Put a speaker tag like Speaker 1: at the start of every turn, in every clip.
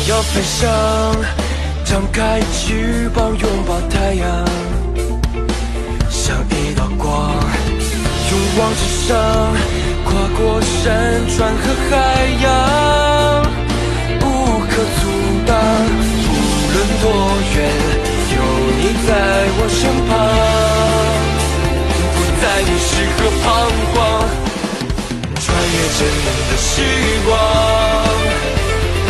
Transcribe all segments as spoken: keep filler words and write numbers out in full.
Speaker 1: 要飞翔，张开翅膀拥抱太阳，像一道光，勇往直上，跨过山川和海洋，无可阻挡。无论多远，有你在我身旁，不再迷失和彷徨，穿越真人的时光。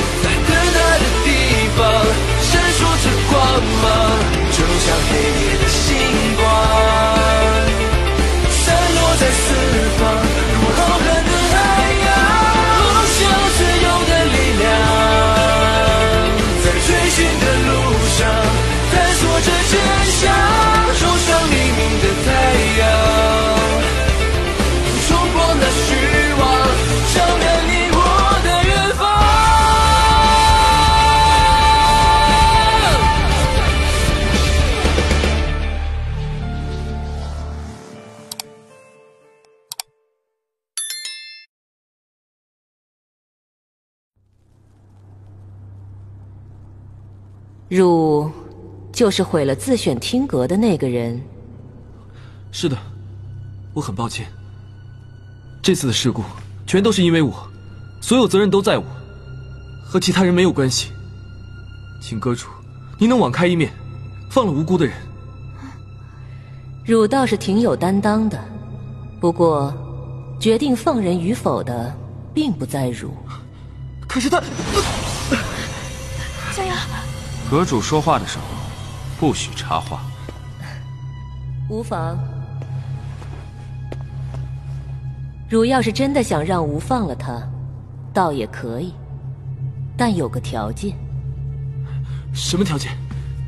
Speaker 1: 闪烁着光芒，就像黑夜的星光，散落在四方，如浩瀚的海洋。梦想是有的力量，在追寻的路上，探索着真相，守上黎明的太阳，冲破那虚妄，照亮你我的远方。
Speaker 2: 汝就是毁了自选听阁的那个人。
Speaker 3: 是的，我很抱歉。这次的事故全都是因为我，所有责任都在我，和其他人没有关系。请阁主，您能网开一面，放了无辜的人。
Speaker 2: 汝倒是挺有担当的，不过决定放人与否的并不在汝。
Speaker 3: 可是他，
Speaker 2: 小雅。
Speaker 4: 阁主说话的时候，不许插话。
Speaker 2: 无妨。汝要是真的想让吾放了他，倒也可以，但有个条件。
Speaker 3: 什么条件？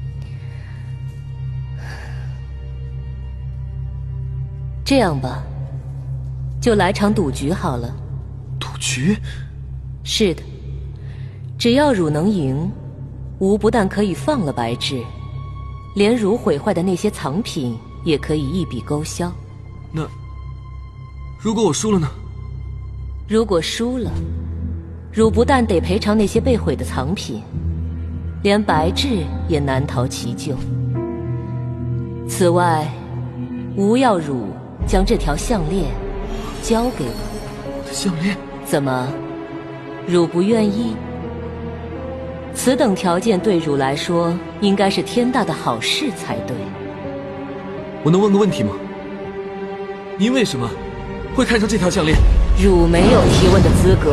Speaker 2: 这样吧，就来场赌局好了。
Speaker 3: 赌局？
Speaker 2: 是的，只要汝能赢。 吾不但可以放了白质，连汝毁坏的那些藏品也可以一笔勾销。
Speaker 3: 那如果我输了呢？
Speaker 2: 如果输了，汝不但得赔偿那些被毁的藏品，连白质也难逃其咎。此外，吾要汝将这条项链交给我。
Speaker 3: 我的项链？
Speaker 2: 怎么，汝不愿意？ 此等条件对汝来说应该是天大的好事才对。
Speaker 3: 我能问个问题吗？您为什么会看上这条项链？
Speaker 2: 汝没有提问的资格。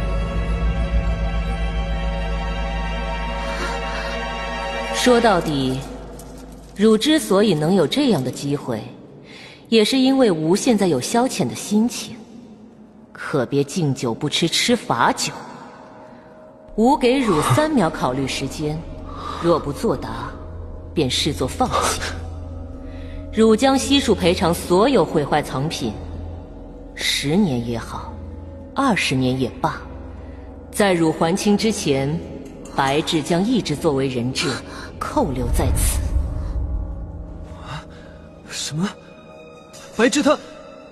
Speaker 2: 说到底，汝之所以能有这样的机会，也是因为吾现在有消遣的心情。可别敬酒不吃吃罚酒。 吾给汝三秒考虑时间，若不作答，便视作放弃。汝将悉数赔偿所有毁坏藏品，十年也好，二十年也罢，在汝还清之前，白质将一直作为人质，扣留在此。
Speaker 3: 啊？什么？白质他……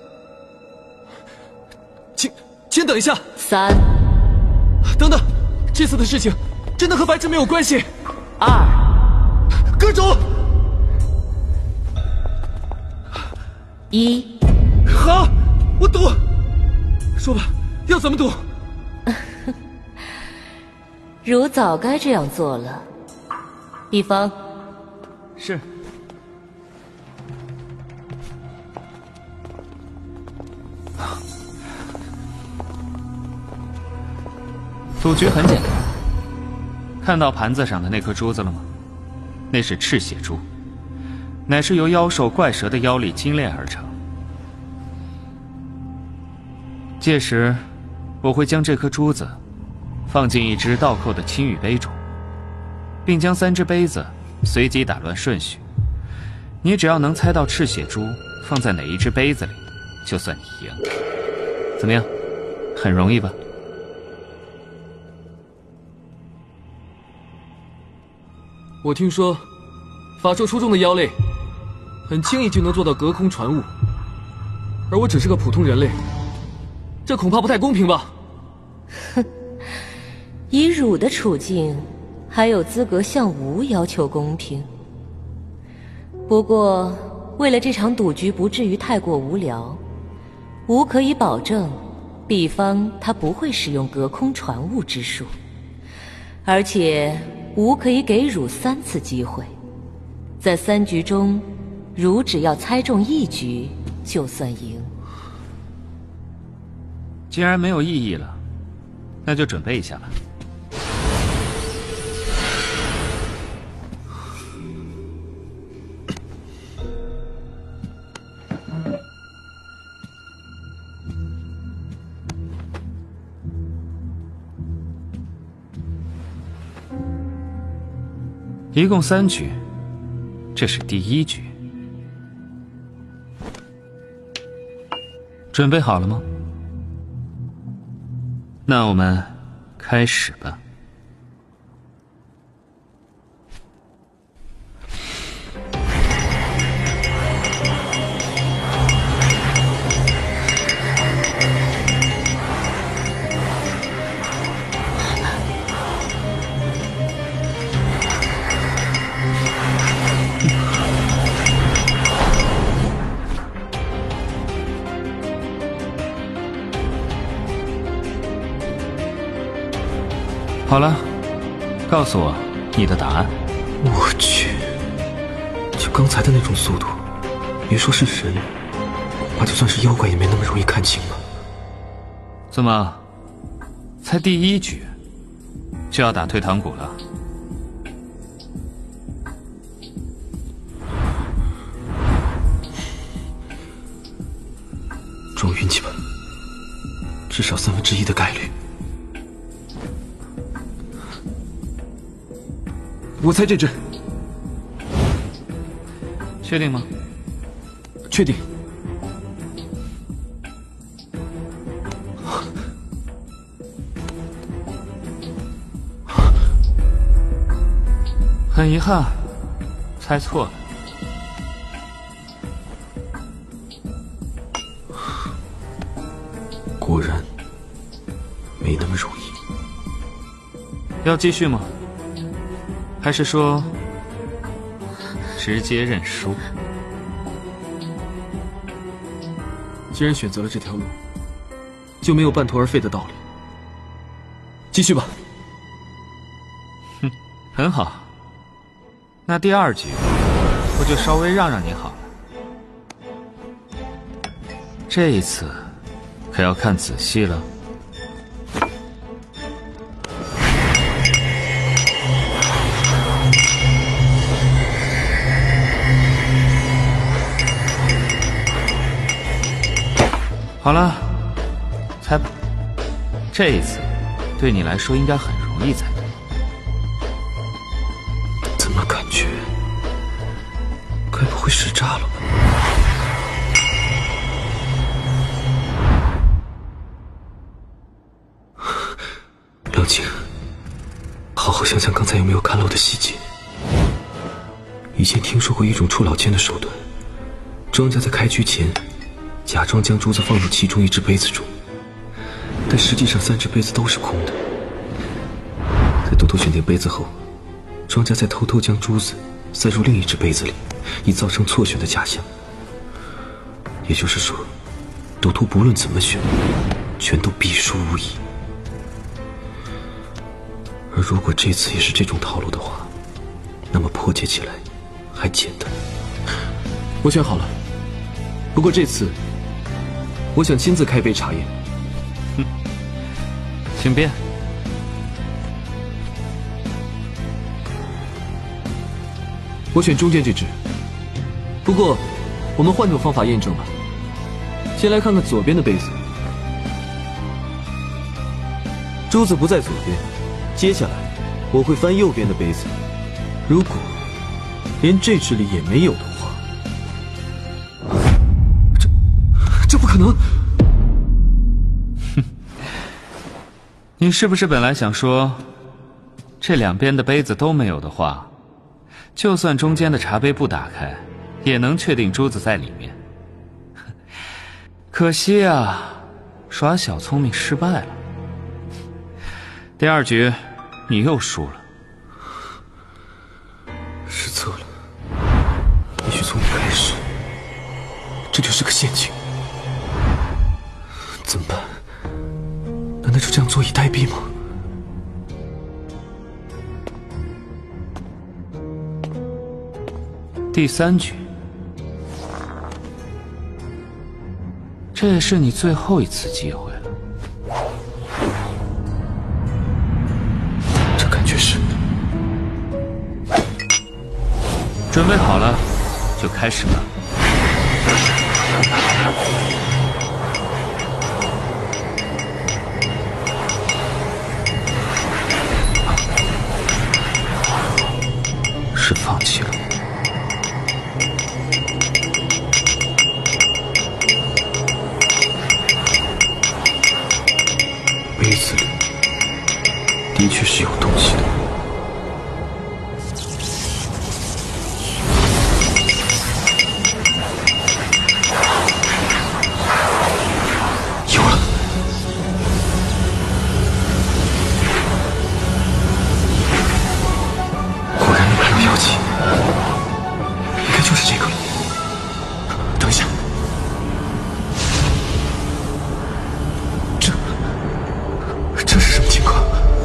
Speaker 3: 请，请等一下。
Speaker 2: 三，
Speaker 3: 等等。 这次的事情真的和白质没有关系。
Speaker 2: 二，
Speaker 3: 阁主，
Speaker 2: 一，
Speaker 3: 好，我赌。说吧，要怎么赌？
Speaker 2: 汝早该这样做了。一方，
Speaker 4: 是。赌局很简单，看到盘子上的那颗珠子了吗？那是赤血珠，乃是由妖兽怪蛇的妖力精炼而成。届时，我会将这颗珠子放进一只倒扣的青玉杯中，并将三只杯子随机打乱顺序。你只要能猜到赤血珠放在哪一只杯子里，就算你赢。怎么样？很容易吧？
Speaker 3: 我听说，法术出众的妖类，很轻易就能做到隔空传物，而我只是个普通人类，这恐怕不太公平吧？
Speaker 2: 哼， 以汝的处境，还有资格向吾要求公平。不过，为了这场赌局不至于太过无聊，吾可以保证，彼方他不会使用隔空传物之术，而且吾可以给汝三次机会，在三局中，汝只要猜中一局就算赢。
Speaker 4: 既然没有意义了，那就准备一下吧。一共三局，这是第一局。准备好了吗？那我们开始吧。好了，告诉我你的答案。
Speaker 3: 我去，就刚才的那种速度，别说是人，恐怕就算是妖怪也没那么容易看清吧。
Speaker 4: 怎么，才第一局就要打退堂鼓了？
Speaker 3: 撞运气吧，至少三分之一的概率。我猜这只。
Speaker 4: 确定吗？
Speaker 3: 确定。
Speaker 4: 很遗憾，猜错了。
Speaker 3: 果然没那么容易。
Speaker 4: 要继续吗？还是说直接认输？
Speaker 3: 既然选择了这条路，就没有半途而废的道理。继续吧。
Speaker 4: 哼，很好。那第二局我就稍微让让你好了。这一次可要看仔细了。好了，猜吧。这一次，对你来说应该很容易猜对。
Speaker 3: 怎么感觉？该不会是炸了吧？梁静，好好想想刚才有没有看漏的细节。以前听说过一种出老千的手段，庄家在开局前假装将珠子放入其中一只杯子中，但实际上三只杯子都是空的。在偷偷选定杯子后，庄家再偷偷将珠子塞入另一只杯子里，以造成错选的假象。也就是说，赌徒不论怎么选，全都必输无疑。而如果这次也是这种套路的话，那么破解起来还简单。我选好了，不过这次我想亲自开杯查验。
Speaker 4: 嗯，请便。
Speaker 3: 我选中间这只，不过我们换种方法验证吧。先来看看左边的杯子，珠子不在左边，接下来我会翻右边的杯子，如果连这只里也没有的话，这这不可能！
Speaker 4: 哼，你是不是本来想说，这两边的杯子都没有的话，就算中间的茶杯不打开，也能确定珠子在里面？可惜啊，耍小聪明失败了。 第二局，你又输了。
Speaker 3: 失策了，也许从一开始，这就是个陷阱。怎么办？难道就这样坐以待毙吗？
Speaker 4: 第三局，这也是你最后一次机会了。
Speaker 3: 这感觉是……
Speaker 4: 准备好了，就开始吧。
Speaker 3: 是放弃了。杯子里的确是有东西的。有了！果然里面有妖气，应该就是这个。等一下。这是什么情况？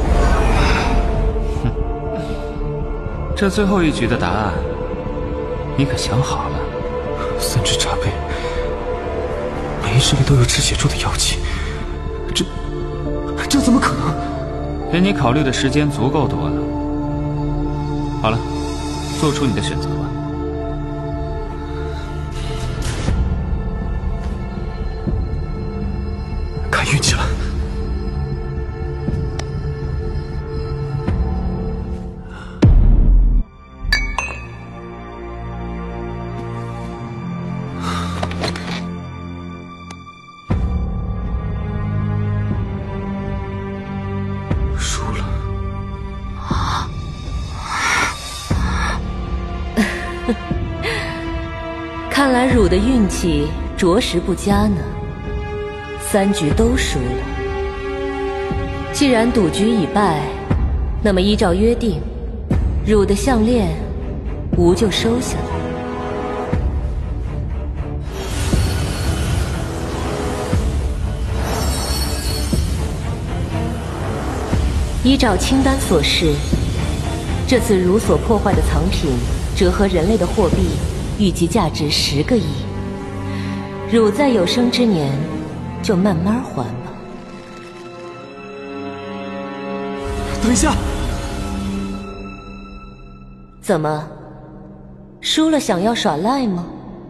Speaker 4: 这最后一局的答案，你可想好了？
Speaker 3: 三只茶杯，每一只里都有赤血珠的妖气，这这怎么可能？
Speaker 4: 给你考虑的时间足够多了。好了，做出你的选择吧。
Speaker 3: 看运气了。输了。
Speaker 2: 看来汝的运气着实不佳呢，三局都输了。既然赌局已败，那么依照约定，汝的项链吾就收下了。依照清单所示，这次汝所破坏的藏品折合人类的货币，预计价值十个亿。汝在有生之年，就慢慢还吧。
Speaker 3: 等一下，
Speaker 2: 怎么，输了想要耍赖吗？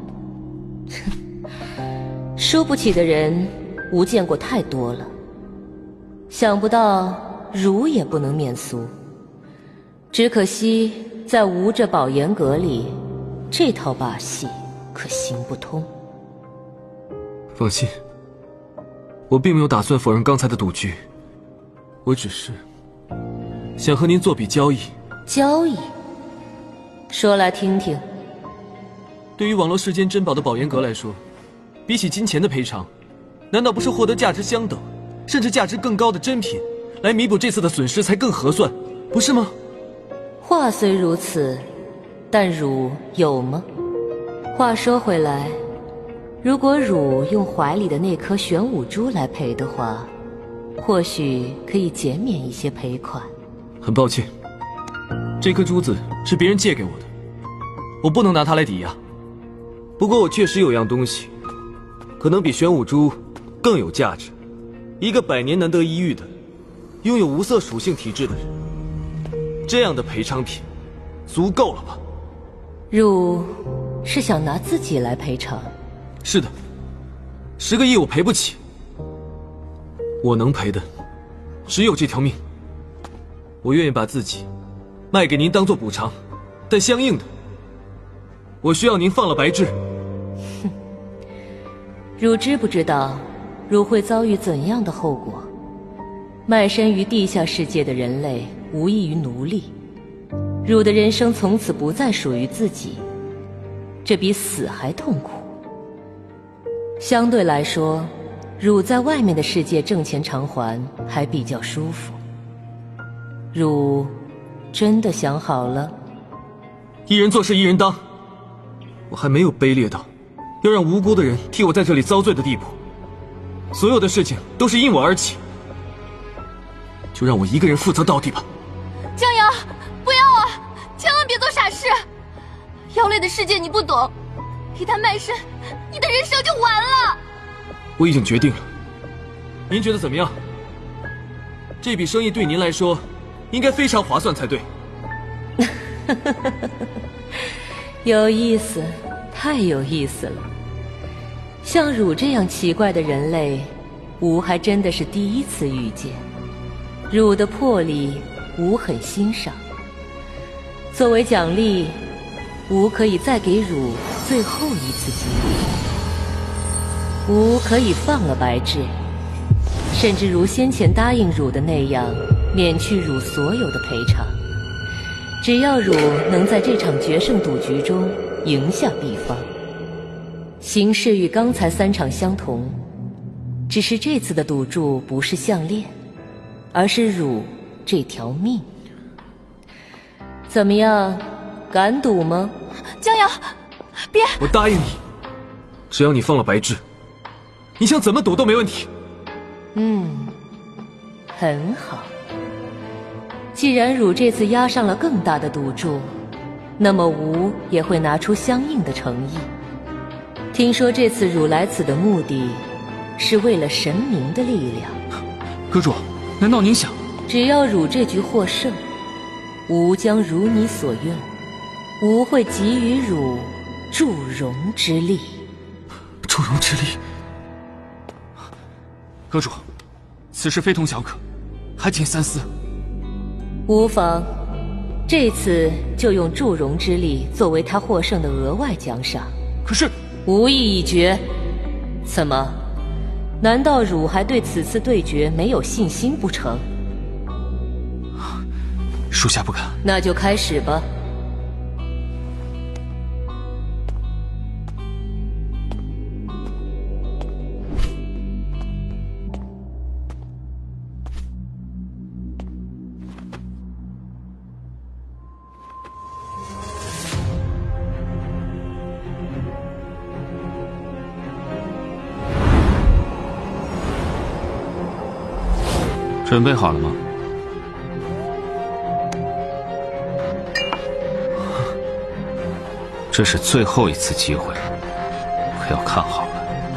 Speaker 2: 输不起的人，吾见过太多了。想不到汝也不能免俗，只可惜在吾这保研阁里，这套把戏可行不通。
Speaker 3: 放心，我并没有打算否认刚才的赌局，我只是想和您做笔交易。
Speaker 2: 交易？说来听听。
Speaker 3: 对于网络世间珍宝的保研阁来说，比起金钱的赔偿，难道不是获得价值相等，甚至价值更高的珍品，来弥补这次的损失才更合算，不是吗？
Speaker 2: 话虽如此，但汝有吗？话说回来，如果汝用怀里的那颗玄武珠来赔的话，或许可以减免一些赔款。
Speaker 3: 很抱歉，这颗珠子是别人借给我的，我不能拿它来抵押。不过我确实有样东西，可能比玄武珠更有价值，一个百年难得一遇的拥有无色属性体质的人，这样的赔偿品足够了吧？
Speaker 2: 汝是想拿自己来赔偿？
Speaker 3: 是的，十个亿我赔不起，我能赔的只有这条命。我愿意把自己卖给您当做补偿，但相应的，我需要您放了白芝。
Speaker 2: 哼，汝知不知道，汝会遭遇怎样的后果？卖身于地下世界的人类无异于奴隶，汝的人生从此不再属于自己，这比死还痛苦。相对来说，汝在外面的世界挣钱偿还还比较舒服， 汝真的想好了？
Speaker 3: 一人做事一人当，我还没有卑劣到要让无辜的人替我在这里遭罪的地步。所有的事情都是因我而起，就让我一个人负责到底吧。
Speaker 5: 江瑶，不要啊！千万别做傻事。妖类的世界你不懂，一旦卖身，你的人生就完了。
Speaker 3: 我已经决定了，您觉得怎么样？这笔生意对您来说，应该非常划算才对。
Speaker 2: 有意思，太有意思了。像汝这样奇怪的人类，吾还真的是第一次遇见。汝的魄力，吾很欣赏。作为奖励，吾可以再给汝最后一次机会。吾可以放了白质，甚至如先前答应汝的那样，免去汝所有的赔偿。只要汝能在这场决胜赌局中赢下毕方。形势与刚才三场相同，只是这次的赌注不是项链，而是汝这条命。怎么样，敢赌吗？
Speaker 5: 江瑶，别！
Speaker 3: 我答应你，只要你放了白质，你想怎么赌都没问题。
Speaker 2: 嗯，很好。既然汝这次押上了更大的赌注，那么吾也会拿出相应的诚意。听说这次汝来此的目的，是为了神明的力量。
Speaker 3: 阁主，难道您想……
Speaker 2: 只要汝这局获胜，吾将如你所愿，吾会给予汝祝融之力。
Speaker 3: 祝融之力？阁主，此事非同小可，还请三思。
Speaker 2: 无妨，这次就用祝融之力作为他获胜的额外奖赏。
Speaker 3: 可是
Speaker 2: 无意已决。怎么？难道汝还对此次对决没有信心不成？
Speaker 3: 属下不敢。
Speaker 2: 那就开始吧。
Speaker 4: 准备好了吗？这是最后一次机会，可要看好了。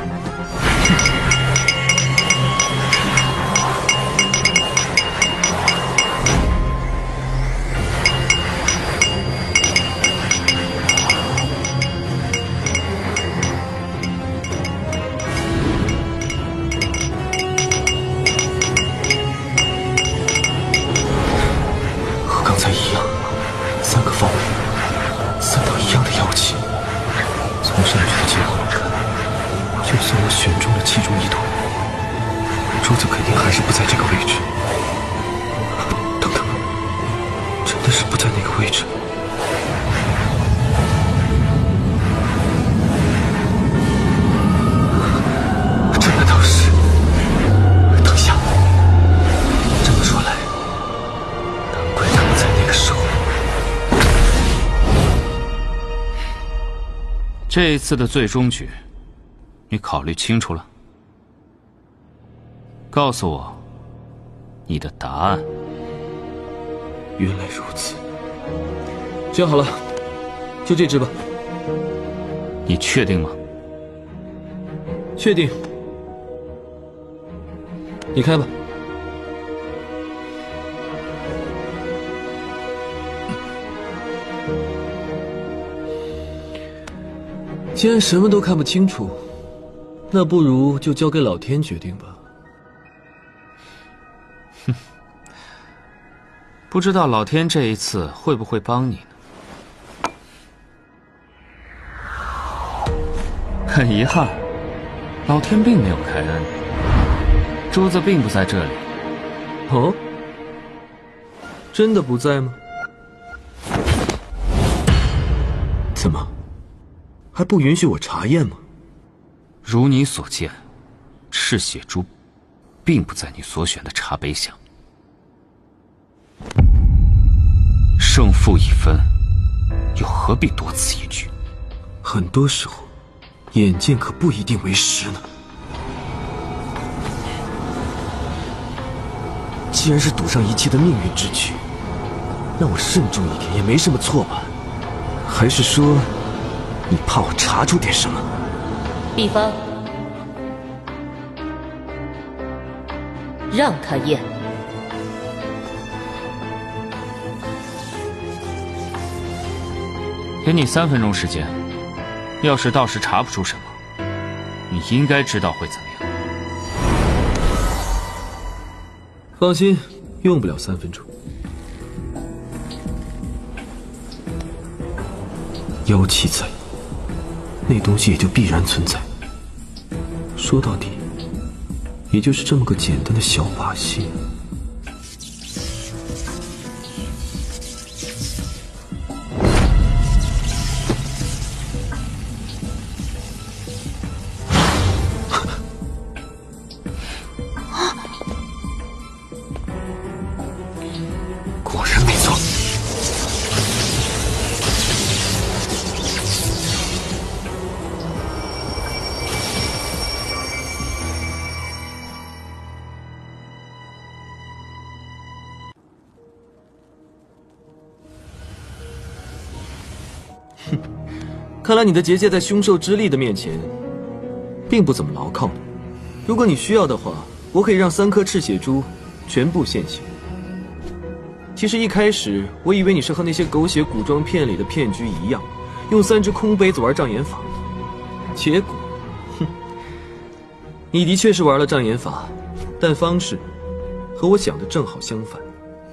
Speaker 4: 这一次的最终局，你考虑清楚了？告诉我你的答案。
Speaker 3: 原来如此，选好了，就这只吧。
Speaker 4: 你确定吗？
Speaker 3: 确定。你开吧。既然什么都看不清楚，那不如就交给老天决定吧。
Speaker 4: 哼，不知道老天这一次会不会帮你呢？很遗憾，老天并没有开恩，珠子并不在这里。
Speaker 3: 哦，真的不在吗？怎么？还不允许我查验吗？
Speaker 4: 如你所见，赤血珠并不在你所选的茶杯下。 胜负已分，又何必多此一举？
Speaker 3: 很多时候，眼见可不一定为实呢。既然是赌上一切的命运之举，那我慎重一点也没什么错吧？还是说，你怕我查出点什么？
Speaker 2: 毕方，让他验。
Speaker 4: 给你三分钟时间，要是到时查不出什么，你应该知道会怎么样。
Speaker 3: 放心，用不了三分钟。妖气在，那东西也就必然存在。说到底，也就是这么个简单的小把戏。果然没错。哼，看来你的结界在凶兽之力的面前，并不怎么牢靠呢。如果你需要的话，我可以让三颗赤血珠全部现形。其实一开始我以为你是和那些狗血古装片里的骗局一样，用三只空杯子玩障眼法。结果，哼，你的确是玩了障眼法，但方式和我想的正好相反。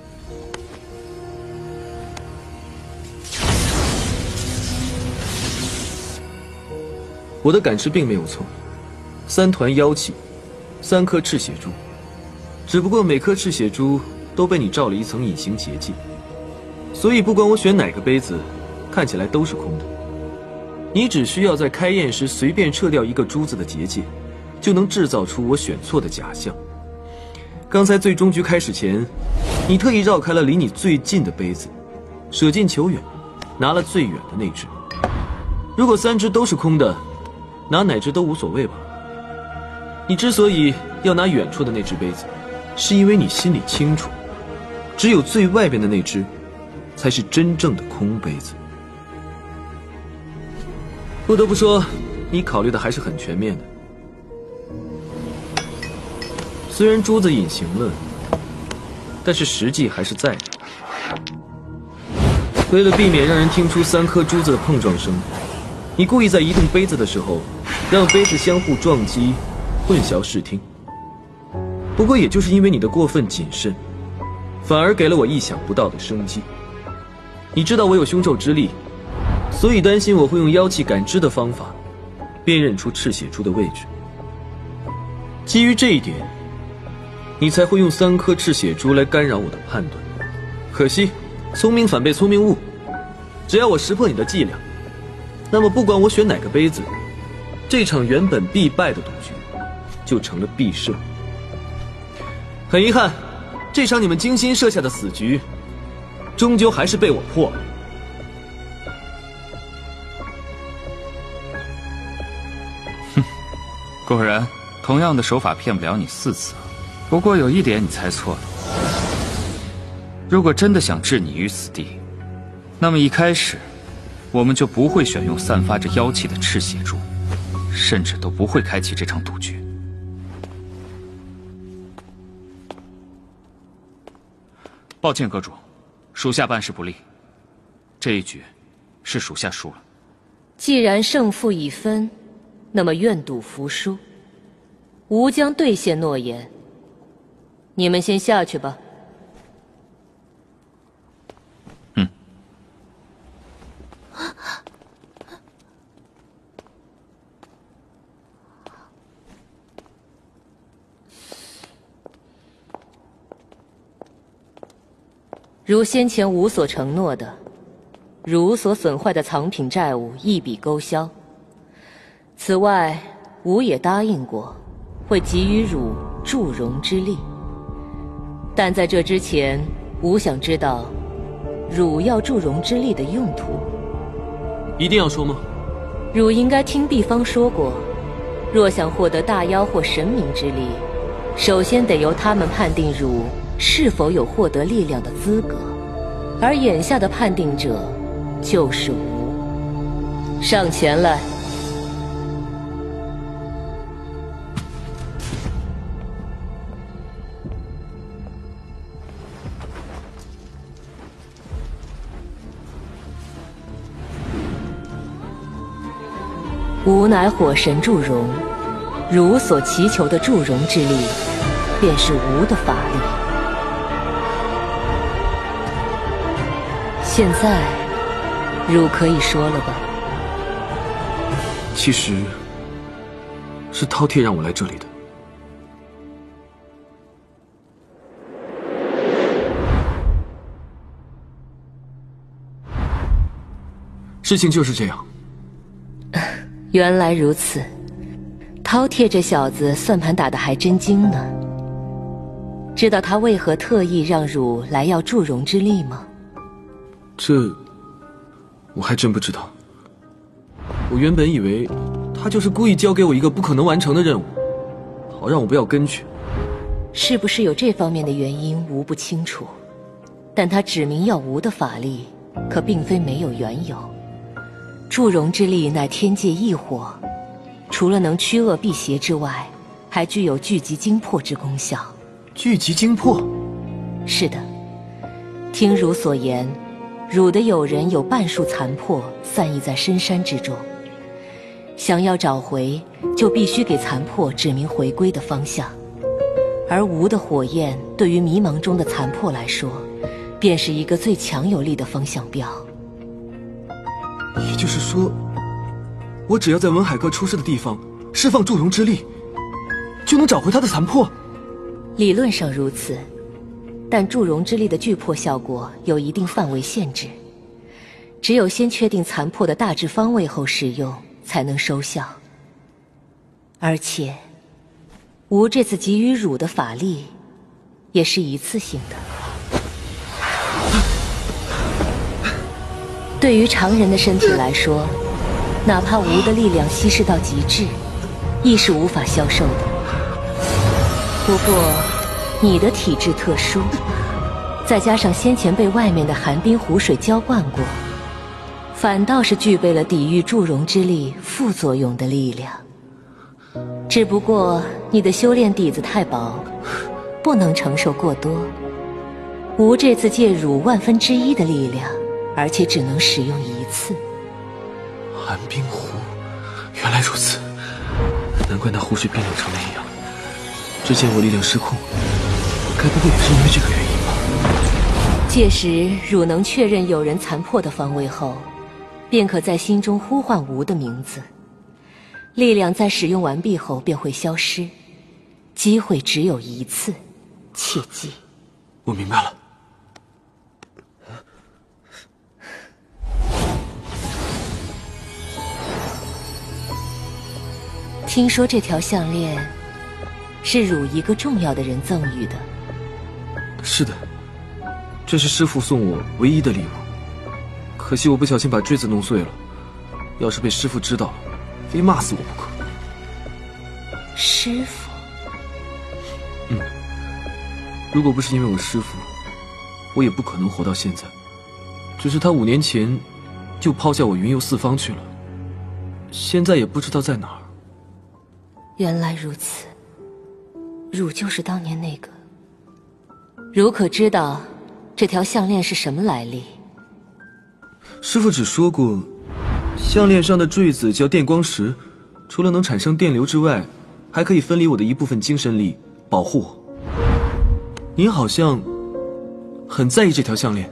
Speaker 3: 我的感知并没有错，三团妖气，三颗赤血珠，只不过每颗赤血珠都被你罩了一层隐形结界，所以不管我选哪个杯子，看起来都是空的。你只需要在开验时随便撤掉一个珠子的结界，就能制造出我选错的假象。刚才最终局开始前，你特意绕开了离你最近的杯子，舍近求远，拿了最远的那只。如果三只都是空的，拿哪只都无所谓吧。你之所以要拿远处的那只杯子，是因为你心里清楚，只有最外边的那只，才是真正的空杯子。不得不说，你考虑的还是很全面的。虽然珠子隐形了，但是实际还是在的。为了避免让人听出三颗珠子的碰撞声，你故意在移动杯子的时候，让杯子相互撞击，混淆视听。不过也就是因为你的过分谨慎，反而给了我意想不到的生机。你知道我有凶兽之力，所以担心我会用妖气感知的方法辨认出赤血珠的位置。基于这一点，你才会用三颗赤血珠来干扰我的判断。可惜聪明反被聪明误，只要我识破你的伎俩，那么不管我选哪个杯子，这场原本必败的赌局就成了必胜。很遗憾，这场你们精心设下的死局，终究还是被我破了。
Speaker 4: 哼，果然，同样的手法骗不了你四次。不过有一点你猜错了，如果真的想置你于死地，那么一开始，我们就不会选用散发着妖气的赤血珠，甚至都不会开启这场赌局。抱歉，阁主，属下办事不力，这一局是属下输了。
Speaker 2: 既然胜负已分，那么愿赌服输，吾将兑现诺言。你们先下去吧。
Speaker 4: 嗯。
Speaker 2: 如先前吾所承诺的，汝所损坏的藏品债务一笔勾销。此外，吾也答应过，会给予汝助融之力。但在这之前，吾想知道， 汝要祝融之力的用途。
Speaker 3: 一定要说吗？
Speaker 2: 汝应该听毕方说过，若想获得大妖或神明之力，首先得由他们判定汝是否有获得力量的资格，而眼下的判定者就是吾。上前来。吾乃火神祝融，汝所祈求的祝融之力，便是吾的法力。现在，汝可以说了吧？
Speaker 3: 其实，是饕餮让我来这里的。事情就是这样。
Speaker 2: 原来如此，饕餮这小子算盘打得还真精呢。知道他为何特意让汝来要祝融之力吗？
Speaker 3: 这，我还真不知道。我原本以为他就是故意交给我一个不可能完成的任务，好让我不要跟去。
Speaker 2: 是不是有这方面的原因，吾不清楚。但他指明要吾的法力，可并非没有缘由。祝融之力乃天界异火，除了能驱恶避邪之外，还具有聚集精魄之功效。
Speaker 3: 聚集精魄？
Speaker 2: 是的。听汝所言，汝的友人有半数残魄散逸在深山之中，想要找回，就必须给残魄指明回归的方向。而吾的火焰对于迷茫中的残魄来说，便是一个最强有力的方向标。
Speaker 3: 也就是说，我只要在文海阁出事的地方释放祝融之力，就能找回他的残魄。
Speaker 2: 理论上如此，但祝融之力的聚魄效果有一定范围限制，只有先确定残魄的大致方位后使用，才能收效。而且，吾这次给予汝的法力，也是一次性的。对于常人的身体来说，哪怕吾的力量稀释到极致，亦是无法消受的。不过，你的体质特殊，再加上先前被外面的寒冰湖水浇灌过，反倒是具备了抵御祝融之力副作用的力量。只不过你的修炼底子太薄，不能承受过多。吾这次借汝万分之一的力量，而且只能使用一次。
Speaker 3: 寒冰湖，原来如此，难怪那湖水冰冷成那样。之前我力量失控，该不会也是因为这个原因吧？
Speaker 2: 届时汝能确认有人残魄的方位后，便可在心中呼唤吾的名字，力量在使用完毕后便会消失，机会只有一次，切记。
Speaker 3: 我明白了。
Speaker 2: 听说这条项链是汝一个重要的人赠予的。
Speaker 3: 是的，这是师父送我唯一的礼物。可惜我不小心把坠子弄碎了，要是被师父知道了，非骂死我不可。
Speaker 2: 师父？
Speaker 3: 嗯，如果不是因为我师父，我也不可能活到现在。只是他五年前就抛下我云游四方去了，现在也不知道在哪儿。
Speaker 2: 原来如此，汝就是当年那个。汝可知道这条项链是什么来历？
Speaker 3: 师父只说过，项链上的坠子叫电光石，除了能产生电流之外，还可以分离我的一部分精神力，保护我。您好像很在意这条项链。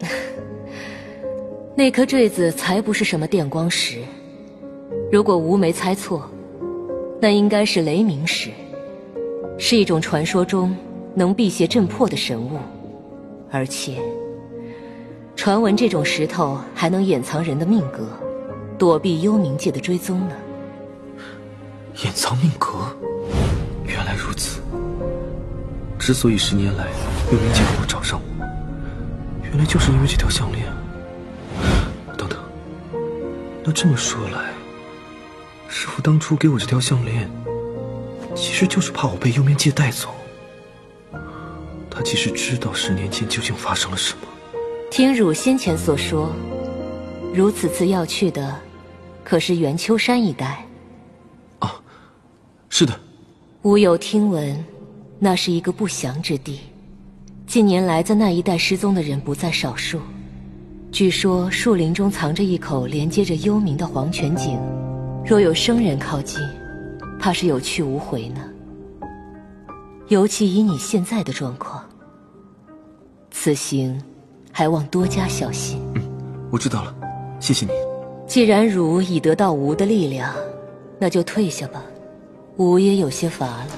Speaker 2: 那颗坠子才不是什么电光石，如果吾没猜错，那应该是雷鸣石，是一种传说中能辟邪镇魄的神物，而且传闻这种石头还能掩藏人的命格，躲避幽冥界的追踪呢。
Speaker 3: 掩藏命格？原来如此。之所以十年来幽冥界没有找上我， 原来就是因为这条项链。等等，那这么说来，师父当初给我这条项链，其实就是怕我被幽冥界带走。他其实知道十年前究竟发生了什么。
Speaker 2: 听汝先前所说，汝此次要去的，可是元丘山一带？
Speaker 3: 啊，是的。
Speaker 2: 吾有听闻，那是一个不祥之地。近年来，在那一带失踪的人不在少数。据说树林中藏着一口连接着幽冥的黄泉井，若有生人靠近，怕是有去无回呢。尤其以你现在的状况，此行还望多加小心。
Speaker 3: 嗯，我知道了，谢谢你。
Speaker 2: 既然汝已得到吾的力量，那就退下吧，吾也有些乏了。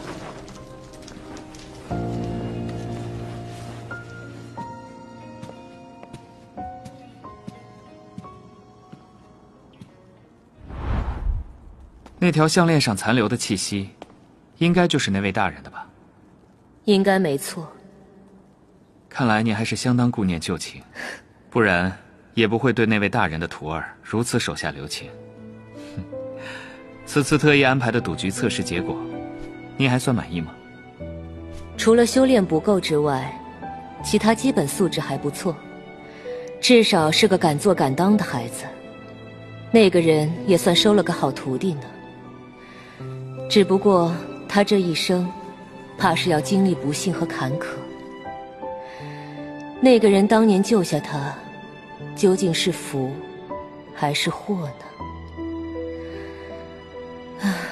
Speaker 4: 那条项链上残留的气息，应该就是那位大人的吧？
Speaker 2: 应该没错。
Speaker 4: 看来你还是相当顾念旧情，不然也不会对那位大人的徒儿如此手下留情。哼，此次特意安排的赌局测试结果，你还算满意吗？
Speaker 2: 除了修炼不够之外，其他基本素质还不错，至少是个敢做敢当的孩子。那个人也算收了个好徒弟呢。只不过他这一生，怕是要经历不幸和坎坷。那个人当年救下他，究竟是福，还是祸呢？唉。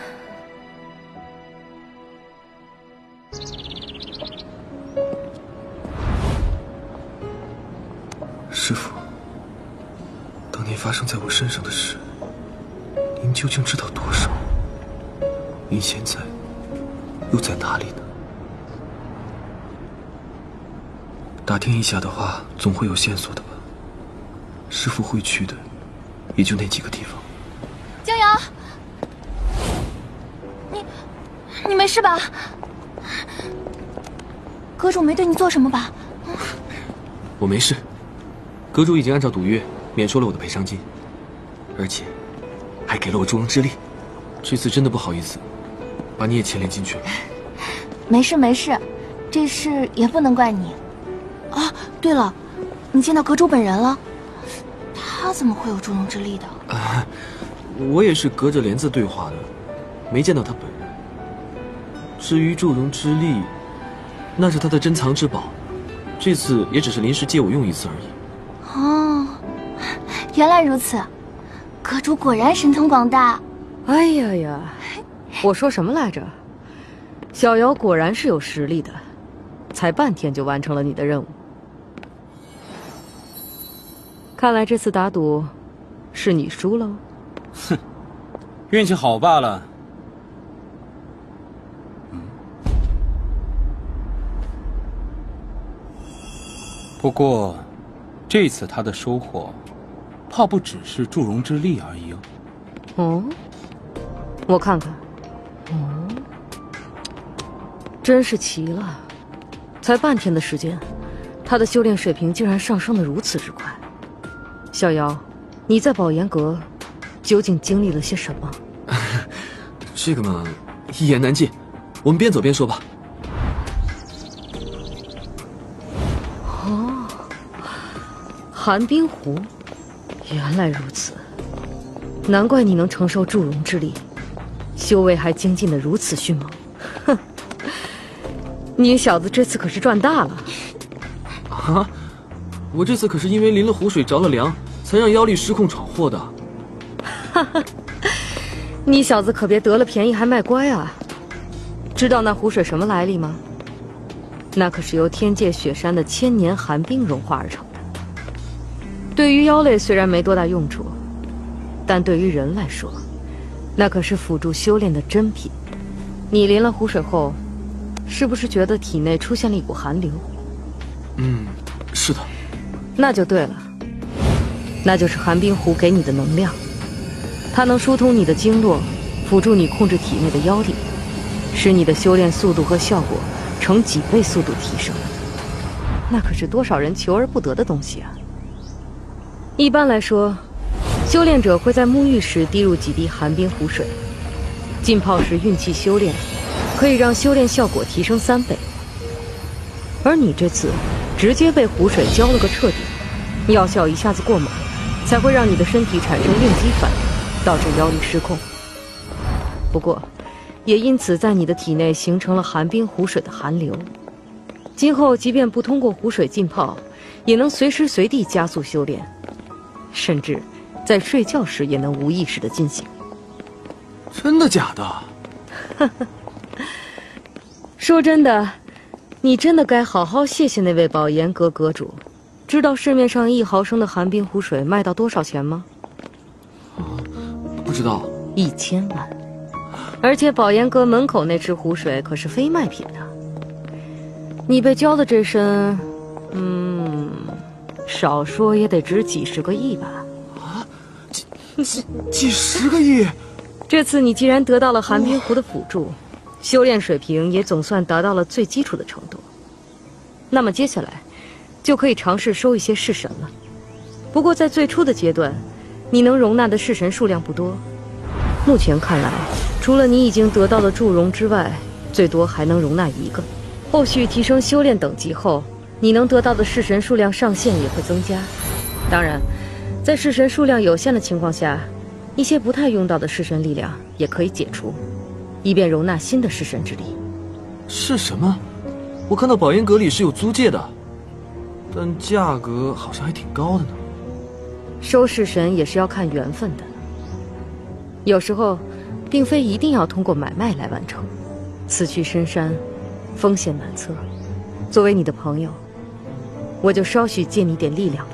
Speaker 3: 师父，当年发生在我身上的事，您究竟知道多少？您现在又在哪里呢？打听一下的话，总会有线索的吧。师父会去的，也就那几个地方。
Speaker 5: 江瑶，你你没事吧？阁主没对你做什么吧？
Speaker 3: 我没事，阁主已经按照赌约免收了我的赔偿金，而且还给了我助龙之力。这次真的不好意思，把你也牵连进去了。
Speaker 5: 没事没事，这事也不能怪你。啊，对了，你见到阁主本人了？他怎么会有助龙之力的？
Speaker 3: 啊，我也是隔着帘子对话的，没见到他本人。至于助龙之力，那是他的珍藏之宝，这次也只是临时借我用一次而已。
Speaker 5: 哦，原来如此，阁主果然神通广大。
Speaker 6: 哎呀呀，我说什么来着？小瑶果然是有实力的，才半天就完成了你的任务。看来这次打赌，是你输喽。
Speaker 7: 哼，运气好罢了。不过，这次他的收获，怕不只是助龙之力而已哦。
Speaker 6: 哦，我看看。哦，真是奇了，才半天的时间，他的修炼水平竟然上升得如此之快。小瑶，你在宝岩阁究竟经历了些什么？
Speaker 3: 这个嘛，一言难尽，我们边走边说吧。
Speaker 6: 哦，寒冰湖，原来如此，难怪你能承受助龙之力，修为还精进得如此迅猛。哼，你小子这次可是赚大了。
Speaker 3: 啊！我这次可是因为淋了湖水着了凉，才让妖力失控闯祸的。
Speaker 6: 哈哈，你小子可别得了便宜还卖乖啊！知道那湖水什么来历吗？那可是由天界雪山的千年寒冰融化而成的。对于妖类虽然没多大用处，但对于人来说，那可是辅助修炼的珍品。你淋了湖水后，是不是觉得体内出现了一股寒流？
Speaker 3: 嗯，是的。
Speaker 6: 那就对了，那就是寒冰湖给你的能量，它能疏通你的经络，辅助你控制体内的妖力，使你的修炼速度和效果呈几倍速度提升。 那可是多少人求而不得的东西啊。一般来说，修炼者会在沐浴时滴入几滴寒冰湖水，浸泡时运气修炼，可以让修炼效果提升三倍。而你这次直接被湖水浇了个彻底，药效一下子过猛，才会让你的身体产生应激反应，导致妖力失控。不过，也因此在你的体内形成了寒冰湖水的寒流。今后即便不通过湖水浸泡，也能随时随地加速修炼，甚至在睡觉时也能无意识地进行。
Speaker 3: 真的假的？
Speaker 6: 说真的，你真的该好好谢谢那位宝岩阁阁主。知道市面上一毫升的寒冰湖水卖到多少钱吗？
Speaker 3: 不知道。
Speaker 6: 一千万。而且宝岩阁门口那池湖水可是非卖品的。你被浇的这身，嗯，少说也得值几十个亿吧？
Speaker 3: 啊，几几几十个亿！
Speaker 6: 这次你既然得到了寒冰湖的辅助，修炼水平也总算达到了最基础的程度。那么接下来，就可以尝试收一些式神了。不过在最初的阶段，你能容纳的式神数量不多。目前看来，除了你已经得到的祝融之外，最多还能容纳一个。后续提升修炼等级后，你能得到的式神数量上限也会增加。当然，在式神数量有限的情况下，一些不太用到的式神力量也可以解除，以便容纳新的式神之力。
Speaker 3: 是什么？我看到宝岩阁里是有租借的，但价格好像还挺高的呢。
Speaker 6: 收式神也是要看缘分的，有时候并非一定要通过买卖来完成。此去深山，风险难测。作为你的朋友，我就稍许借你点力量吧。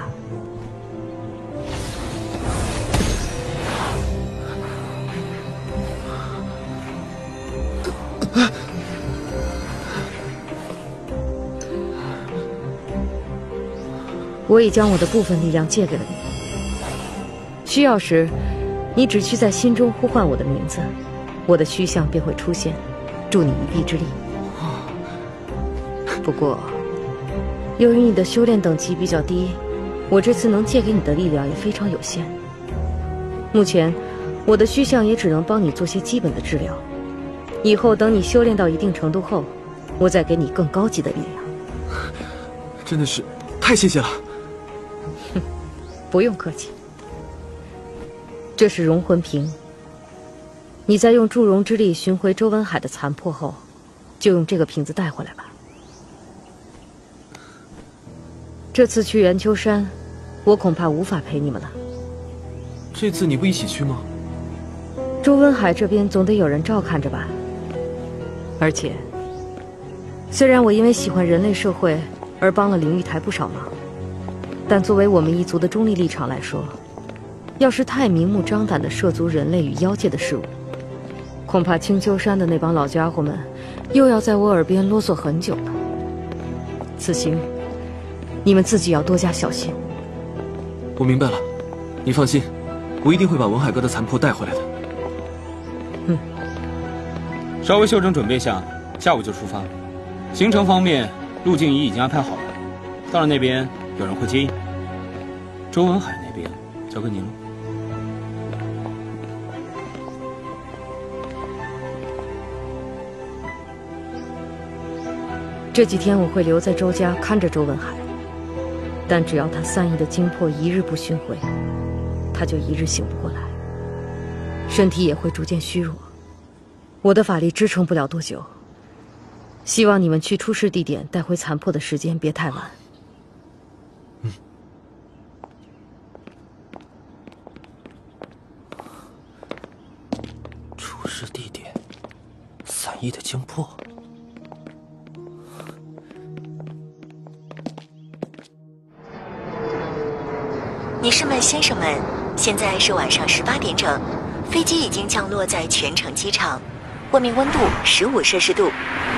Speaker 6: 我已将我的部分力量借给了你，需要时，你只需在心中呼唤我的名字，我的虚像便会出现，助你一臂之力。不过，由于你的修炼等级比较低，我这次能借给你的力量也非常有限。目前，我的虚像也只能帮你做些基本的治疗，以后等你修炼到一定程度后，我再给你更高级的力量。
Speaker 3: 真的是太谢谢了。
Speaker 6: 不用客气。这是融魂瓶，你在用祝融之力寻回周文海的残魄后，就用这个瓶子带回来吧。这次去元丘山，我恐怕无法陪你们了。
Speaker 3: 这次你不一起去吗？
Speaker 6: 周文海这边总得有人照看着吧。而且，虽然我因为喜欢人类社会而帮了灵玉台不少忙，但作为我们一族的中立立场来说，要是太明目张胆地涉足人类与妖界的事物，恐怕青丘山的那帮老家伙们又要在我耳边啰嗦很久了。此行，你们自己要多加小心。
Speaker 3: 我明白了，你放心，我一定会把文海哥的残魄带回来的。
Speaker 6: 嗯，
Speaker 7: 稍微休整准备下，下午就出发。行程方面，路径仪已经安排好了，到了那边有人会接应。周文海那边交给您了。
Speaker 6: 这几天我会留在周家看着周文海，但只要他三亿的精魄一日不寻回，他就一日醒不过来，身体也会逐渐虚弱，我的法力支撑不了多久。希望你们去出事地点带回残魄的时间别太晚。
Speaker 3: 嗯。
Speaker 1: 出事地点，三亿的精魄。
Speaker 8: 女士们、先生们，现在是晚上十八点整，飞机已经降落在泉城机场，外面温度十五摄氏度。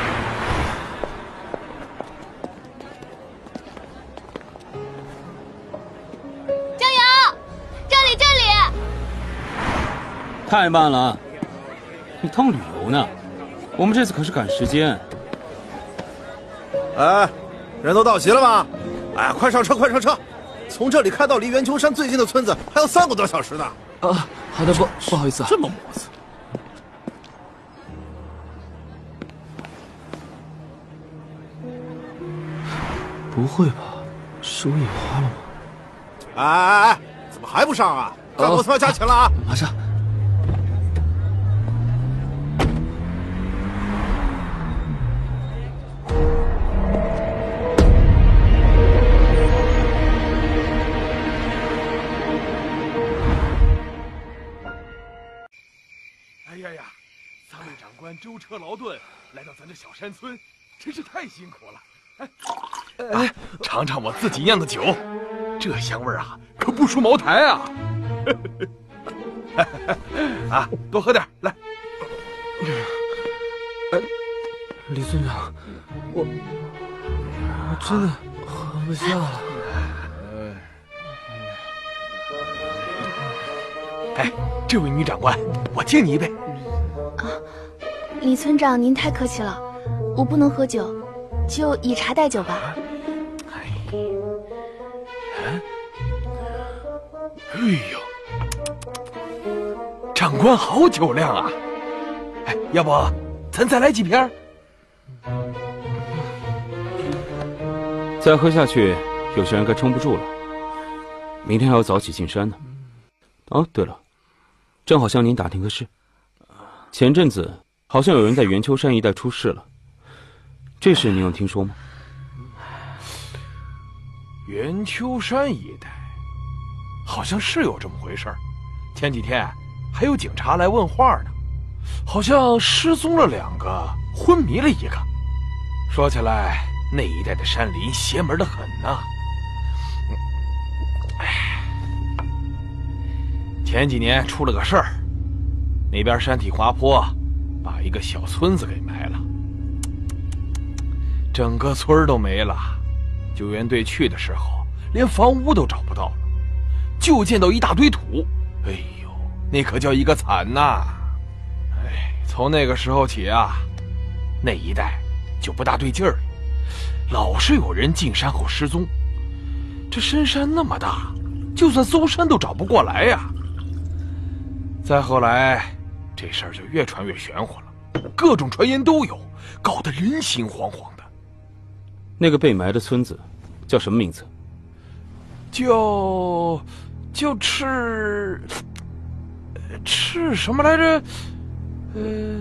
Speaker 5: 加油！这里，这里！
Speaker 7: 太慢了，你趟旅游呢？我们这次可是赶时间。
Speaker 9: 哎， 人都到齐了吗？哎，快上车，快上车！从这里开到离圆丘山最近的村子还有三个多小时呢。
Speaker 3: 啊，好的，不不好意思啊。
Speaker 9: 这么磨蹭。
Speaker 3: 不会吧？是我眼花了吗？
Speaker 9: 哎哎哎，怎么还不上啊？干活要加钱了啊！
Speaker 3: 马上。
Speaker 10: 哎呀呀，三位长官舟车劳顿来到咱这小山村，真是太辛苦了。哎，啊，尝尝我自己酿的酒，这香味啊，可不输茅台啊！啊，多喝点，来。
Speaker 3: 哎，李村长，我我真的喝不下了。
Speaker 10: 哎，这位女长官，我敬你一杯。
Speaker 5: 啊，李村长，您太客气了，我不能喝酒，就以茶代酒吧。
Speaker 10: 哎，哎呦，长官好酒量啊！哎，要不咱再来几瓶？
Speaker 7: 再喝下去，有些人该撑不住了。明天还要早起进山呢。哦，对了，正好向您打听个事。前阵子好像有人在圆丘山一带出事了，这事您有听说吗？
Speaker 10: 圆丘山一带，好像是有这么回事儿。前几天还有警察来问话呢，好像失踪了两个，昏迷了一个。说起来，那一带的山林邪门的很呐。哎，前几年出了个事儿，那边山体滑坡，把一个小村子给埋了，整个村都没了。救援队去的时候，连房屋都找不到了，就见到一大堆土。哎呦，那可叫一个惨呐！哎，从那个时候起啊，那一带就不大对劲儿了，老是有人进山后失踪。这深山那么大，就算搜山都找不过来呀。再后来，这事儿就越传越玄乎了，各种传言都有，搞得人心惶惶的。
Speaker 7: 那个被埋的村子叫什么名字？
Speaker 10: 叫叫赤赤什么来着？呃，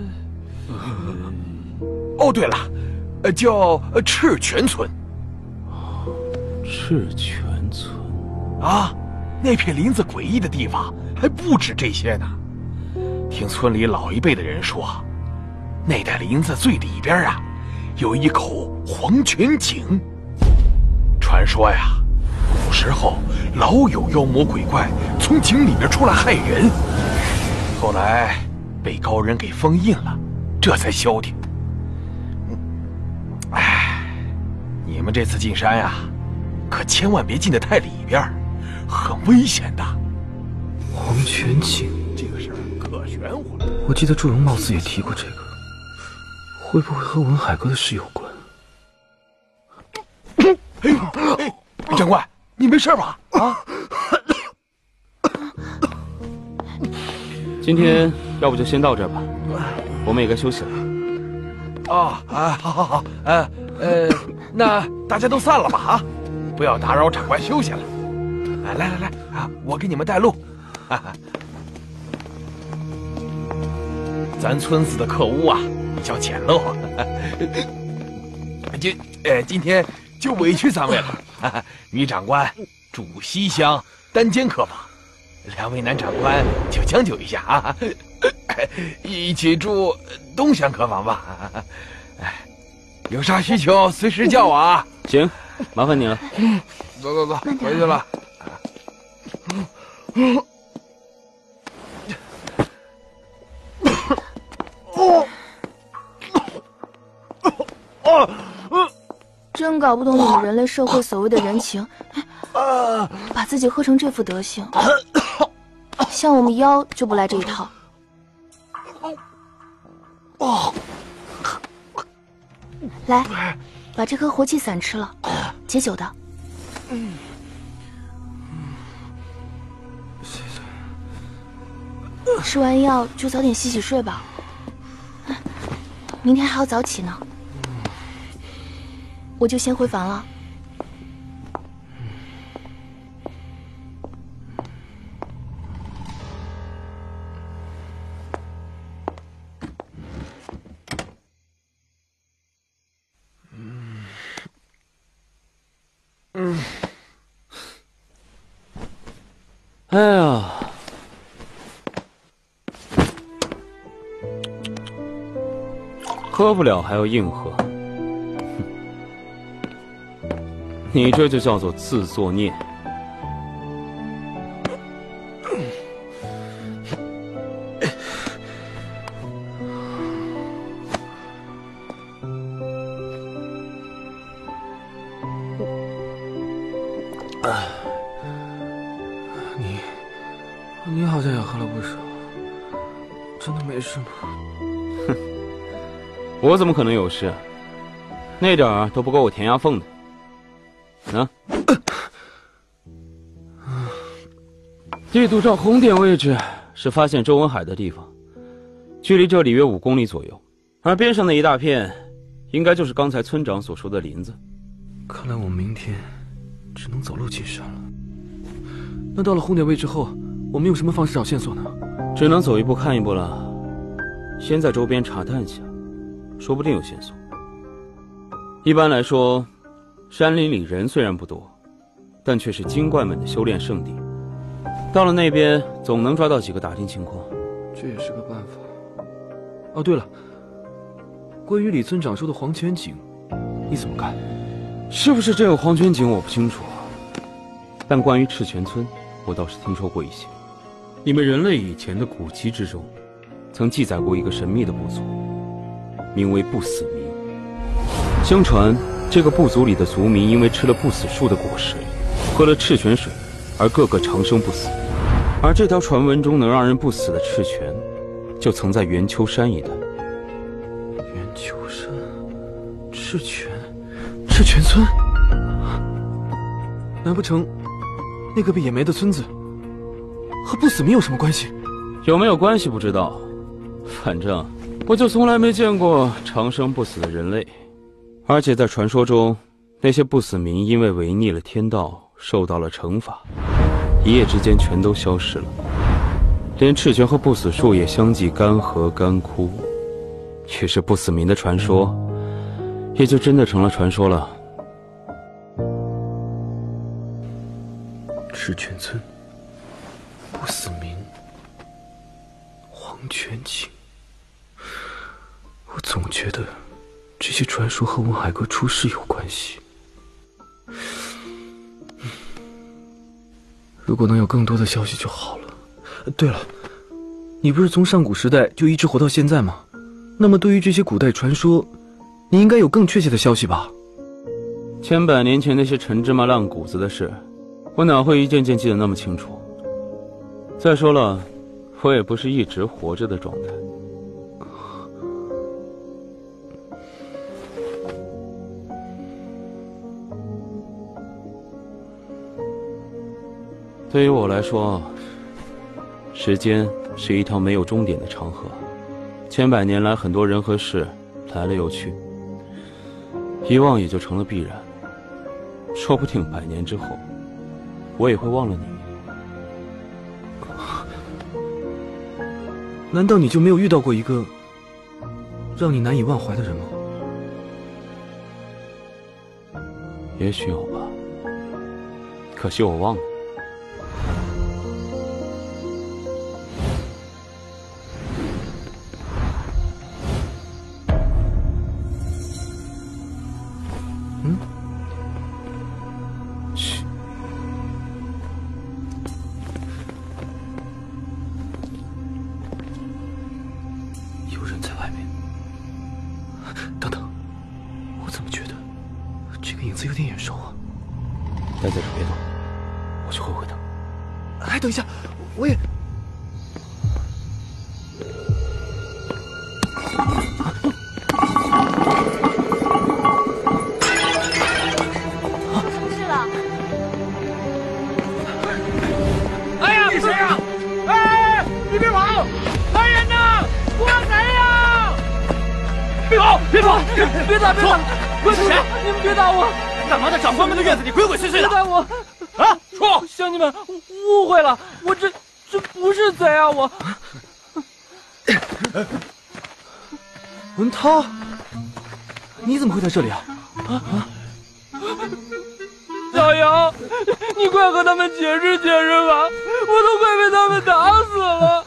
Speaker 10: 哦，对了，呃，叫赤泉村。
Speaker 7: 赤泉村
Speaker 10: 啊，那片林子诡异的地方还不止这些呢。听村里老一辈的人说，那带林子最里边啊，有一口黄泉井。传说呀，古时候老有妖魔鬼怪从井里边出来害人，后来被高人给封印了，这才消停。哎，你们这次进山呀，可千万别进得太里边，很危险的。
Speaker 3: 黄泉井
Speaker 10: 这个事儿可玄乎了。
Speaker 3: 我记得祝融貌似也提过这个，会不会和文海哥的事有关？
Speaker 10: 哎呦，哎，长官，你没事吧？啊？
Speaker 7: 今天要不就先到这儿吧，我们也该休息了。
Speaker 10: 啊啊，好好好，呃呃，那大家都散了吧啊，不要打扰长官休息了。来来来来啊，我给你们带路。哈哈，咱村子的客屋啊比较简陋，今呃今天就委屈三位了。哈哈，女长官住西厢单间客房，两位男长官就将就一下啊，一起住东厢客房吧。哎，有啥需求随时叫我啊。
Speaker 7: 行，麻烦你了。
Speaker 10: 走走走，回去了。
Speaker 5: 真搞不懂你们人类社会所谓的人情，把自己喝成这副德行。像我们妖就不来这一套。来， 把这颗活气散吃了，解酒的。
Speaker 3: 嗯，谢谢。
Speaker 5: 吃完药就早点洗洗睡吧，明天还要早起呢。我就先回房了。
Speaker 7: 嗯，哎呀，喝不了还要硬喝，你这就叫做自作孽。
Speaker 3: 你，你好像也喝了不少，真的没事吗？
Speaker 7: 哼，我怎么可能有事？那点儿都不够我填牙缝的。啊？地图上红点位置是发现周文海的地方，距离这里约五公里左右，而边上的一大片，应该就是刚才村长所说的林子。
Speaker 3: 看来我明天只能走路进山了。那到了红点位置后，我们用什么方式找线索呢？
Speaker 7: 只能走一步看一步了。先在周边查探下，说不定有线索。一般来说，山林里人虽然不多，但却是精怪们的修炼圣地。到了那边，总能抓到几个打听情况。
Speaker 3: 这也是个办法。哦，对了，关于李村长说的黄泉井，你怎么看？
Speaker 7: 是不是这个黄泉井我不清楚，但关于赤泉村，我倒是听说过一些。你们人类以前的古籍之中，曾记载过一个神秘的部族，名为不死民。相传，这个部族里的族民因为吃了不死树的果实，喝了赤泉水，而个个长生不死。而这条传闻中能让人不死的赤泉，就曾在圆丘山一带。
Speaker 3: 圆丘山，赤泉。赤泉村？难不成那个被掩埋的村子和不死民有什么关系？
Speaker 7: 有没有关系不知道，反正我就从来没见过长生不死的人类。而且在传说中，那些不死民因为违逆了天道，受到了惩罚，一夜之间全都消失了，连赤泉和不死树也相继干涸干枯。于是不死民的传说也就真的成了传说了。
Speaker 3: 赤泉村、不死民、黄泉井，我总觉得这些传说和文海阁出事有关系。如果能有更多的消息就好了。对了，你不是从上古时代就一直活到现在吗？那么对于这些古代传说，你应该有更确切的消息吧？
Speaker 7: 千百年前那些陈芝麻烂谷子的事，我哪会一件件记得那么清楚？再说了，我也不是一直活着的状态。对于我来说，时间是一条没有终点的长河，千百年来很多人和事来了又去，遗忘也就成了必然。说不定百年之后，我也会忘了你。
Speaker 3: 难道你就没有遇到过一个让你难以忘怀的人吗？
Speaker 7: 也许有吧，可惜我忘了。
Speaker 3: 嗯？嘘。有人在外面。等等，我怎么觉得这个影子有点眼熟啊？
Speaker 7: 待在这别动，我去会会他。
Speaker 3: 哎，等一下，我也。 别打，别打！快住手！你们别打我！
Speaker 10: 干嘛在长官们的院子里鬼鬼祟祟的？
Speaker 3: 别打我！
Speaker 10: 啊！说，
Speaker 3: 乡亲们误会了，我这这不是贼啊！我文涛，你怎么会在这里啊？啊啊！小杨，你快和他们解释解释吧，我都快被他们打死了。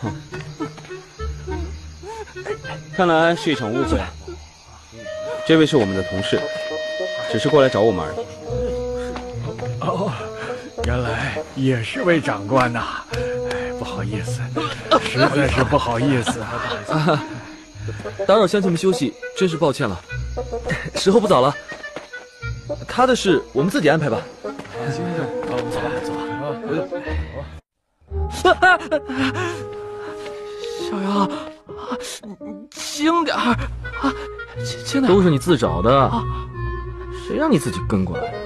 Speaker 7: 看来是一场误会。这位是我们的同事，只是过来找我们而已。
Speaker 11: 哦，原来也是位长官呐！哎，不好意思，实在是不好意思啊！
Speaker 3: 打扰乡亲们休息，真是抱歉了。时候不早了，他的事我们自己安排吧。行行行，我们走吧，走吧。小杨，轻点儿啊，轻点。都是你自找的，啊、谁让你自己跟过来？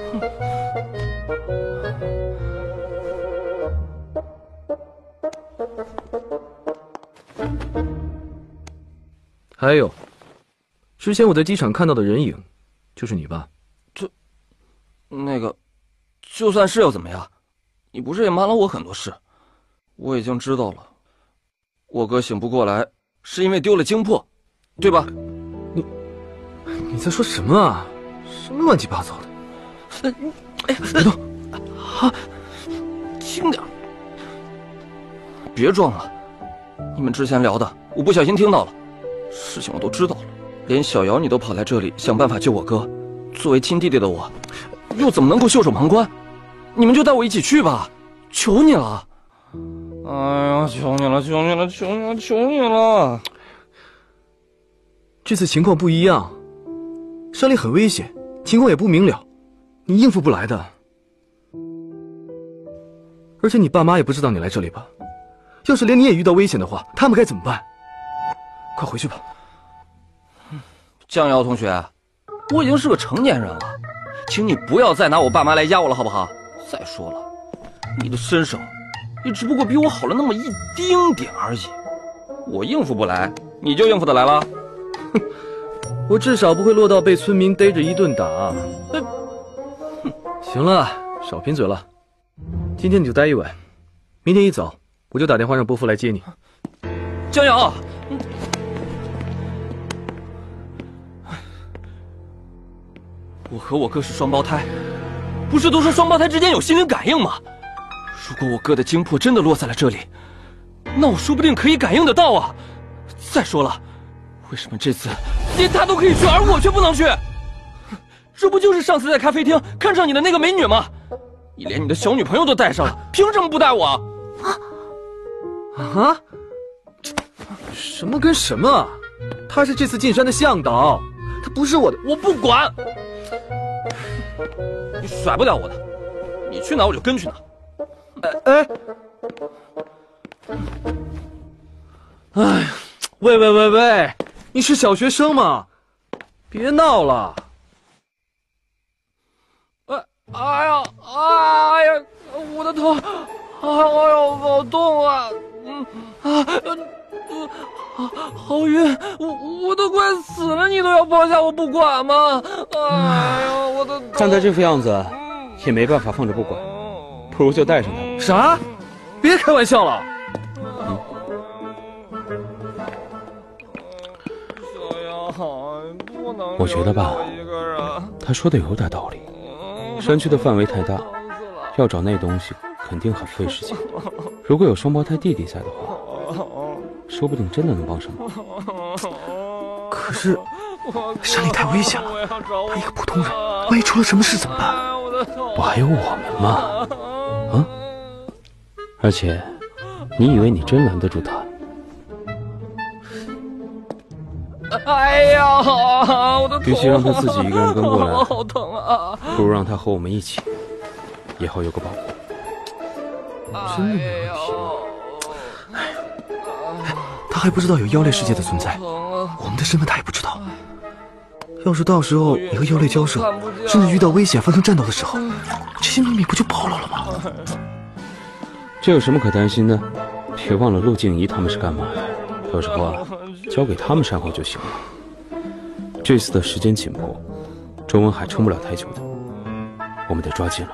Speaker 3: 还有，之前我在机场看到的人影，就是你吧？
Speaker 12: 这，那个，就算是又怎么样？你不是也瞒了我很多事？我已经知道了，我哥醒不过来是因为丢了精魄，对吧？
Speaker 3: 你，你在说什么啊？什么乱七八糟的？哎，别动！
Speaker 12: 啊，轻点，别装了。你们之前聊的，我不小心听到了。事情我都知道了，连小瑶你都跑来这里想办法救我哥，作为亲弟弟的我，又怎么能够袖手旁观？你们就带我一起去吧，求你了！哎呀，求你了，求你了，求你了，求你了！
Speaker 3: 这次情况不一样，山里很危险，情况也不明了，你应付不来的。而且你爸妈也不知道你来这里吧？要是连你也遇到危险的话，他们该怎么办？快回去吧。
Speaker 12: 江瑶同学，我已经是个成年人了，请你不要再拿我爸妈来压我了，好不好？再说了，你的身手也只不过比我好了那么一丁点而已，我应付不来，你就应付得来了？
Speaker 3: 哼，我至少不会落到被村民逮着一顿打。行了，少贫嘴了。今天你就待一晚，明天一早我就打电话让伯父来接你。
Speaker 12: 江瑶。我和我哥是双胞胎，不是都说双胞胎之间有心灵感应吗？如果我哥的精魄真的落在了这里，那我说不定可以感应得到啊！再说了，为什么这次连他都可以去，而我却不能去？这不就是上次在咖啡厅看上你的那个美女吗？你连你的小女朋友都带上了，凭什么不带我？
Speaker 3: 啊？啊？什么跟什么？他是这次进山的向导，他不是我的。
Speaker 12: 我不管。你甩不了我的，你去哪我就跟去哪。
Speaker 3: 哎哎，哎，喂喂喂喂，你是小学生吗？别闹了！
Speaker 12: 哎哎呀哎呀，我的头，哎呦，好痛啊！嗯啊呃，好晕，我我都快死了，你都要抛下我不管吗？哎呀，我的头！
Speaker 7: 看他这副样子，也没办法放着不管，不如就带上他。
Speaker 3: 啥？别开玩笑了！
Speaker 7: 嗯。
Speaker 12: 小杨，不能
Speaker 7: 我觉得吧，他说的有点道理。山区的范围太大，要找那东西肯定很费时间。如果有双胞胎弟弟在的话，说不定真的能帮上忙。
Speaker 3: 可是山里太危险了，他一个普通人，万一出了什么事怎么办？
Speaker 7: 不还有我们吗？啊！而且，你以为你真拦得住他？
Speaker 12: 哎呀，我的头！
Speaker 7: 与其让他自己一个人跟过来，
Speaker 12: 好疼啊！
Speaker 7: 不如让他和我们一起，也好有个保护。
Speaker 3: 真的没问题吗？哎，他还不知道有妖猎世界的存在，我们的身份他也不知道。要是到时候你和妖猎交涉，甚至遇到危险发生战斗的时候，这些秘密不就暴露了吗？
Speaker 7: 这有什么可担心的？别忘了陆静怡他们是干嘛的，到时候啊，交给他们善后就行了。 这次的时间紧迫，周文海撑不了太久的，我们得抓紧了。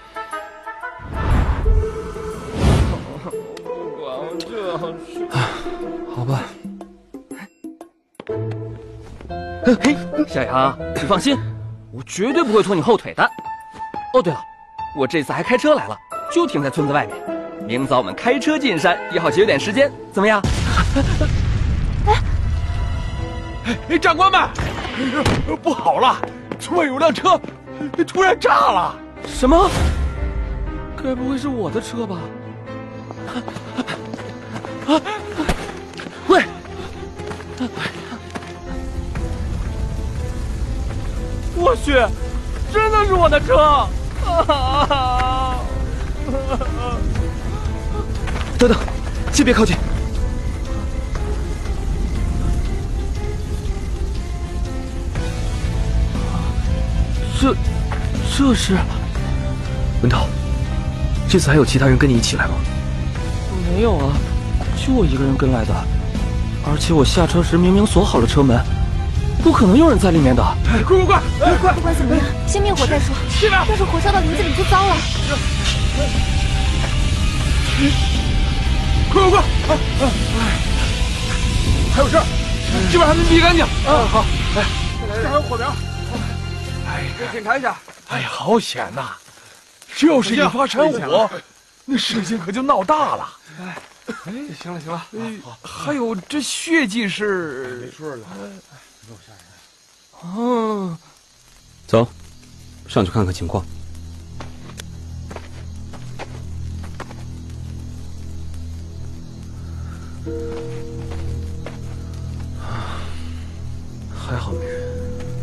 Speaker 3: 好吧。
Speaker 12: 嘿，小杨，你放心，我绝对不会拖你后腿的。哦，对了，我这次还开车来了，就停在村子外面。明早我们开车进山，也好节约点时间，怎么样？
Speaker 10: 哎，哎，长官们，不好了，村外有辆车突然炸了！
Speaker 12: 什么？该不会是我的车吧？啊！喂！我去，真的是我的车！啊！
Speaker 3: 等等，先别靠近。这，这是文涛，这次还有其他人跟你一起来吗？
Speaker 12: 没有啊，就我一个人跟来的。而且我下车时明明锁好了车门，不可能有人在里面的。
Speaker 10: 快快快快！
Speaker 5: 不管怎么样，先灭火再说。要是火烧到林子里就糟了。
Speaker 10: 快快快！还有事儿，这边还没灭干净。啊，好，哎，这还有火苗。哎，给检查一下。哎呀，好险呐！这要是引发山火，那事情可就闹大了。哎，哎，行了行了，还有这血迹是没事了，没有吓人。
Speaker 7: 哦，走，上去看看情况。
Speaker 3: 还好没人。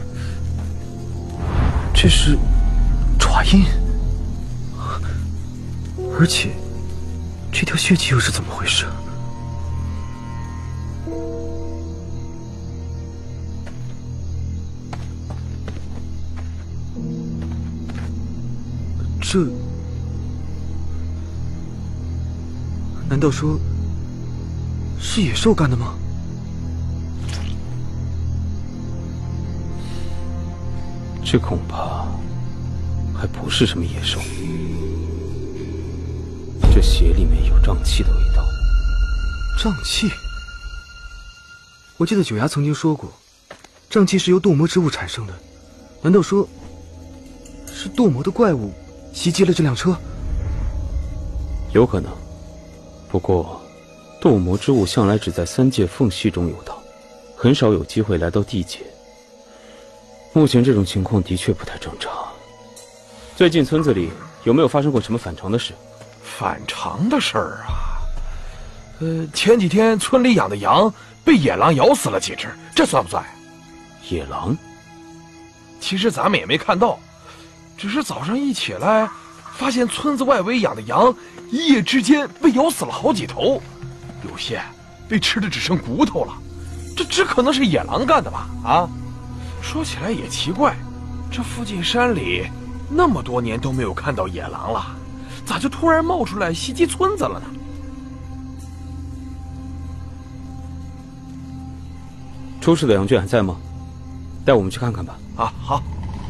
Speaker 3: 这是爪印，而且这条血迹又是怎么回事？这难道说是野兽干的吗？
Speaker 7: 这恐怕还不是什么野兽，这血里面有瘴气的味道。
Speaker 3: 瘴气？我记得九牙曾经说过，瘴气是由堕魔之物产生的。难道说是堕魔的怪物袭击了这辆车？
Speaker 7: 有可能，不过堕魔之物向来只在三界缝隙中游荡，很少有机会来到地界。目前这种情况的确不太正常。最近村子里有没有发生过什么反常的事？
Speaker 10: 反常的事儿啊，呃，前几天村里养的羊被野狼咬死了几只，这算不算？
Speaker 7: 野狼？
Speaker 10: 其实咱们也没看到，只是早上一起来，发现村子外围养的羊一夜之间被咬死了好几头，有些被吃的只剩骨头了。这只可能是野狼干的吧？啊？说起来也奇怪，这附近山里那么多年都没有看到野狼了，咋就突然冒出来袭击村子了呢？
Speaker 7: 出事的羊圈还在吗？带我们去看看吧。
Speaker 10: 啊，好。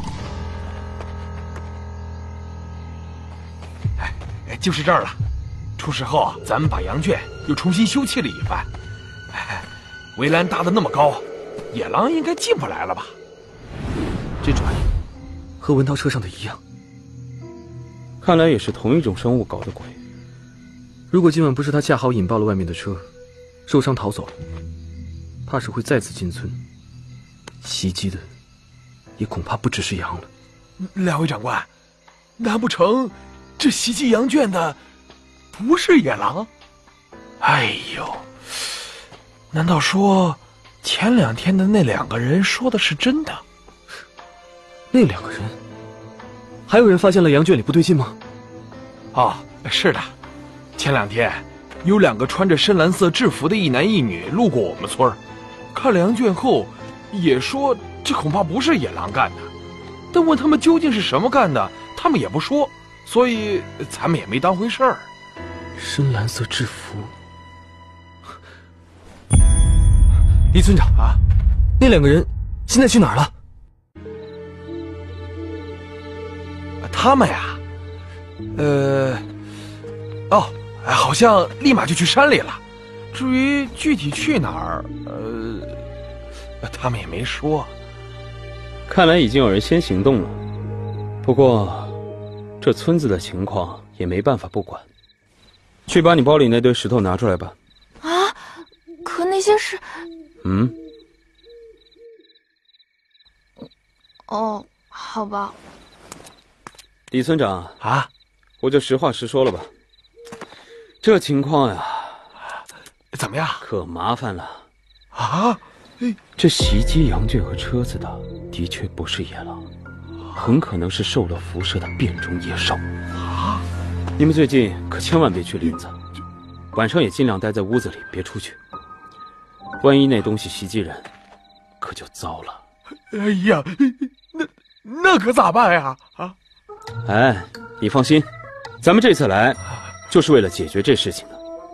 Speaker 10: 哎哎，就是这儿了。出事后啊，咱们把羊圈又重新修葺了一番。哎，围栏搭得那么高，野狼应该进不来了吧？
Speaker 3: 这爪印和文涛车上的一样，
Speaker 7: 看来也是同一种生物搞的鬼。
Speaker 3: 如果今晚不是他恰好引爆了外面的车，受伤逃走了，怕是会再次进村，袭击的也恐怕不只是羊了。
Speaker 10: 两位长官，难不成这袭击羊圈的不是野狼？哎呦，难道说前两天的那两个人说的是真的？
Speaker 3: 那两个人，还有人发现了羊圈里不对劲吗？
Speaker 10: 哦，是的，前两天有两个穿着深蓝色制服的一男一女路过我们村儿，看了羊圈后，也说这恐怕不是野狼干的，但问他们究竟是什么干的，他们也不说，所以咱们也没当回事儿。
Speaker 3: 深蓝色制服， 李村长啊，那两个人现在去哪儿了？
Speaker 10: 他们呀，呃，哦，好像立马就去山里了。至于具体去哪儿，呃，他们也没说。
Speaker 7: 看来已经有人先行动了。不过，这村子的情况也没办法不管。去把你包里那堆石头拿出来吧。
Speaker 5: 啊，可那些是……
Speaker 7: 嗯。
Speaker 5: 哦，好吧。
Speaker 7: 李村长
Speaker 10: 啊，
Speaker 7: 我就实话实说了吧。这情况呀，
Speaker 10: 怎么样？
Speaker 7: 可麻烦了
Speaker 10: 啊！
Speaker 7: 这袭击杨俊和车子的，的确不是野狼，很可能是受了辐射的变种野兽。
Speaker 10: 啊！
Speaker 7: 你们最近可千万别去林子，晚上也尽量待在屋子里，别出去。万一那东西袭击人，可就糟了。
Speaker 10: 哎呀，那那可咋办呀？啊！
Speaker 7: 哎，你放心，咱们这次来，就是为了解决这事情的。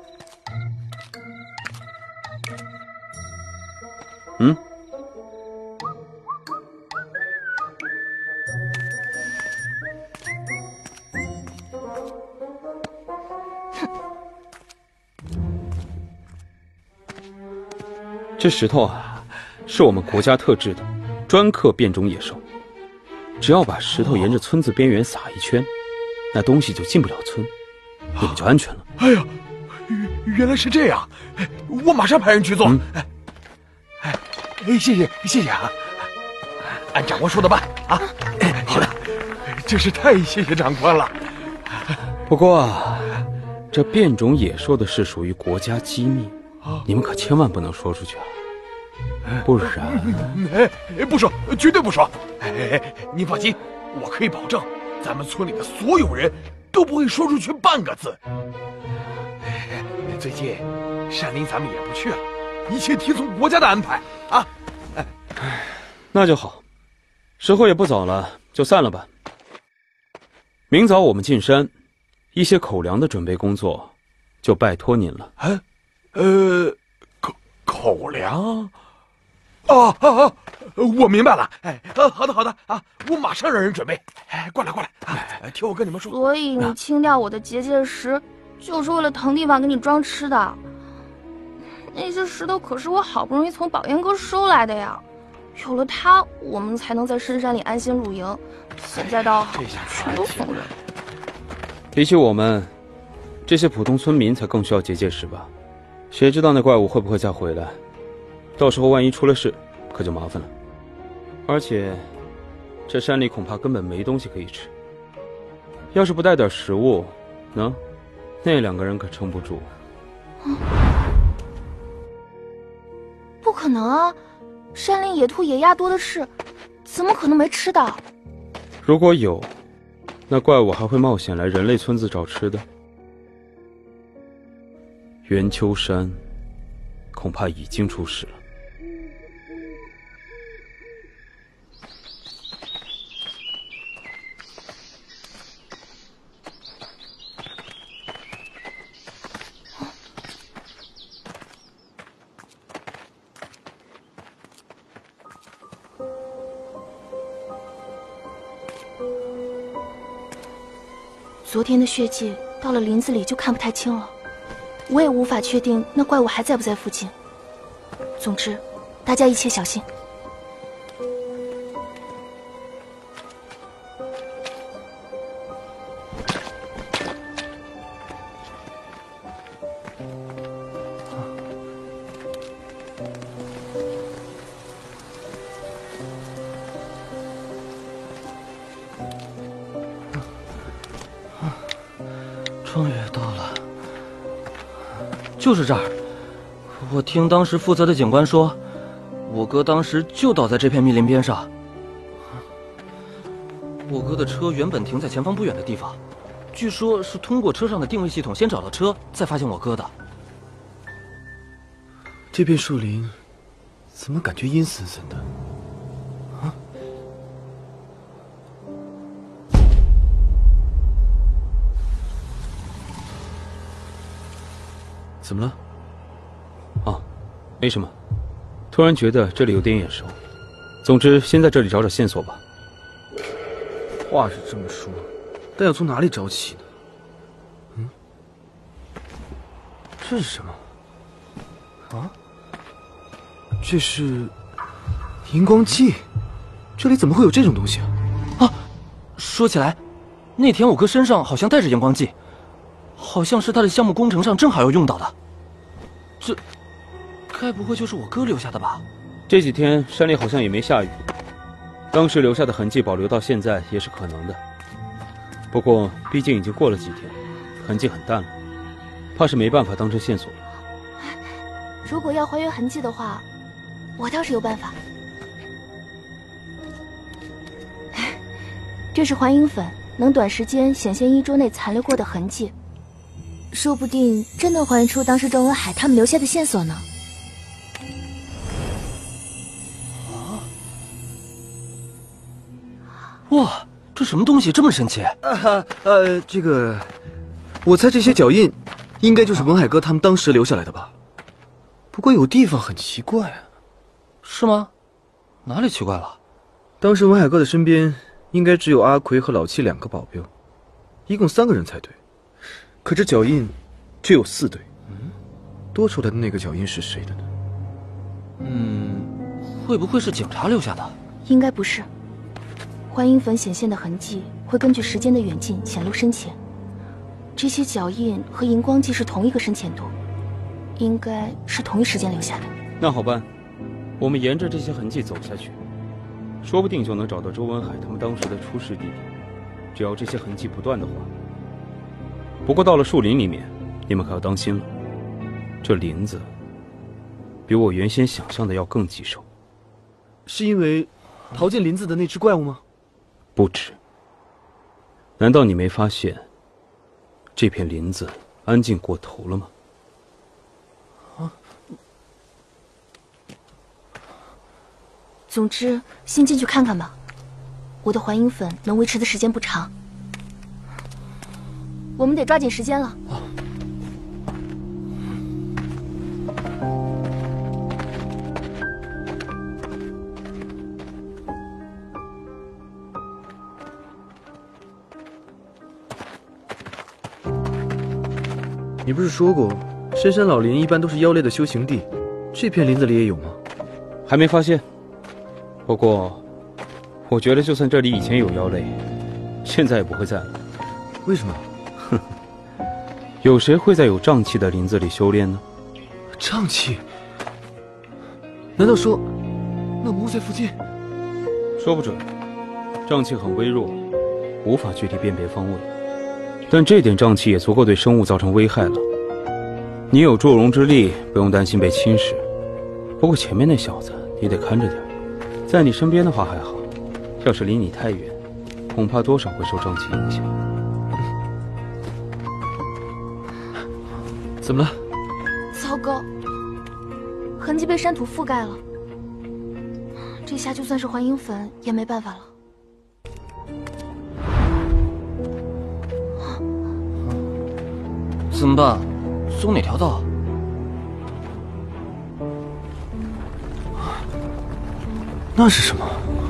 Speaker 7: 嗯。这石头啊，是我们国家特制的，专克变种野兽。只要把石头沿着村子边缘撒一圈，那东西就进不了村，你们就安全了。
Speaker 10: 哎呀，原来是这样，我马上派人去做。嗯、哎，哎，谢谢谢谢啊，按长官说的办啊。好嘞，真是太谢谢长官了。
Speaker 7: 不过，这变种野兽的事属于国家机密，你们可千万不能说出去啊。不然，
Speaker 10: 哎，不说，绝对不说。哎，您放心，我可以保证，咱们村里的所有人都不会说出去半个字。哎，最近山林咱们也不去了，一切听从国家的安排啊。
Speaker 7: 哎，那就好，时候也不早了，就散了吧。明早我们进山，一些口粮的准备工作就拜托您了。
Speaker 10: 哎，呃，口口粮。哦哦哦，我明白了。哎，呃，好的好的啊，我马上让人准备。哎，过来过来啊，听我跟你们说。
Speaker 5: 所以你清掉我的结界石，就是为了腾地方给你装吃的。那些石头可是我好不容易从宝岩阁收来的呀，有了它，我们才能在深山里安心露营。现在倒好，全都送人。
Speaker 7: 比起我们，这些普通村民才更需要结界石吧？谁知道那怪物会不会再回来？到时候万一出了事，可就麻烦了。而且，这山里恐怕根本没东西可以吃。要是不带点食物，那那两个人可撑不住。
Speaker 5: 嗯、不可能啊！山林野兔野鸭多的是，怎么可能没吃的？
Speaker 7: 如果有，那怪物还会冒险来人类村子找吃的？元丘山恐怕已经出事了。
Speaker 5: 昨天的血迹到了林子里就看不太清了，我也无法确定那怪物还在不在附近。总之，大家一切小心。
Speaker 12: 终于到了，就是这儿。我听当时负责的警官说，我哥当时就倒在这片密林边上。我哥的车原本停在前方不远的地方，据说是通过车上的定位系统先找到车，再发现我哥的。
Speaker 3: 这片树林怎么感觉阴森森的？啊？怎么了？
Speaker 7: 啊，没什么。突然觉得这里有点眼熟， 总之，先在这里找找线索吧。
Speaker 3: 话是这么说，但要从哪里找起呢？嗯，这是什么？啊？这是荧光剂？这里怎么会有这种东西啊？
Speaker 12: 啊，说起来，那天我哥身上好像带着荧光剂，好像是他的项目工程上正好要用到的。这，该不会就是我哥留下的吧？
Speaker 7: 这几天山里好像也没下雨，当时留下的痕迹保留到现在也是可能的。不过毕竟已经过了几天，痕迹很淡了，怕是没办法当成线索了。
Speaker 5: 如果要还原痕迹的话，我倒是有办法。这是还阴粉，能短时间显现衣桌内残留过的痕迹，说不定真能还原出当时周文海他们留下的线索呢。
Speaker 12: 哇，这什么东西这么神奇？
Speaker 3: 啊，呃，这个，我猜这些脚印，应该就是文海哥他们当时留下来的吧？不过有地方很奇怪啊。
Speaker 12: 是吗？哪里奇怪了？
Speaker 3: 当时文海哥的身边应该只有阿奎和老七两个保镖，一共三个人才对。可这脚印却有四对，嗯，多出来的那个脚印是谁的呢？
Speaker 12: 嗯，会不会是警察留下的？
Speaker 5: 应该不是。还阴粉显现的痕迹会根据时间的远近显露深浅，这些脚印和荧光剂是同一个深浅度，应该是同一时间留下的。
Speaker 7: 那好办，我们沿着这些痕迹走下去，说不定就能找到周文海他们当时的出事地点。只要这些痕迹不断的话，不过到了树林里面，你们可要当心了，这林子比我原先想象的要更棘手。
Speaker 3: 是因为逃进林子的那只怪物吗？
Speaker 7: 不止。难道你没发现这片林子安静过头了吗？
Speaker 3: 啊！
Speaker 5: 总之，先进去看看吧。我的还阴粉能维持的时间不长，我们得抓紧时间了。
Speaker 3: 啊！你不是说过，深山老林一般都是妖类的修行地，这片林子里也有吗？
Speaker 7: 还没发现。不过，我觉得就算这里以前有妖类，现在也不会在了。
Speaker 3: 为什么？
Speaker 7: 哼，有谁会在有瘴气的林子里修炼呢？
Speaker 3: 瘴气？难道说，那魔物在附近？
Speaker 7: 说不准，瘴气很微弱，无法具体辨别方位。但这点瘴气也足够对生物造成危害了。你有祝融之力，不用担心被侵蚀。不过前面那小子，你得看着点。在你身边的话还好，要是离你太远，恐怕多少会受瘴气影响。
Speaker 3: 怎么了？
Speaker 5: 糟糕，痕迹被山土覆盖了，这下就算是还阴粉也没办法了。
Speaker 12: 怎么办？走哪条道？
Speaker 3: 那是什么？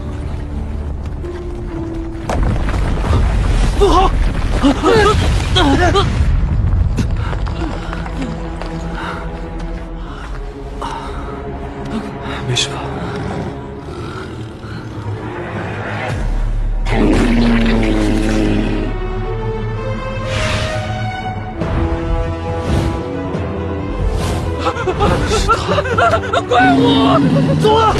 Speaker 3: 不好！没事吧？是他！
Speaker 12: 怪物！走啊！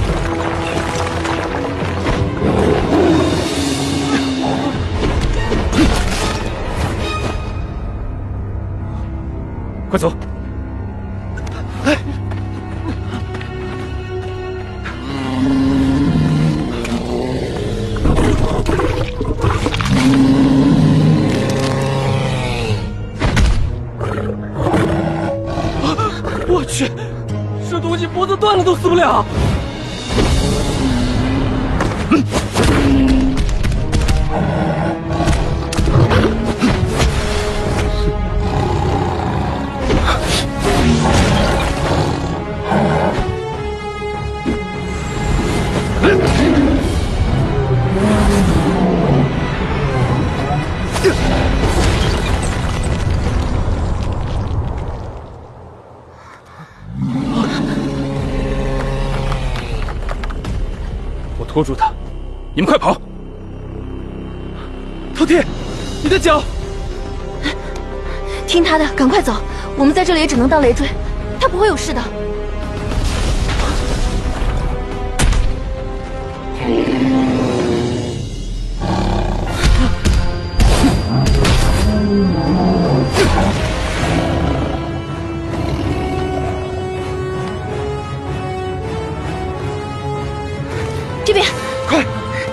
Speaker 7: 快走！
Speaker 3: 哎！
Speaker 12: 我去，这东西脖子断了都死不了。
Speaker 7: 拖住他！你们快跑！
Speaker 3: 饕餮，你的脚！
Speaker 5: 听他的，赶快走！我们在这里也只能当累赘，他不会有事的。这边，
Speaker 3: 快！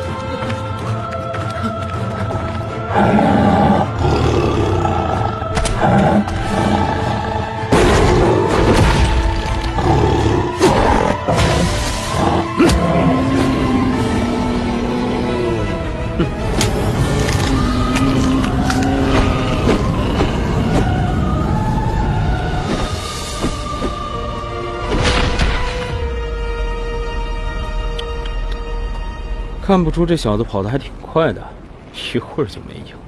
Speaker 7: 看不出这小子跑得还挺快的，一会儿就没影。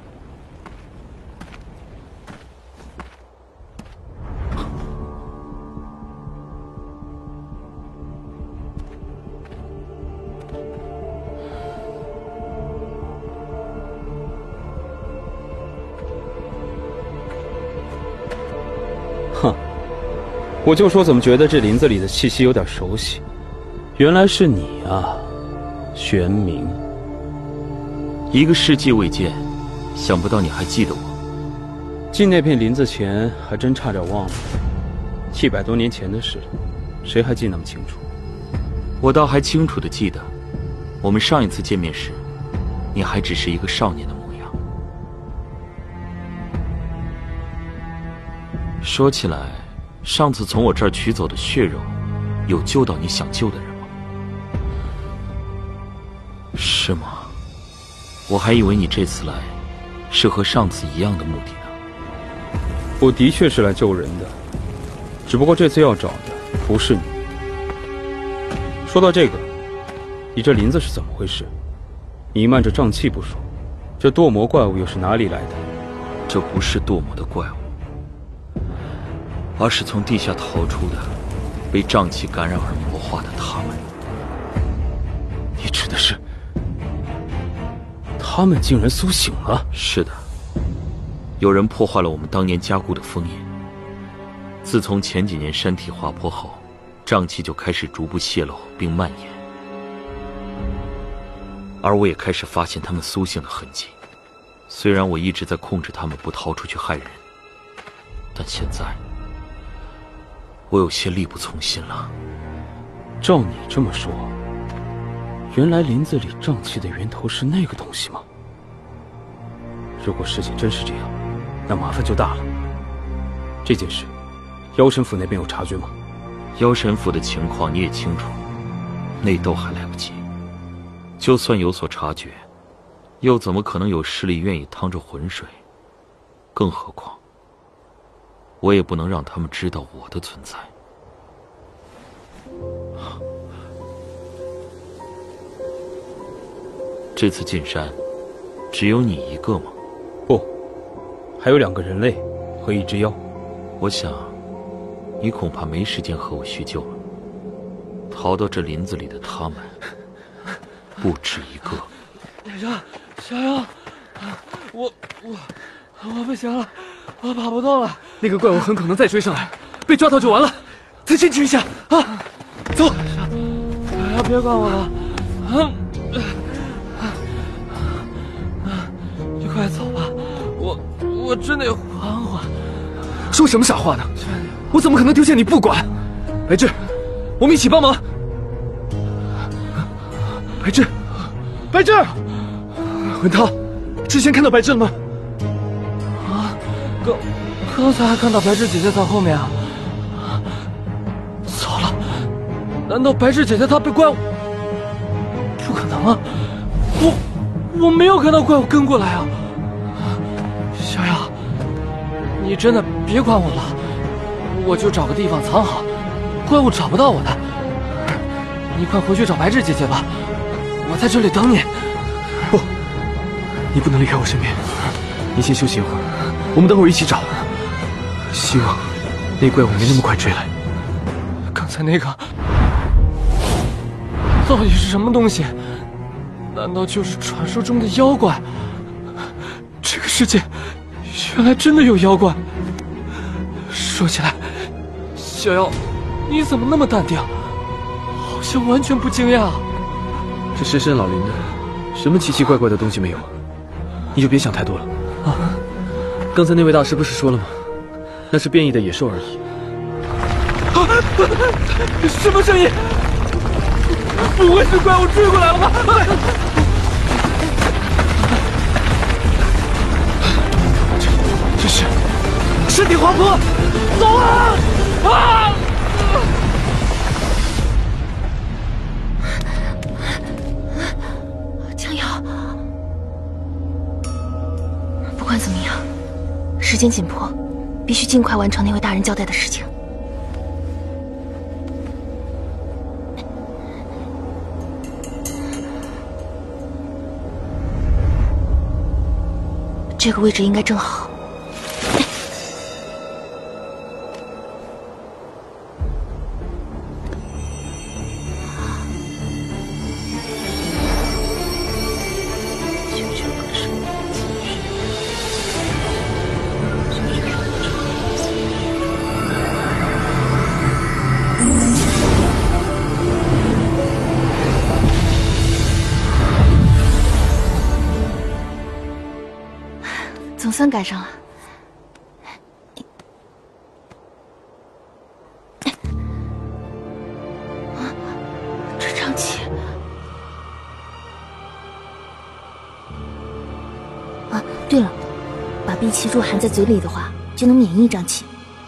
Speaker 7: 哼，我就说怎么觉得这林子里的气息有点熟悉，原来是你啊！玄冥，
Speaker 4: 一个世纪未见，想不到你还记得我。
Speaker 7: 进那片林子前，还真差点忘了，一百多年前的事，谁还记那么清楚？
Speaker 4: 我倒还清楚的记得，我们上一次见面时，你还只是一个少年的模样。说起来，上次从我这儿取走的血肉，有救到你想救的人吗？是吗？我还以为你这次来，是和上次一样的目的呢。
Speaker 7: 我的确是来救人的，只不过这次要找的不是你。说到这个，你这林子是怎么回事？弥漫着瘴气不说，这堕魔怪物又是哪里来的？
Speaker 4: 这不是堕魔的怪物，而是从地下逃出的，被瘴气感染而魔化的他们。
Speaker 7: 你指的是？他们竟然苏醒了！
Speaker 4: 是的，有人破坏了我们当年加固的封印。自从前几年山体滑坡后，瘴气就开始逐步泄露并蔓延，而我也开始发现他们苏醒的痕迹。虽然我一直在控制他们不逃出去害人，但现在我有些力不从心了。
Speaker 7: 照你这么说，原来林子里瘴气的源头是那个东西吗？如果事情真是这样，那麻烦就大了。这件事，妖神府那边有察觉吗？
Speaker 4: 妖神府的情况你也清楚，内斗还来不及。就算有所察觉，又怎么可能有势力愿意趟着浑水？更何况，我也不能让他们知道我的存在。这次进山，只有你一个吗？
Speaker 7: 不，还有两个人类和一只妖。
Speaker 4: 我想，你恐怕没时间和我叙旧了。逃到这林子里的他们，不止一个。
Speaker 3: 小妖，小妖，我我我不行了，我跑不动了。那个怪物很可能再追上来，被抓到就完了。再坚持一下啊！走，小妖，别管我了。嗯。快走吧，我我真得缓缓。说什么傻话呢？我怎么可能丢下你不管？白志，我们一起帮忙。白志，白志，文涛，之前看到白志了吗？啊，刚刚才还看到白志姐姐在后面啊。糟了，难道白志姐姐她被怪物？不可能啊！我我没有看到怪物跟过来啊！小妖，你真的别管我了，我就找个地方藏好，怪物找不到我的。你快回去找白志姐姐吧，我在这里等你。不，你不能离开我身边，你先休息一会儿，我们等会儿一起找。希望那怪物没那么快追来。刚才那个，
Speaker 12: 到底是什么东西？难道就是传说中的妖怪？这个世界原来真的有妖怪。说起来，小妖，你怎么那么淡定？好像完全不惊讶。
Speaker 3: 这深山老林的，什么奇奇怪怪的东西没有？你就别想太多了。啊！刚才那位大师不是说了吗？那是变异的野兽而已。
Speaker 12: 啊！什么声音？不会是怪物追过来了吧？这这是身体滑坡，走啊！啊！
Speaker 5: 江瑶，不管怎么样，时间紧迫，必须尽快完成那位大人交代的事情。这个位置应该正好。总算赶上了。啊，这瘴气！啊，对了，把碧琪珠含在嘴里的话，就能免疫瘴气。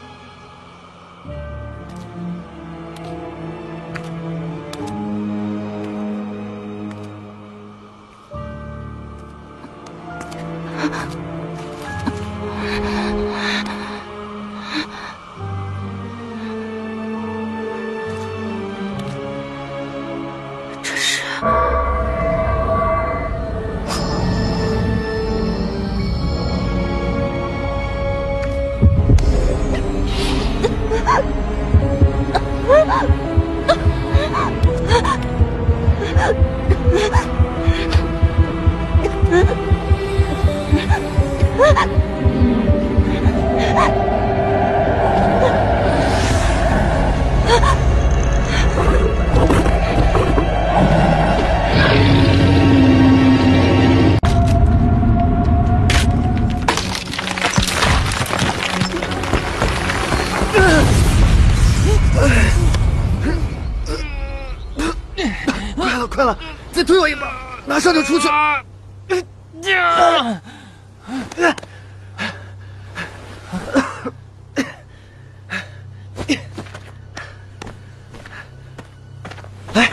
Speaker 9: 快了，快了，再推我一把，马上就出去。来，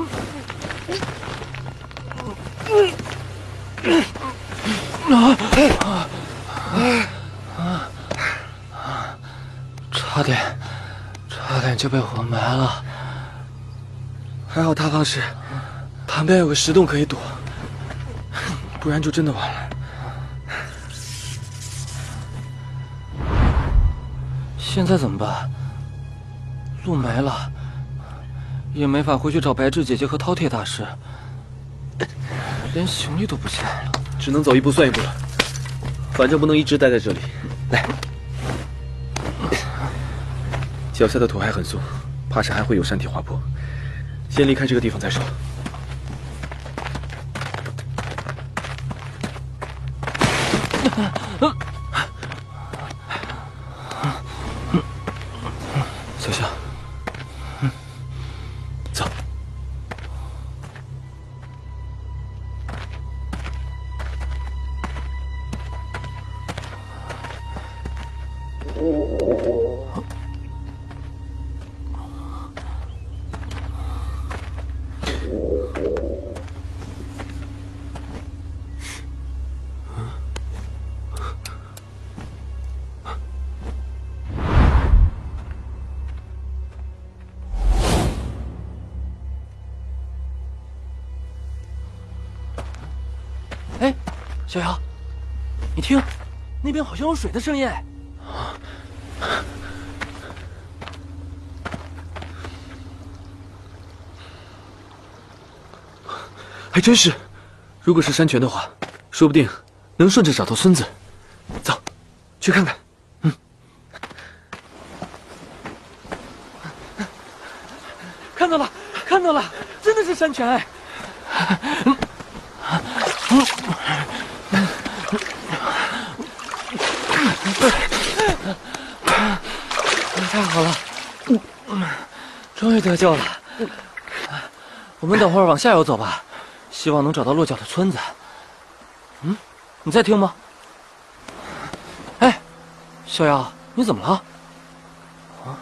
Speaker 12: 差点，差点就被活埋了。还好塌方时旁边有个石洞可以躲，不然就真的完了。现在怎么办？路没了，也没法回去找白雉姐姐和饕餮大师，连行李都不见了，
Speaker 3: 只能走一步算一步了。反正不能一直待在这里。来，脚下的土还很松，怕是还会有山体滑坡。先离开这个地方再说。小夏，走。
Speaker 12: 哎，小瑶，你听，那边好像有水的声音。
Speaker 3: 还真是。如果是山泉的话，说不定能顺着找到村子。走，去看看。嗯。
Speaker 12: 看到了，看到了，真的是山泉哎！嗯嗯太好了，终于得救了。我们等会儿往下游走吧，希望能找到落脚的村子。嗯，你在听吗？哎，小妖，你怎么了？啊？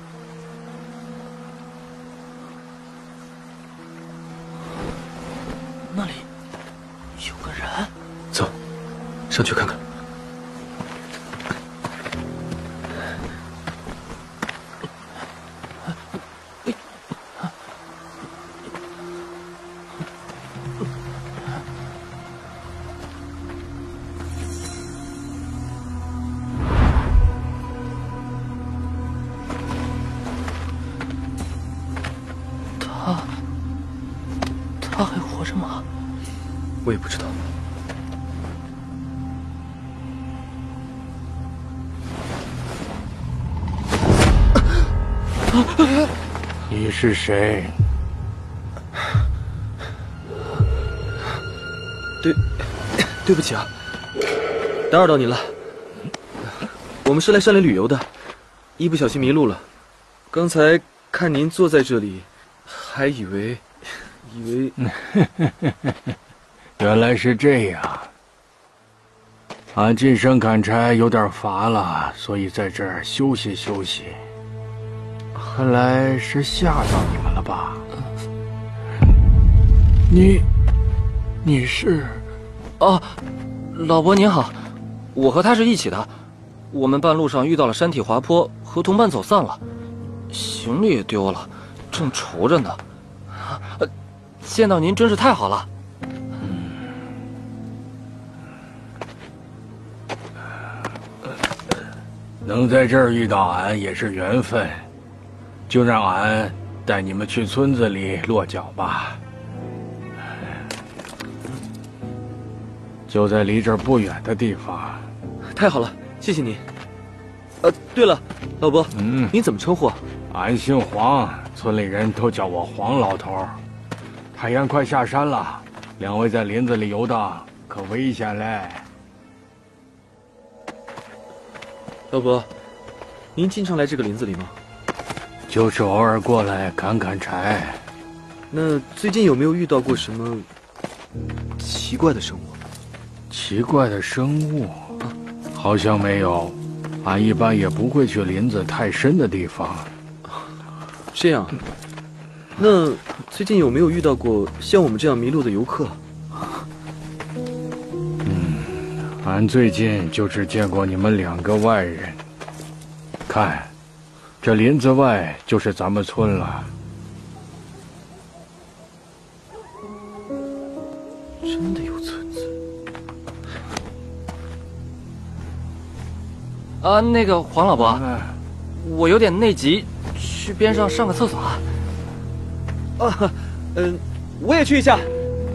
Speaker 12: 那里有个人。
Speaker 3: 走，上去看看。
Speaker 12: 他还活着吗？
Speaker 3: 我也不知道。
Speaker 11: 你是谁？
Speaker 3: 对，对不起啊，打扰到您了。我们是来山里旅游的，一不小心迷路了。刚才看您坐在这里，还以为。以
Speaker 11: 为原来是这样。俺进山砍柴有点乏了，所以在这儿休息休息。看来是吓到你们了吧？你，你是？
Speaker 12: 啊，老伯您好，我和他是一起的。我们半路上遇到了山体滑坡，和同伴走散了，行李也丢了，正愁着呢。呃见到您真是太好了。
Speaker 11: 能在这儿遇到俺也是缘分，就让俺带你们去村子里落脚吧。就在离这儿不远的地方。
Speaker 3: 太好了，谢谢您。呃，对了，老伯，
Speaker 11: 嗯，
Speaker 3: 您怎么称呼？
Speaker 11: 俺姓黄，村里人都叫我黄老头。太阳快下山了，两位在林子里游荡，可危险嘞。
Speaker 3: 老伯，您经常来这个林子里吗？
Speaker 11: 就是偶尔过来砍砍柴。
Speaker 3: 那最近有没有遇到过什么奇怪的生物？
Speaker 11: 奇怪的生物？啊，好像没有。俺一般也不会去林子太深的地方。
Speaker 3: 这样。那最近有没有遇到过像我们这样迷路的游客？
Speaker 11: 嗯，俺最近就只见过你们两个外人。看，这林子外就是咱们村了。
Speaker 3: 真的有村子？
Speaker 12: 啊，那个黄老伯，嗯、我有点内急，去边上上个厕所啊。
Speaker 3: 啊，嗯，我也去一下。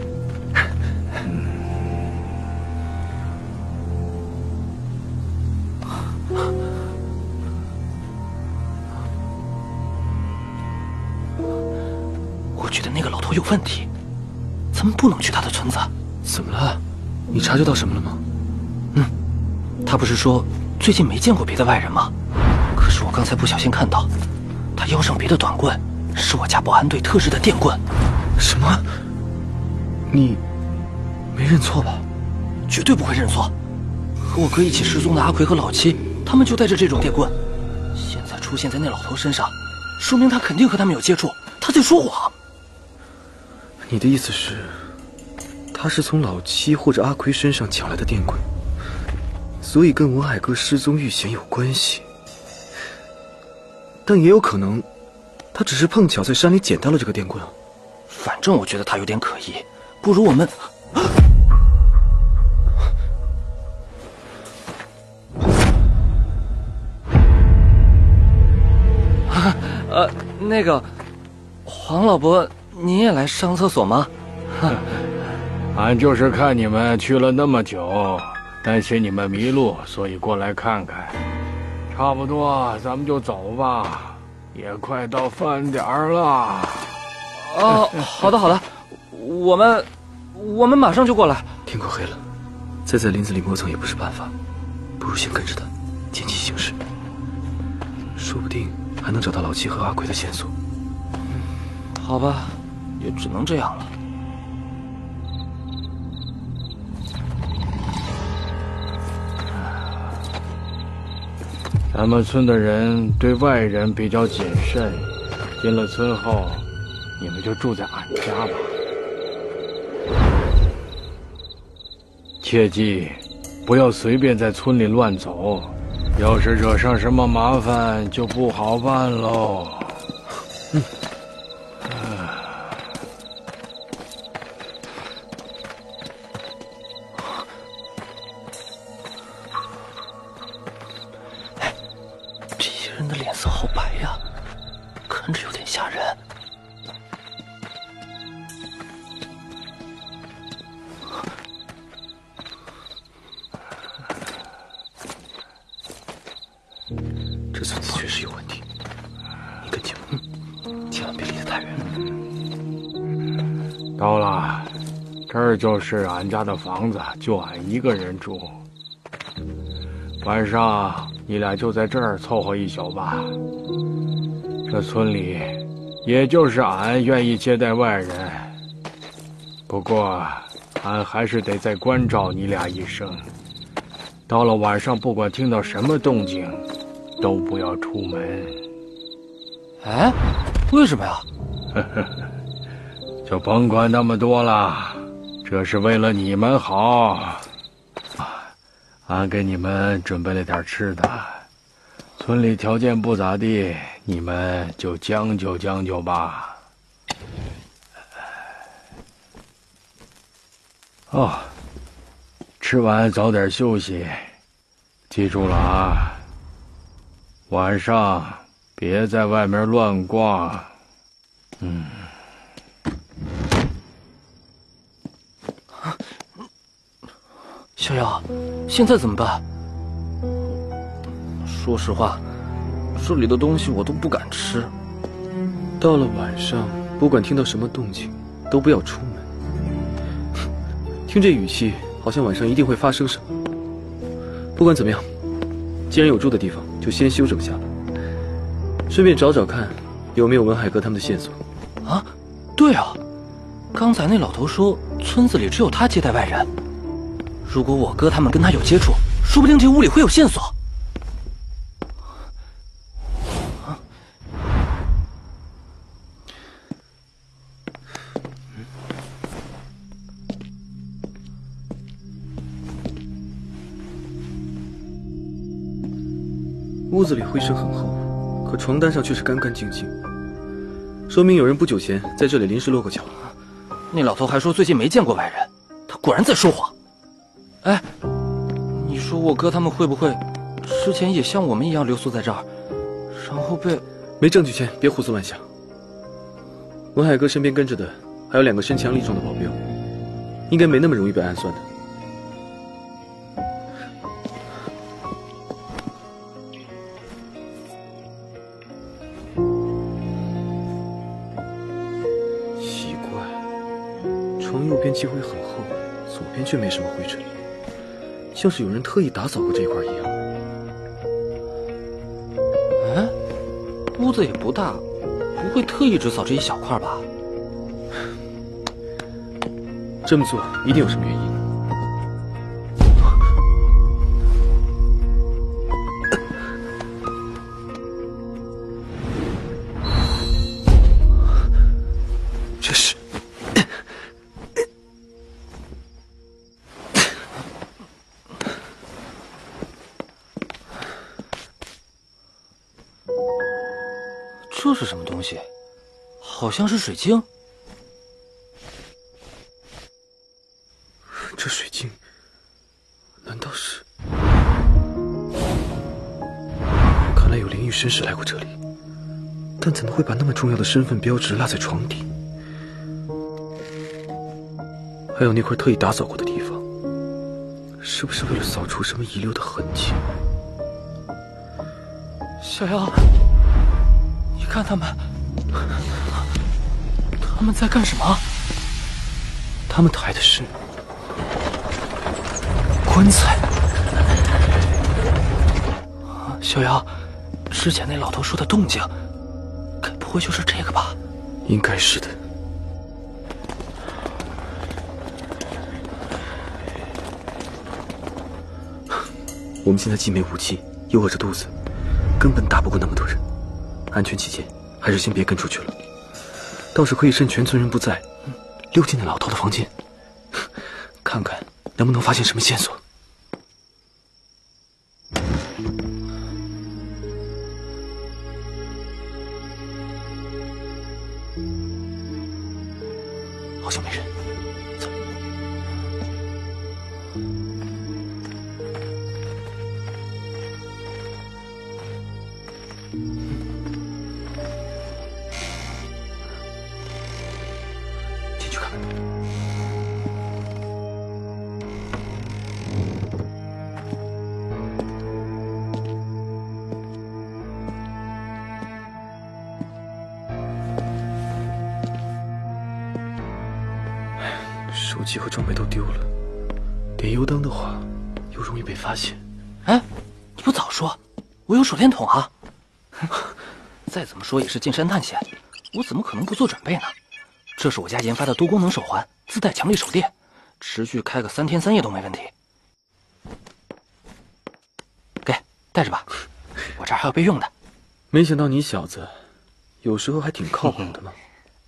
Speaker 12: 我觉得那个老头有问题，咱们不能去他的村子。
Speaker 3: 怎么了？你察觉到什么了吗？
Speaker 12: 嗯，他不是说最近没见过别的外人吗？可是我刚才不小心看到，他腰上别的短棍。是我家保安队特制的电棍。
Speaker 3: 什么？你没认错吧？
Speaker 12: 绝对不会认错。和我哥一起失踪的阿奎和老七，他们就带着这种电棍。现在出现在那老头身上，说明他肯定和他们有接触。他在说谎。
Speaker 3: 你的意思是，他是从老七或者阿奎身上抢来的电棍，所以跟文海哥失踪遇险有关系？但也有可能。他只是碰巧在山里捡到了这个电棍。
Speaker 12: 反正我觉得他有点可疑，不如我们……呃，那个黄老伯，您也来上厕所吗？
Speaker 11: 俺就是看你们去了那么久，担心你们迷路，所以过来看看。差不多，咱们就走吧，也快到饭点了。
Speaker 12: 哦，好的好的，我们我们马上就过来。
Speaker 3: 天快黑了，再在林子里磨蹭也不是办法，不如先跟着他，见机行事，说不定还能找到老七和阿奎的线索。
Speaker 12: 好吧，也只能这样了。
Speaker 11: 咱们村的人对外人比较谨慎，进了村后，你们就住在俺家吧。切记，不要随便在村里乱走，要是惹上什么麻烦，就不好办喽。嗯。
Speaker 12: 好白呀，看着有点吓人。
Speaker 3: 这村子确实有问题，你跟紧我，千万别离得太远。
Speaker 11: 到了，这儿就是俺家的房子，就俺一个人住。晚上你俩就在这儿凑合一宿吧。这村里，也就是俺愿意接待外人。不过，俺还是得再关照你俩一声。到了晚上，不管听到什么动静，都不要出门。
Speaker 12: 哎，为什么呀？
Speaker 11: 呵呵，就甭管那么多了，这是为了你们好。俺给你们准备了点吃的，村里条件不咋地，你们就将就将就吧。哦，吃完早点休息，记住了啊，晚上别在外面乱逛。嗯。
Speaker 12: 小妖，现在怎么办？说实话，这里的东西我都不敢吃。
Speaker 3: 到了晚上，不管听到什么动静，都不要出门。听这语气，好像晚上一定会发生什么。不管怎么样，既然有住的地方，就先休整下吧。顺便找找看，有没有文海哥他们的线索。
Speaker 12: 啊，对啊，刚才那老头说村子里只有他接待外人。如果我哥他们跟他有接触，说不定这屋里会有线索。啊！
Speaker 3: 屋子里灰尘很厚，可床单上却是干干净净，说明有人不久前在这里临时落过脚。
Speaker 12: 那老头还说最近没见过外人，他果然在说谎。哎，你说我哥他们会不会之前也像我们一样留宿在这儿，然后被……
Speaker 3: 没证据前别胡思乱想。文海哥身边跟着的还有两个身强力壮的保镖，应该没那么容易被暗算的。奇怪，床右边积灰很厚，左边却没什么灰尘。像是有人特意打扫过这一块一样。
Speaker 12: 哎，屋子也不大，不会特意只扫这一小块吧？
Speaker 3: 这么做一定有什么原因。这是。
Speaker 12: 这是什么东西？好像是水晶。
Speaker 3: 这水晶，难道是？看来有灵域绅士来过这里，但怎么会把那么重要的身份标志落在床底？ 还有那块特意打扫过的地方，是不是为了扫除什么遗留的痕迹？
Speaker 12: 小妖，你看他们，他们在干什么？
Speaker 3: 他们抬的是
Speaker 12: 棺材。小妖，之前那老头说的动静，该不会就是这个吧？
Speaker 3: 应该是的。我们现在既没武器，又饿着肚子，根本打不过那么多人。安全起见，还是先别跟出去了。倒是可以趁全村人不在，溜进那老头的房间，看看能不能发现什么线索。好像没人。走。进去看看。手机和装备都丢了，点油灯的话又容易被发现。
Speaker 12: 哎，你不早说，我有手电筒啊！再怎么说也是进山探险，我怎么可能不做准备呢？这是我家研发的多功能手环，自带强力手电，持续开个三天三夜都没问题。给，带着吧，我这儿还有备用的。
Speaker 3: 没想到你小子有时候还挺靠谱的嘛。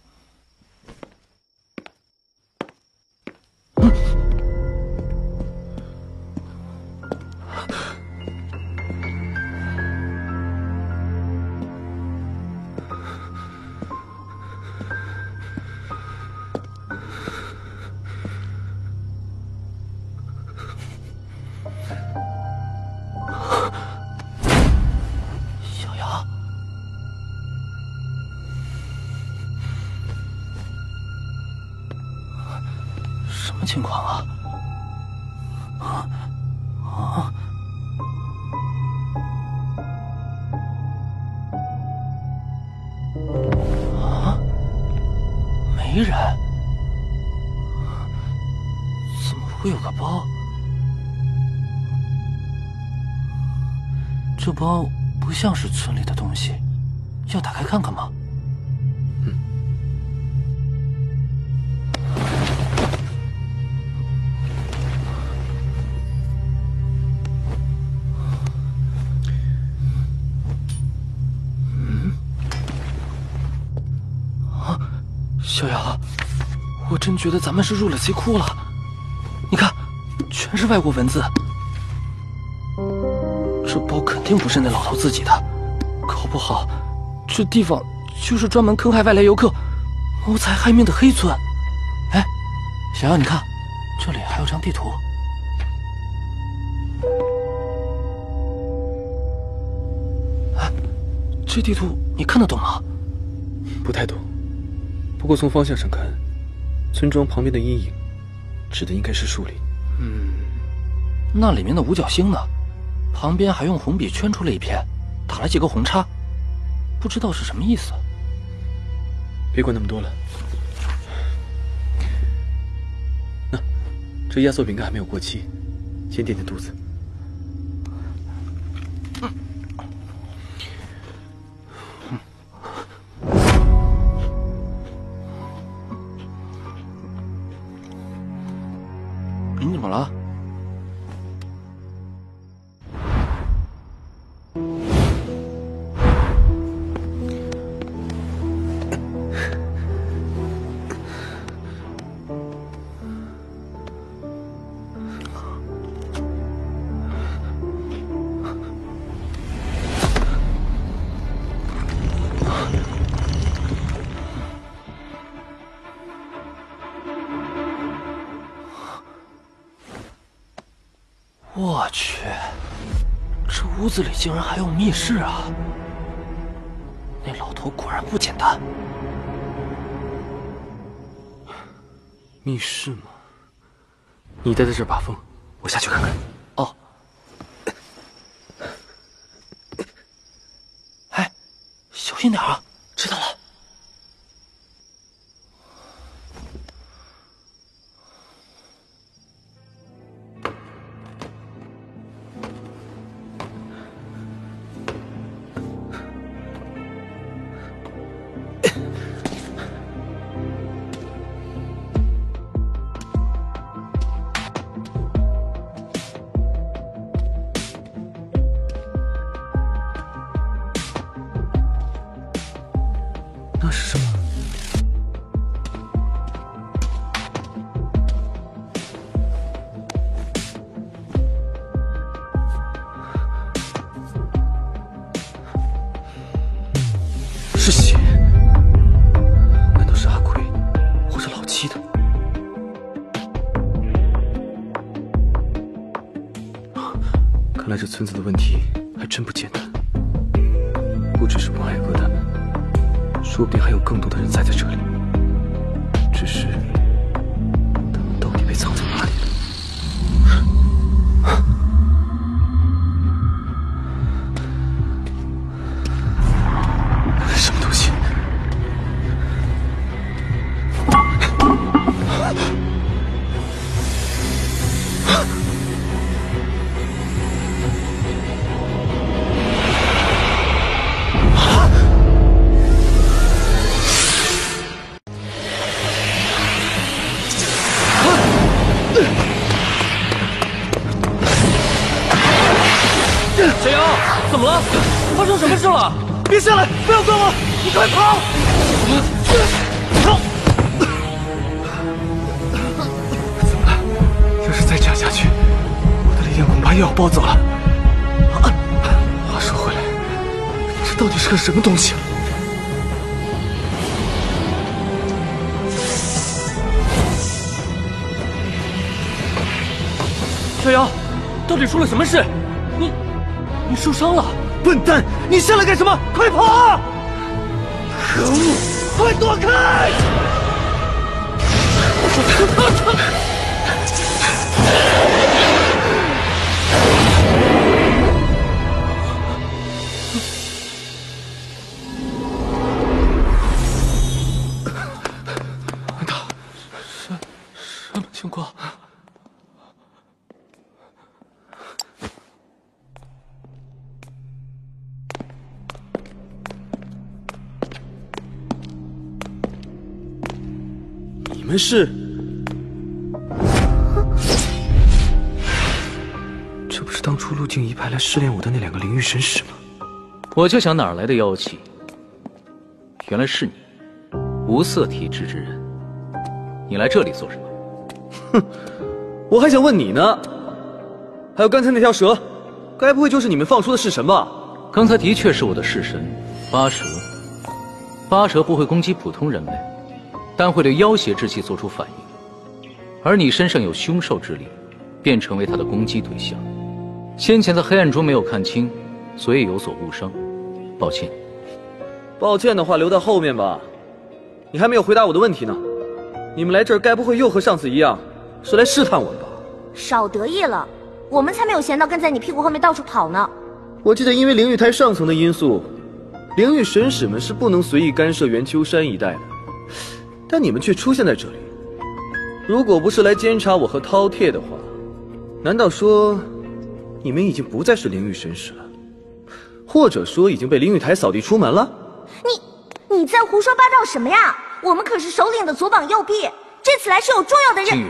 Speaker 12: 小瑶，什么情况啊？啊啊！啊！没人？怎么会有个包？这包不像是村里的东西，要打开看看吗？
Speaker 3: 嗯。
Speaker 12: 嗯。啊，小瑶，我真觉得咱们是入了贼窟了。你看，全是外国文字。这包肯定不是那老头自己的，搞不好这地方就是专门坑害外来游客、谋财害命的黑村。哎，小妖，你看，这里还有张地图。哎，这地图你看得懂吗？
Speaker 3: 不太懂，不过从方向上看，村庄旁边的阴影指的应该是树林。
Speaker 12: 嗯，那里面的五角星呢？旁边还用红笔圈出了一片，打了几个红叉，不知道是什么意思。
Speaker 3: 别管那么多了。那、啊、这压缩饼干还没有过期，先垫垫肚子。嗯你怎么了？我去，这屋子里竟然还有密室啊！那老头果然不简单。 密室吗？ 你待在这儿把风，我下去看看。
Speaker 12: 哦。哎，小心点啊！知道了。
Speaker 3: 那是什么？是血？难道是阿奎或者老七的？看来这村子的问题还真不简单，不只是王爱哥他们。说不定还有更多的人栽在这里，只是他们到底被藏在哪里了？什么东西？
Speaker 12: 小杨，怎么了？发生什么事了？别下来！不要管我！你快跑！跑！
Speaker 3: 怎么了？要是再这样下去，我的力量恐怕又要暴走了。话说回来，这到底是个什么东西啊？
Speaker 12: 小杨，到底出了什么事？你……你受伤了！
Speaker 3: 笨蛋，你下来干什么？快跑啊！可恶，快躲开！安达，什什么情况？你们是？这不是当初陆静怡派来试炼我的那两个灵域神使吗？
Speaker 4: 我就想哪儿来的妖气，原来是你，无色体质之人。你来这里做什么？
Speaker 3: 哼，我还想问你呢。还有刚才那条蛇，该不会就是你们放出的式神吧？
Speaker 4: 刚才的确是我的式神八蛇。八蛇不会攻击普通人类，但会对妖邪之气做出反应。而你身上有凶兽之力，便成为它的攻击对象。先前在黑暗中没有看清，所以有所误伤，抱歉。
Speaker 3: 抱歉的话留到后面吧。你还没有回答我的问题呢。你们来这儿该不会又和上次一样，是来试探我的吧？
Speaker 13: 少得意了，我们才没有闲到跟在你屁股后面到处跑呢。
Speaker 3: 我记得因为灵域台上层的因素，灵域神使们是不能随意干涉元丘山一带的，但你们却出现在这里。如果不是来监察我和饕餮的话，难道说你们已经不再是灵域神使了？或者说已经被灵域台扫地出门了？
Speaker 13: 你你在胡说八道什么呀？我们可是首领的左膀右臂，这次来是有重要的任。
Speaker 4: 青羽，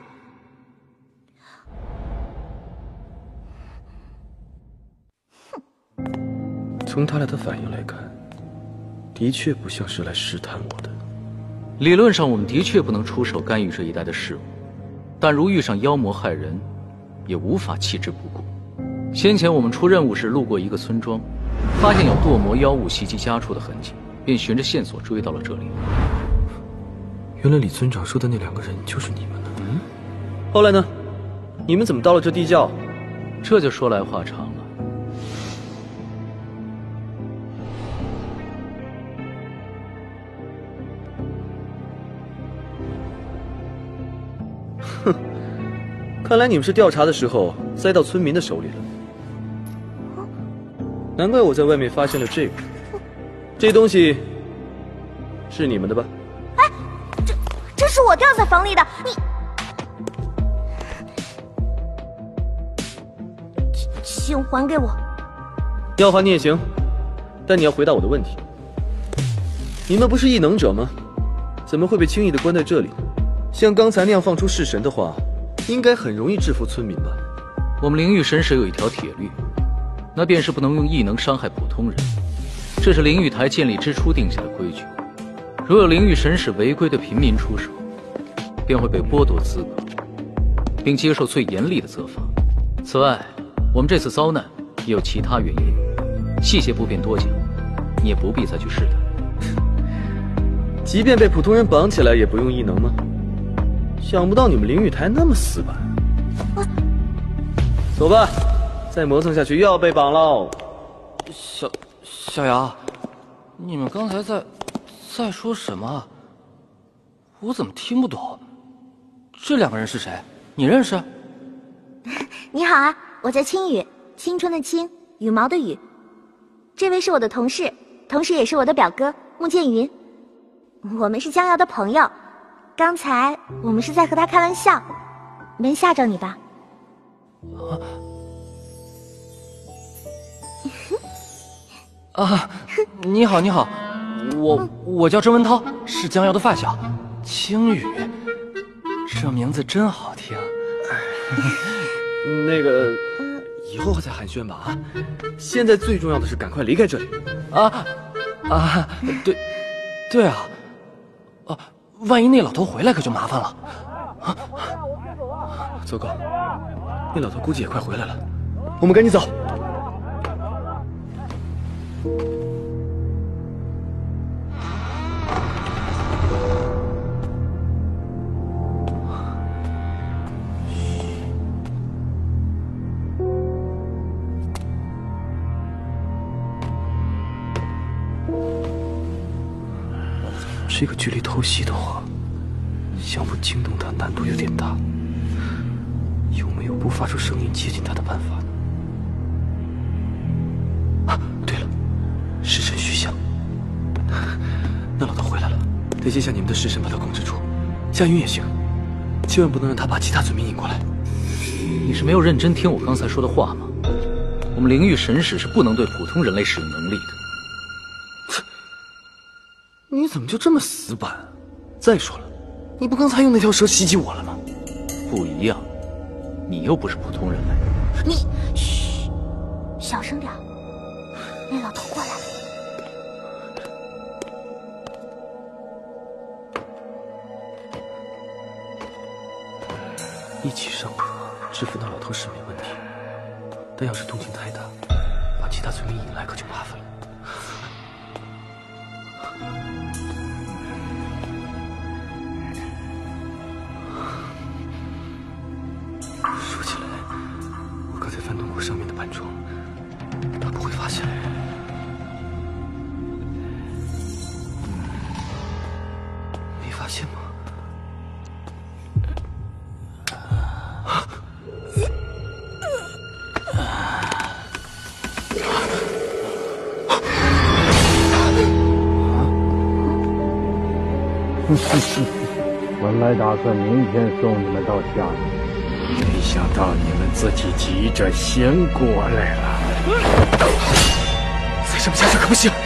Speaker 3: 从他俩的反应来看，的确不像是来试探我的。
Speaker 4: 理论上我们的确不能出手干预这一带的事务，但如遇上妖魔害人，也无法弃之不顾。先前我们出任务时路过一个村庄，发现有堕魔妖物袭击家畜的痕迹，便循着线索追到了这里。
Speaker 3: 原来李村长说的那两个人就是你们呢。嗯，后来呢？你们怎么到了这地窖？
Speaker 4: 这就说来话长了。
Speaker 3: 哼， 看来你们是调查的时候栽到村民的手里了。难怪我在外面发现了这个，这东西是你们的吧？
Speaker 13: 哎，这这是我掉在房里的，你请还给我。
Speaker 3: 要还你也行，但你要回答我的问题。你们不是异能者吗？怎么会被轻易的关在这里呢？像刚才那样放出式神的话，应该很容易制服村民吧？
Speaker 14: 我们灵域神使有一条铁律，那便是不能用异能伤害普通人，这是灵域台建立之初定下的规矩。如有灵域神使违规对平民出手，便会被剥夺资格，并接受最严厉的责罚。此外，我们这次遭难也有其他原因，细节不便多讲，你也不必再去试探。
Speaker 3: 即便被普通人绑起来，也不用异能吗？想不到你们灵域台那么死板。走吧，再磨蹭下去又要被绑喽。
Speaker 12: 小小杨，你们刚才在在说什么？我怎么听不懂？这两个人是谁？你认识？
Speaker 13: 你好啊，我叫青羽，青春的青，羽毛的羽。这位是我的同事，同时也是我的表哥穆剑云。我们是江瑶的朋友，刚才我们是在和他开玩笑，没吓着你吧？
Speaker 12: 啊，啊你好，你好，我我叫郑文涛，是江瑶的发小。青羽，这名字真好听。
Speaker 3: 那个，以后再寒暄吧啊！现在最重要的是赶快离开这里。
Speaker 12: 啊啊，对，对啊。啊，万一那老头回来可就麻烦了。啊，
Speaker 3: 糟糕，那老头估计也快回来了，我们赶紧走。这个距离偷袭的话，想不惊动他难度有点大。有没有不发出声音接近他的办法呢？啊，对了，式神虚像。那老头回来了，得借下你们的式神把他控制住。夏云也行，千万不能让他把其他村民引过来。
Speaker 14: 你是没有认真听我刚才说的话吗？我们灵域神使是不能对普通人类使用能力的。
Speaker 3: 你怎么就这么死板？再说了，你不刚才用那条蛇袭击我了吗？
Speaker 14: 不一样，你又不是普通人类。
Speaker 13: 你，嘘，小声点，那老头过来了。
Speaker 3: 一起上课，制服那老头是没问题，但要是动静太大，把其他村民引来可就麻烦了。说起来，我刚才翻动过上面的板窗，他不会发现。没发现吗？
Speaker 11: 本来打算明天送你们到厦门，没想到你们自己急着先过来了。
Speaker 3: 再这么下去可不行！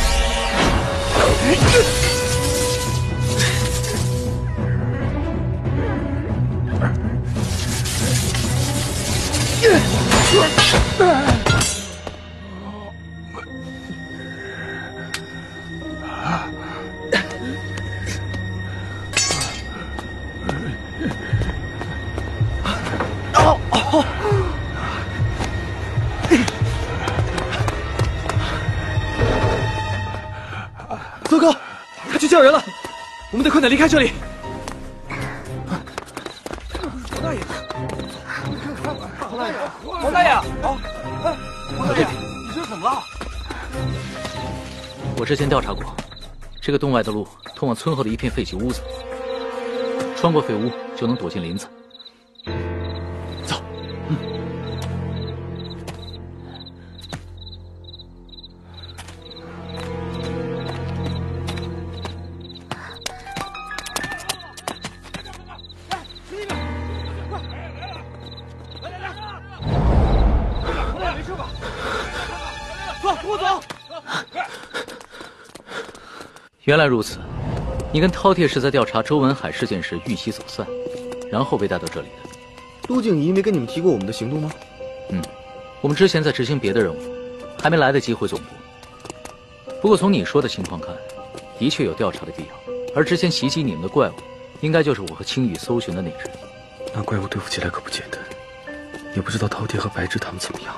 Speaker 3: 糟糕，他去叫人了，我们得快点离开这里。
Speaker 10: 王大爷，王大爷，王大爷，啊，哎，王大爷，你这怎么了？
Speaker 14: 我之前调查过，这个洞外的路通往村后的一片废弃屋子，穿过废屋就能躲进林子。 原来如此，你跟饕餮是在调查周文海事件时遇袭走散，然后被带到这里的。
Speaker 3: 陆静怡没跟你们提过我们的行动吗？
Speaker 14: 嗯，我们之前在执行别的任务，还没来得及回总部。不过从你说的情况看，的确有调查的必要。而之前袭击你们的怪物，应该就是我和青羽搜寻的那只。
Speaker 3: 那怪物对付起来可不简单，也不知道饕餮和白芷他们怎么样。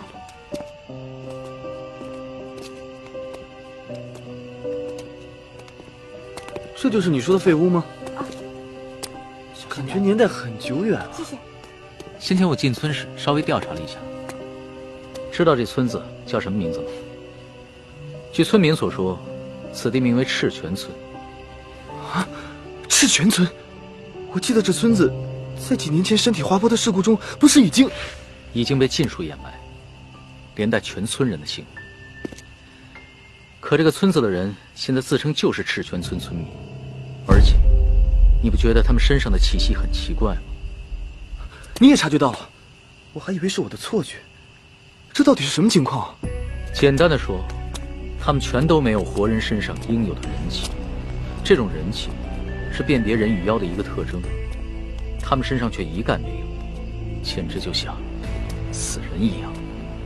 Speaker 3: 这就是你说的废屋吗？
Speaker 13: 啊，
Speaker 3: 感觉年代很久远了。
Speaker 13: 谢谢。
Speaker 14: 先前我进村时稍微调查了一下，知道这村子叫什么名字吗？据村民所说，此地名为赤泉村。
Speaker 3: 啊，赤泉村！我记得这村子在几年前山体滑坡的事故中，不是已经
Speaker 14: 已经被尽数掩埋，连带全村人的性命。可这个村子的人现在自称就是赤泉村村民。而且，你不觉得他们身上的气息很奇怪吗？
Speaker 3: 你也察觉到了，我还以为是我的错觉。这到底是什么情况啊？
Speaker 14: 简单的说，他们全都没有活人身上应有的人气。这种人气，是辨别人与妖的一个特征。他们身上却一概没有，简直就像死人一样。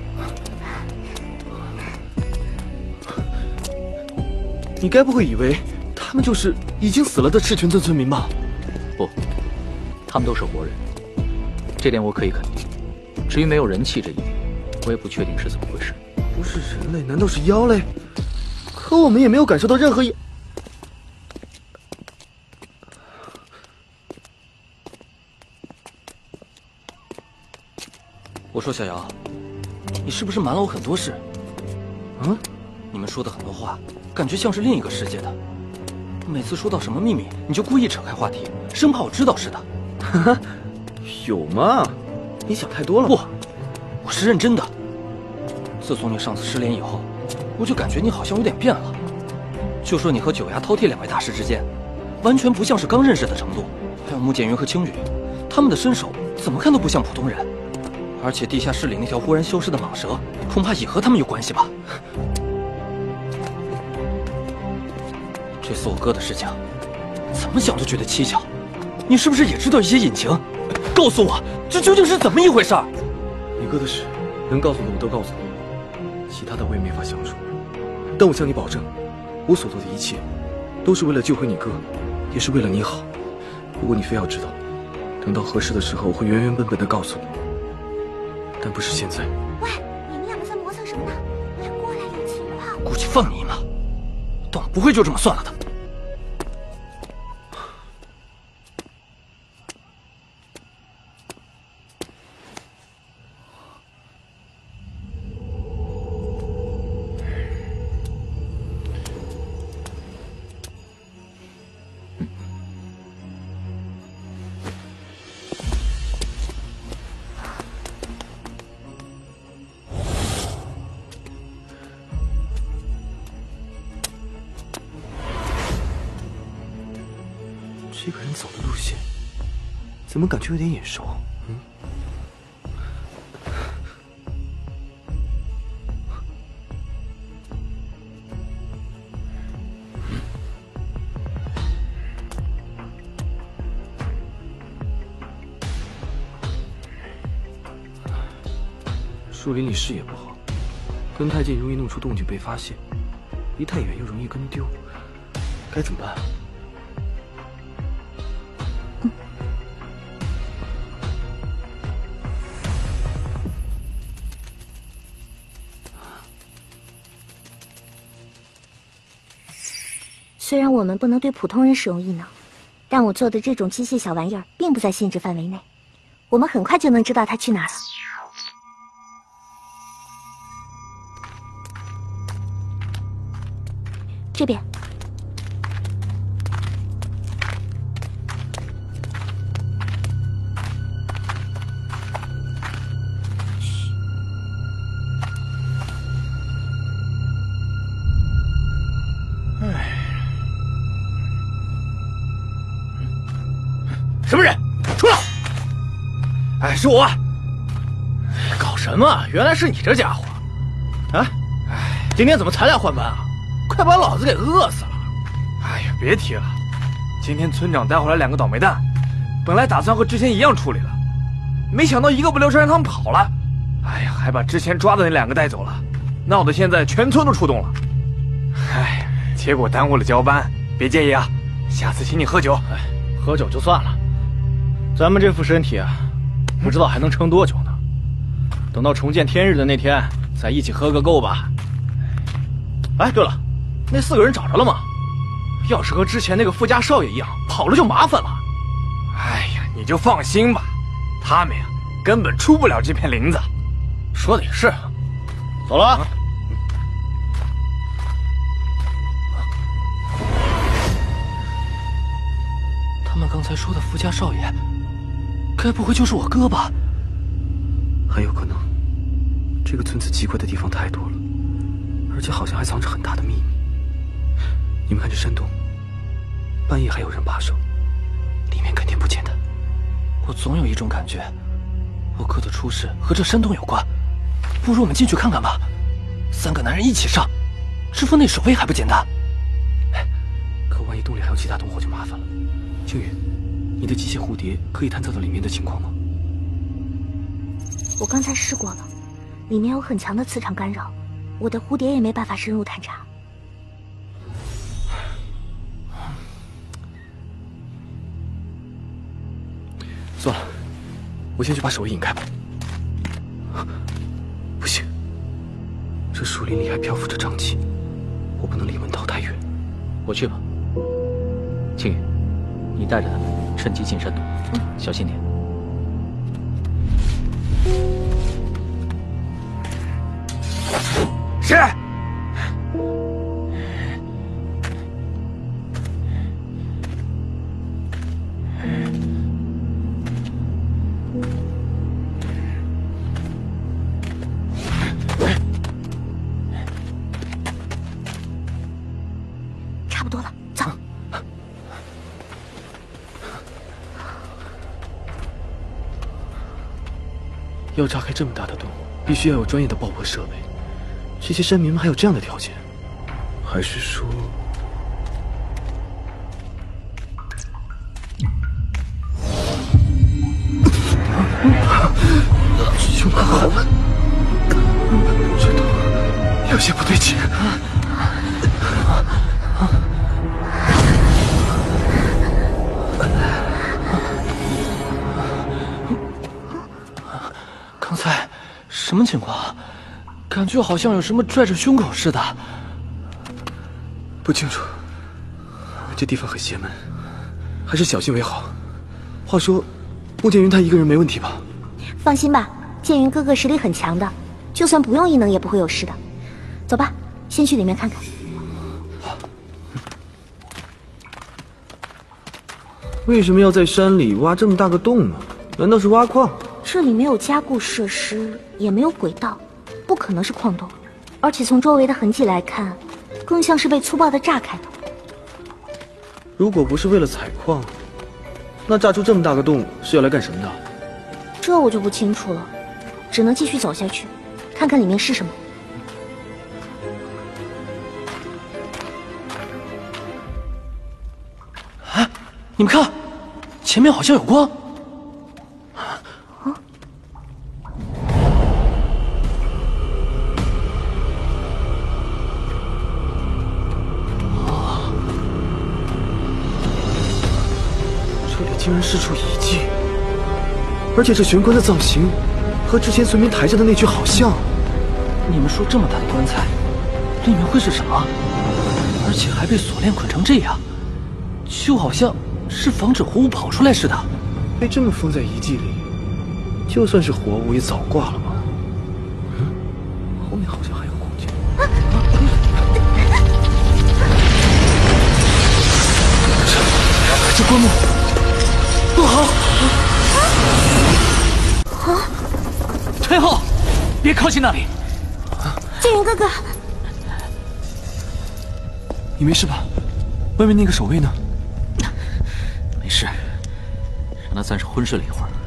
Speaker 3: 你该不会以为他们就是已经死了的赤泉村村民吧？
Speaker 14: 不，他们都是活人，这点我可以肯定。至于没有人气这一点，我也不确定是怎么回事。
Speaker 3: 不是人类，难道是妖类？可我们也没有感受到任何一……
Speaker 12: 我说小姚，你是不是瞒了我很多事？
Speaker 3: 嗯？
Speaker 12: 你们说的很多话，感觉像是另一个世界的。每次说到什么秘密，你就故意扯开话题，生怕我知道似的。
Speaker 3: 哈哈，有吗？你想太多了。
Speaker 12: 不，我是认真的。自从你上次失联以后，我就感觉你好像有点变了。就说你和九牙、饕餮两位大师之间，完全不像是刚认识的程度。还有穆剑云和青羽，他们的身手怎么看都不像普通人。而且地下室里那条忽然消失的蟒蛇，恐怕也和他们有关系吧。这次我哥的事情，怎么想都觉得蹊跷。你是不是也知道一些隐情？告诉我，这究竟是怎么一回事？
Speaker 3: 你哥的事，能告诉的我都告诉你，其他的我也没法详述。但我向你保证，我所做的一切，都是为了救回你哥，也是为了你好。如果你非要知道，等到合适的时候，我会原原本本的告诉你。但不是现在。
Speaker 13: 喂，你们两个在磨蹭什么呢？快过来，有情况。
Speaker 12: 估计放你一马，但我不会就这么算了的。
Speaker 3: 这个人走的路线，怎么感觉有点眼熟？嗯。树林里视野不好，跟太近容易弄出动静被发现，离太远又容易跟丢，该怎么办？
Speaker 13: 虽然我们不能对普通人使用异能，但我做的这种机械小玩意儿并不在限制范围内，我们很快就能知道它去哪儿了。这边。
Speaker 15: 什么人？出来！
Speaker 16: 哎，是我。
Speaker 15: 搞什么？原来是你这家伙！啊，今天怎么才来换班啊？快把老子给饿死了！
Speaker 16: 哎呀，别提了，今天村长带回来两个倒霉蛋，本来打算和之前一样处理的，没想到一个不留神让他们跑了。哎呀，还把之前抓的那两个带走了，闹得现在全村都出动了。哎，结果耽误了交班，别介意啊，下次请你喝酒。
Speaker 15: 哎，喝酒就算了，咱们这副身体啊，不知道还能撑多久呢。等到重见天日的那天，再一起喝个够吧。哎，对了，那四个人找着了吗？要是和之前那个富家少爷一样跑了，就麻烦了。
Speaker 16: 哎呀，你就放心吧，他们呀根本出不了这片林子。
Speaker 15: 说的也是，走了啊。
Speaker 12: 他们刚才说的富家少爷，该不会就是我哥吧？
Speaker 3: 很有可能，这个村子奇怪的地方太多了，而且好像还藏着很大的秘密。你们看这山洞，半夜还有人把守，里面肯定不简单。
Speaker 12: 我总有一种感觉，我哥的出事和这山洞有关，不如我们进去看看吧。三个男人一起上，制服那守卫还不简单？
Speaker 3: 可万一洞里还有其他同伙就麻烦了。青羽，你的机械蝴蝶可以探测到里面的情况吗？
Speaker 13: 我刚才试过了，里面有很强的磁场干扰，我的蝴蝶也没办法深入探查。
Speaker 3: 算了，我先去把守卫引开吧。不行，这树林里还漂浮着瘴气，我不能离文涛太远。
Speaker 14: 我去吧。青羽，你带着他们，趁机进山洞，嗯，小心点。
Speaker 16: 是。
Speaker 13: 差不多了，走。
Speaker 3: 要炸开这么大的洞，必须要有专业的爆破设备。这些山民们还有这样的条件，还是说……胸口好闷，这洞有些不对劲。
Speaker 12: 刚才什么情况？感觉好像有什么拽着胸口似的。
Speaker 3: 不清楚，这地方很邪门，还是小心为好。话说，穆剑云他一个人没问题吧？
Speaker 13: 放心吧，剑云哥哥实力很强的，就算不用异能也不会有事的。走吧，先去里面看看。
Speaker 3: 为什么要在山里挖这么大个洞呢？难道是挖矿？
Speaker 13: 这里没有加固设施，也没有轨道，不可能是矿洞。而且从周围的痕迹来看，更像是被粗暴的炸开的。
Speaker 3: 如果不是为了采矿，那炸出这么大个洞是要来干什么的？
Speaker 13: 这我就不清楚了，只能继续走下去，看看里面是什么。
Speaker 12: 哎，你们看，前面好像有光。
Speaker 3: 竟然是处遗迹，而且这玄关的造型和之前村民抬着的那具好像。
Speaker 12: 你们说这么大的棺材，里面会是什么？而且还被锁链捆成这样，就好像是防止活物跑出来似的。
Speaker 3: 被这么封在遗迹里，就算是活物也早挂了吧？嗯，后面好像还有空间。啊这棺木不好！
Speaker 13: 啊！
Speaker 14: 退后，别靠近那里！
Speaker 13: 剑云哥哥，
Speaker 3: 你没事吧？外面那个守卫呢？
Speaker 14: 没事， 那暂时昏睡了一会儿。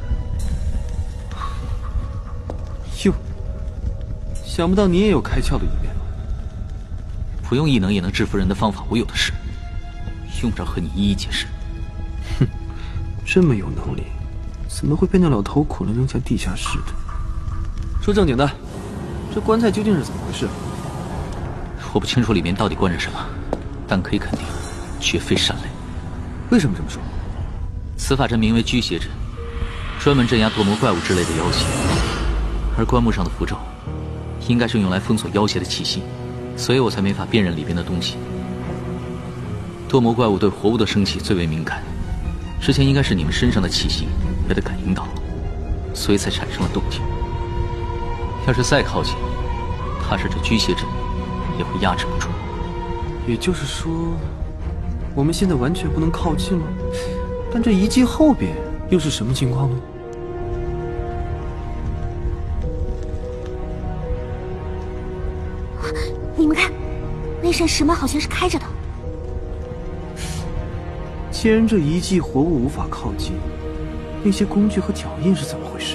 Speaker 3: 哟，想不到你也有开窍的一面。
Speaker 14: 不用异能也能制服人的方法，我有的是，用不着和你一一解释。
Speaker 3: 哼，这么有能力，怎么会被那老头捆了扔下地下室的？说正经的，这棺材究竟是怎么回事？
Speaker 14: 我不清楚里面到底关着什么，但可以肯定，绝非善类。
Speaker 3: 为什么这么说？
Speaker 14: 此法阵名为驱邪阵，专门镇压堕魔怪物之类的妖邪，而棺木上的符咒，应该是用来封锁妖邪的气息，所以我才没法辨认里边的东西。堕魔怪物对活物的生气最为敏感，之前应该是你们身上的气息被它感应到了，所以才产生了动静。要是再靠近，怕是这驱邪阵也会压制不住。
Speaker 3: 也就是说，我们现在完全不能靠近了。但这遗迹后边又是什么情况呢？
Speaker 13: 你们看，那扇石门好像是开着的。
Speaker 3: 既然这遗迹活物无法靠近，那些工具和脚印是怎么回事？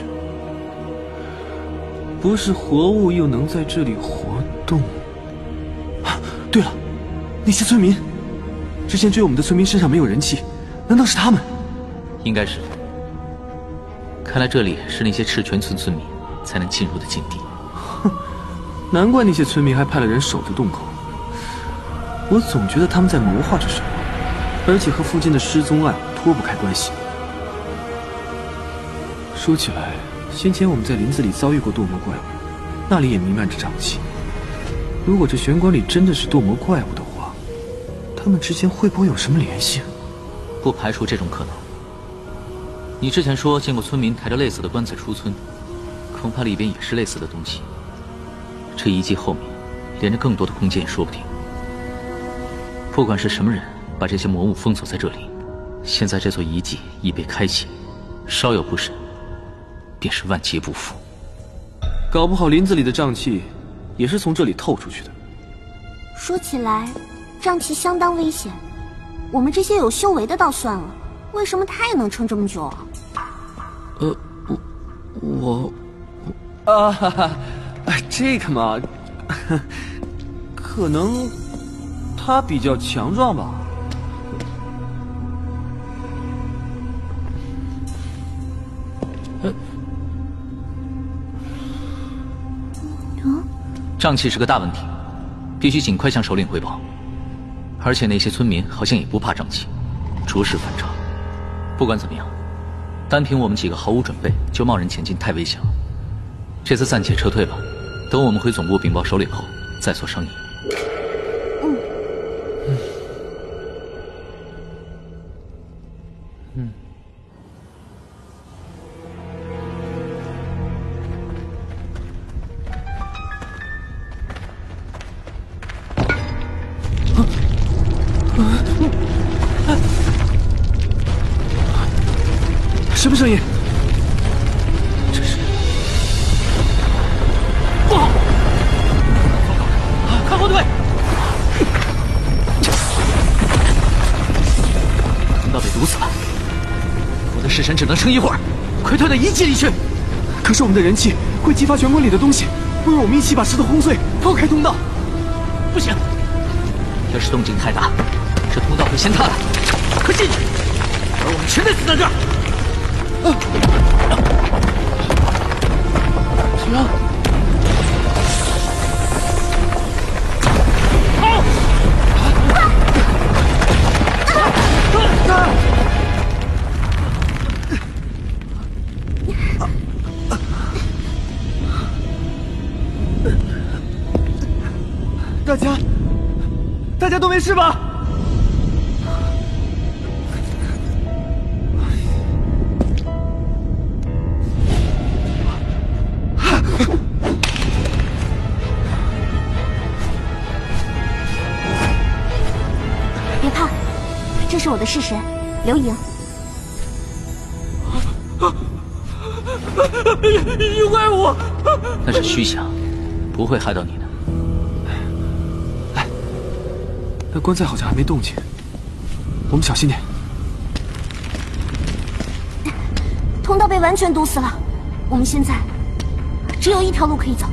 Speaker 3: 不是活物又能在这里活动？啊，对了，那些村民，之前追我们的村民身上没有人气，难道是他们？
Speaker 14: 应该是。看来这里是那些赤泉村村民才能进入的禁地。
Speaker 3: 哼，难怪那些村民还派了人守着洞口。我总觉得他们在谋划着什么，而且和附近的失踪案脱不开关系。说起来，先前我们在林子里遭遇过堕魔怪物，那里也弥漫着瘴气。如果这玄关里真的是堕魔怪物的话，他们之间会不会有什么联系？
Speaker 14: 不排除这种可能。你之前说见过村民抬着类似的棺材出村，恐怕里边也是类似的东西。这遗迹后面连着更多的空间也说不定。不管是什么人把这些魔物封锁在这里，现在这座遗迹已被开启，稍有不慎，便是万劫不复。
Speaker 3: 搞不好林子里的瘴气也是从这里透出去的。
Speaker 13: 说起来，瘴气相当危险。我们这些有修为的倒算了，为什么他也能撑这么久啊？
Speaker 3: 呃，我我啊哈哈，这个嘛，可能他比较强壮吧。
Speaker 14: 呃，瘴气是个大问题，必须尽快向首领汇报。而且那些村民好像也不怕瘴气，着实反常。不管怎么样，单凭我们几个毫无准备就贸然前进太危险了。这次暂且撤退吧，等我们回总部禀报首领后再做商议。
Speaker 13: 嗯
Speaker 14: 嗯嗯。
Speaker 3: 什么声音？
Speaker 14: 这是……
Speaker 12: 不好！看后退！
Speaker 14: 通道被堵死了，我的式神只能撑一会儿，快退到遗迹里去！
Speaker 3: 可是我们的人气会激发玄关里的东西，不如我们一起把石头轰碎，放开通道。
Speaker 14: 不行，要是动静太大，这通道会先塌了。快进去！而我们全得死在这儿！啊！
Speaker 3: 停！
Speaker 12: 好！
Speaker 3: 大家，大家都没事吧？
Speaker 13: 别怕，这是我的式神刘莹。
Speaker 12: 有怪物！
Speaker 14: 那是虚想，不会害到你的。
Speaker 3: 来，那棺材好像还没动静，我们小心点。
Speaker 13: 通道被完全堵死了，我们现在只有一条路可以走。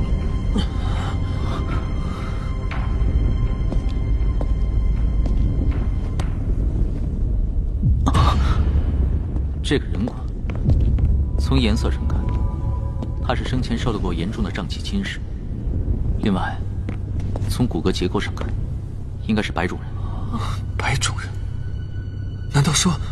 Speaker 14: 这个人骨，从颜色上看，他是生前受到过严重的瘴气侵蚀。另外，从骨骼结构上看，应该是白种人。
Speaker 3: 白种人？难道说……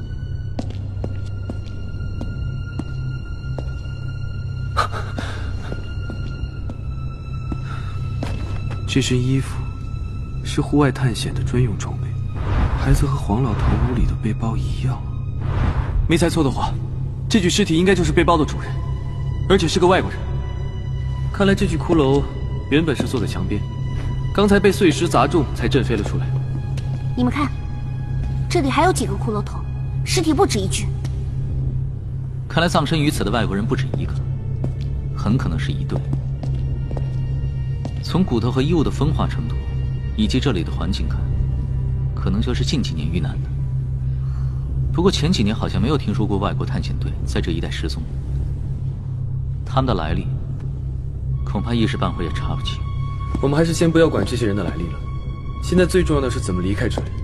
Speaker 3: 这身衣服是户外探险的专用装备，还子和黄老头屋里的背包一样。没猜错的话，这具尸体应该就是背包的主人，而且是个外国人。看来这具骷髅原本是坐在墙边，刚才被碎石砸中才震飞了出来。
Speaker 13: 你们看，这里还有几个骷髅头，尸体不止一具。
Speaker 14: 看来葬身于此的外国人不止一个，很可能是一对。从骨头和衣物的风化程度，以及这里的环境看，可能就是近几年遇难的。不过前几年好像没有听说过外国探险队在这一带失踪，他们的来历恐怕一时半会也查不清。
Speaker 3: 我们还是先不要管这些人的来历了，现在最重要的是怎么离开这里。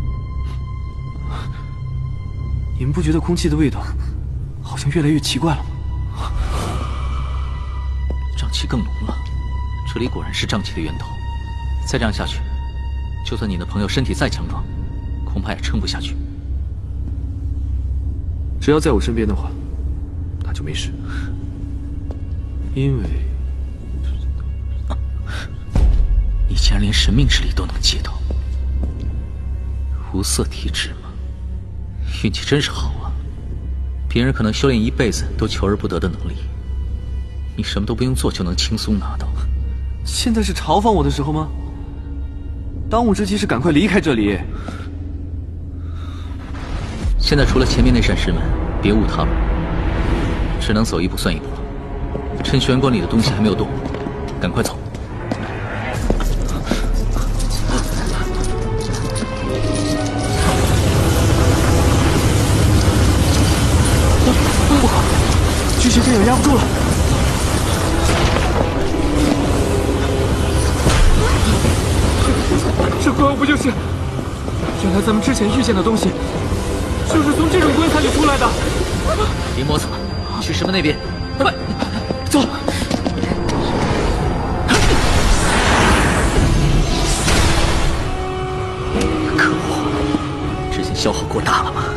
Speaker 3: 你们不觉得空气的味道好像越来越奇怪了吗？
Speaker 14: 瘴气更浓了，这里果然是瘴气的源头。再这样下去，就算你的朋友身体再强壮，恐怕也撑不下去。
Speaker 3: 只要在我身边的话，那就没事。因为
Speaker 14: 你竟然连神明之力都能接到，无色体质吗？运气真是好啊！别人可能修炼一辈子都求而不得的能力，你什么都不用做就能轻松拿到。
Speaker 3: 现在是嘲讽我的时候吗？当务之急是赶快离开这里。
Speaker 14: 现在除了前面那扇石门，别无他路，只能走一步算一步了。趁玄关里的东西还没有动，赶快走。
Speaker 3: 不好，巨蟹阵眼压不住了。这怪物不就是……原来咱们之前遇见的东西，就是从这种棺材里出来的。
Speaker 14: 别磨蹭了，去石门那边，快
Speaker 3: 走！
Speaker 14: 可恶，之前消耗过大了吧？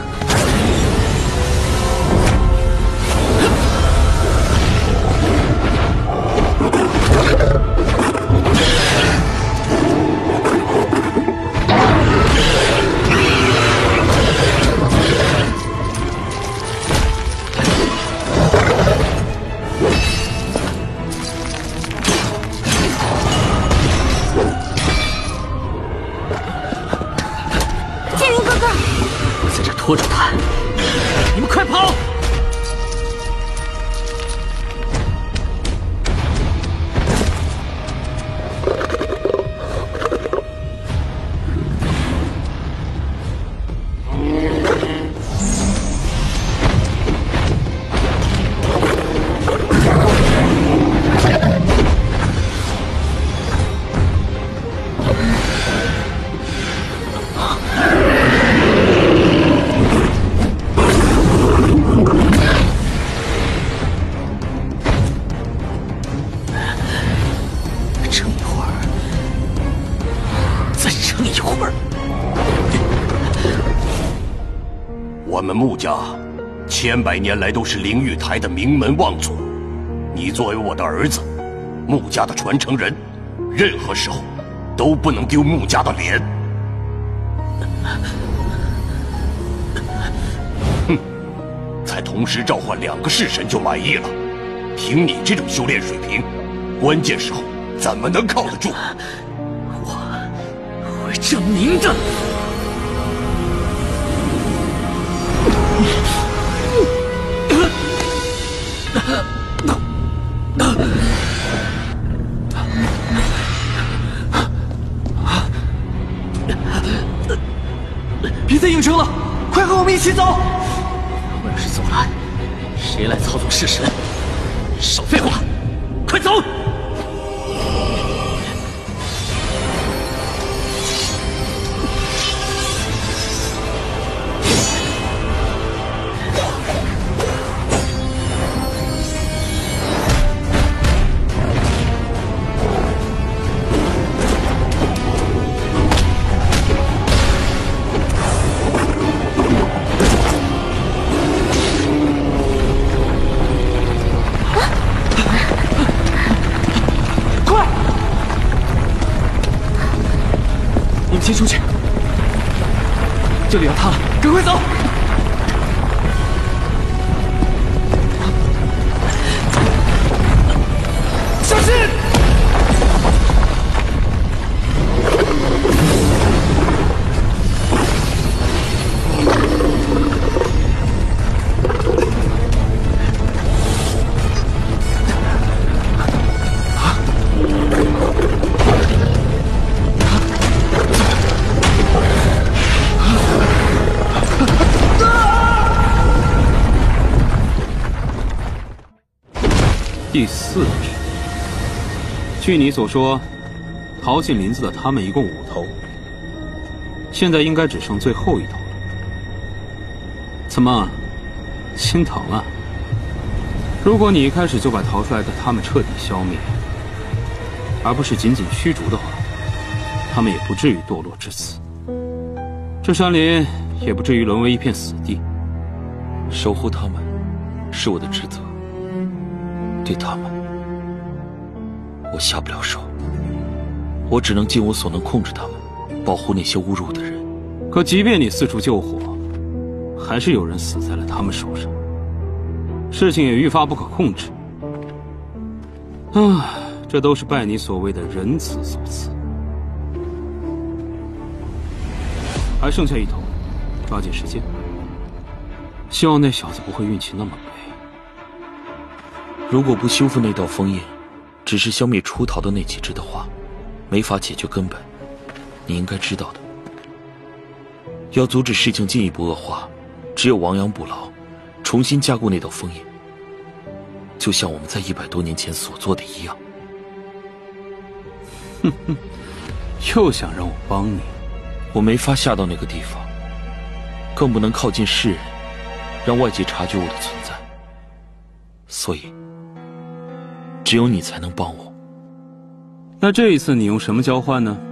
Speaker 14: 拖住他！你们快跑！
Speaker 17: 穆家千百年来都是灵玉台的名门望族，你作为我的儿子，穆家的传承人，任何时候都不能丢穆家的脸。哼，才同时召唤两个式神就满意了，凭你这种修炼水平，关键时候怎么能靠得住？
Speaker 14: 我会证明的。
Speaker 3: 别再硬撑了，快和我们一起走！
Speaker 14: 我要是走了， 谁来操纵式神？少废话，快走！
Speaker 3: 先出去，这里要塌了，赶快走！小心！
Speaker 7: 第四批，据你所说，逃进林子的他们一共五头，现在应该只剩最后一头了。怎么，心疼啊？如果你一开始就把逃出来的他们彻底消灭，而不是仅仅驱逐的话，他们也不至于堕落至此，这山林也不至于沦为一片死地。
Speaker 12: 守护他们，是我的职责。对他们，我下不了手，我只能尽我所能控制他们，保护那些侮辱的人。
Speaker 7: 可即便你四处救火，还是有人死在了他们手上，事情也愈发不可控制。啊，这都是拜你所谓的仁慈所赐。还剩下一头，抓紧时间。希望那小子不会运气那么背。
Speaker 12: 如果不修复那道封印，只是消灭出逃的那几只的话，没法解决根本。你应该知道的。要阻止事情进一步恶化，只有亡羊补牢，重新加固那道封印，就像我们在一百多年前所做的一样。
Speaker 7: 哼哼，又想让我帮你？
Speaker 12: 我没法下到那个地方，更不能靠近世人，让外界察觉我的存在。所以只有你才能帮我。
Speaker 7: 那这一次你用什么交换呢？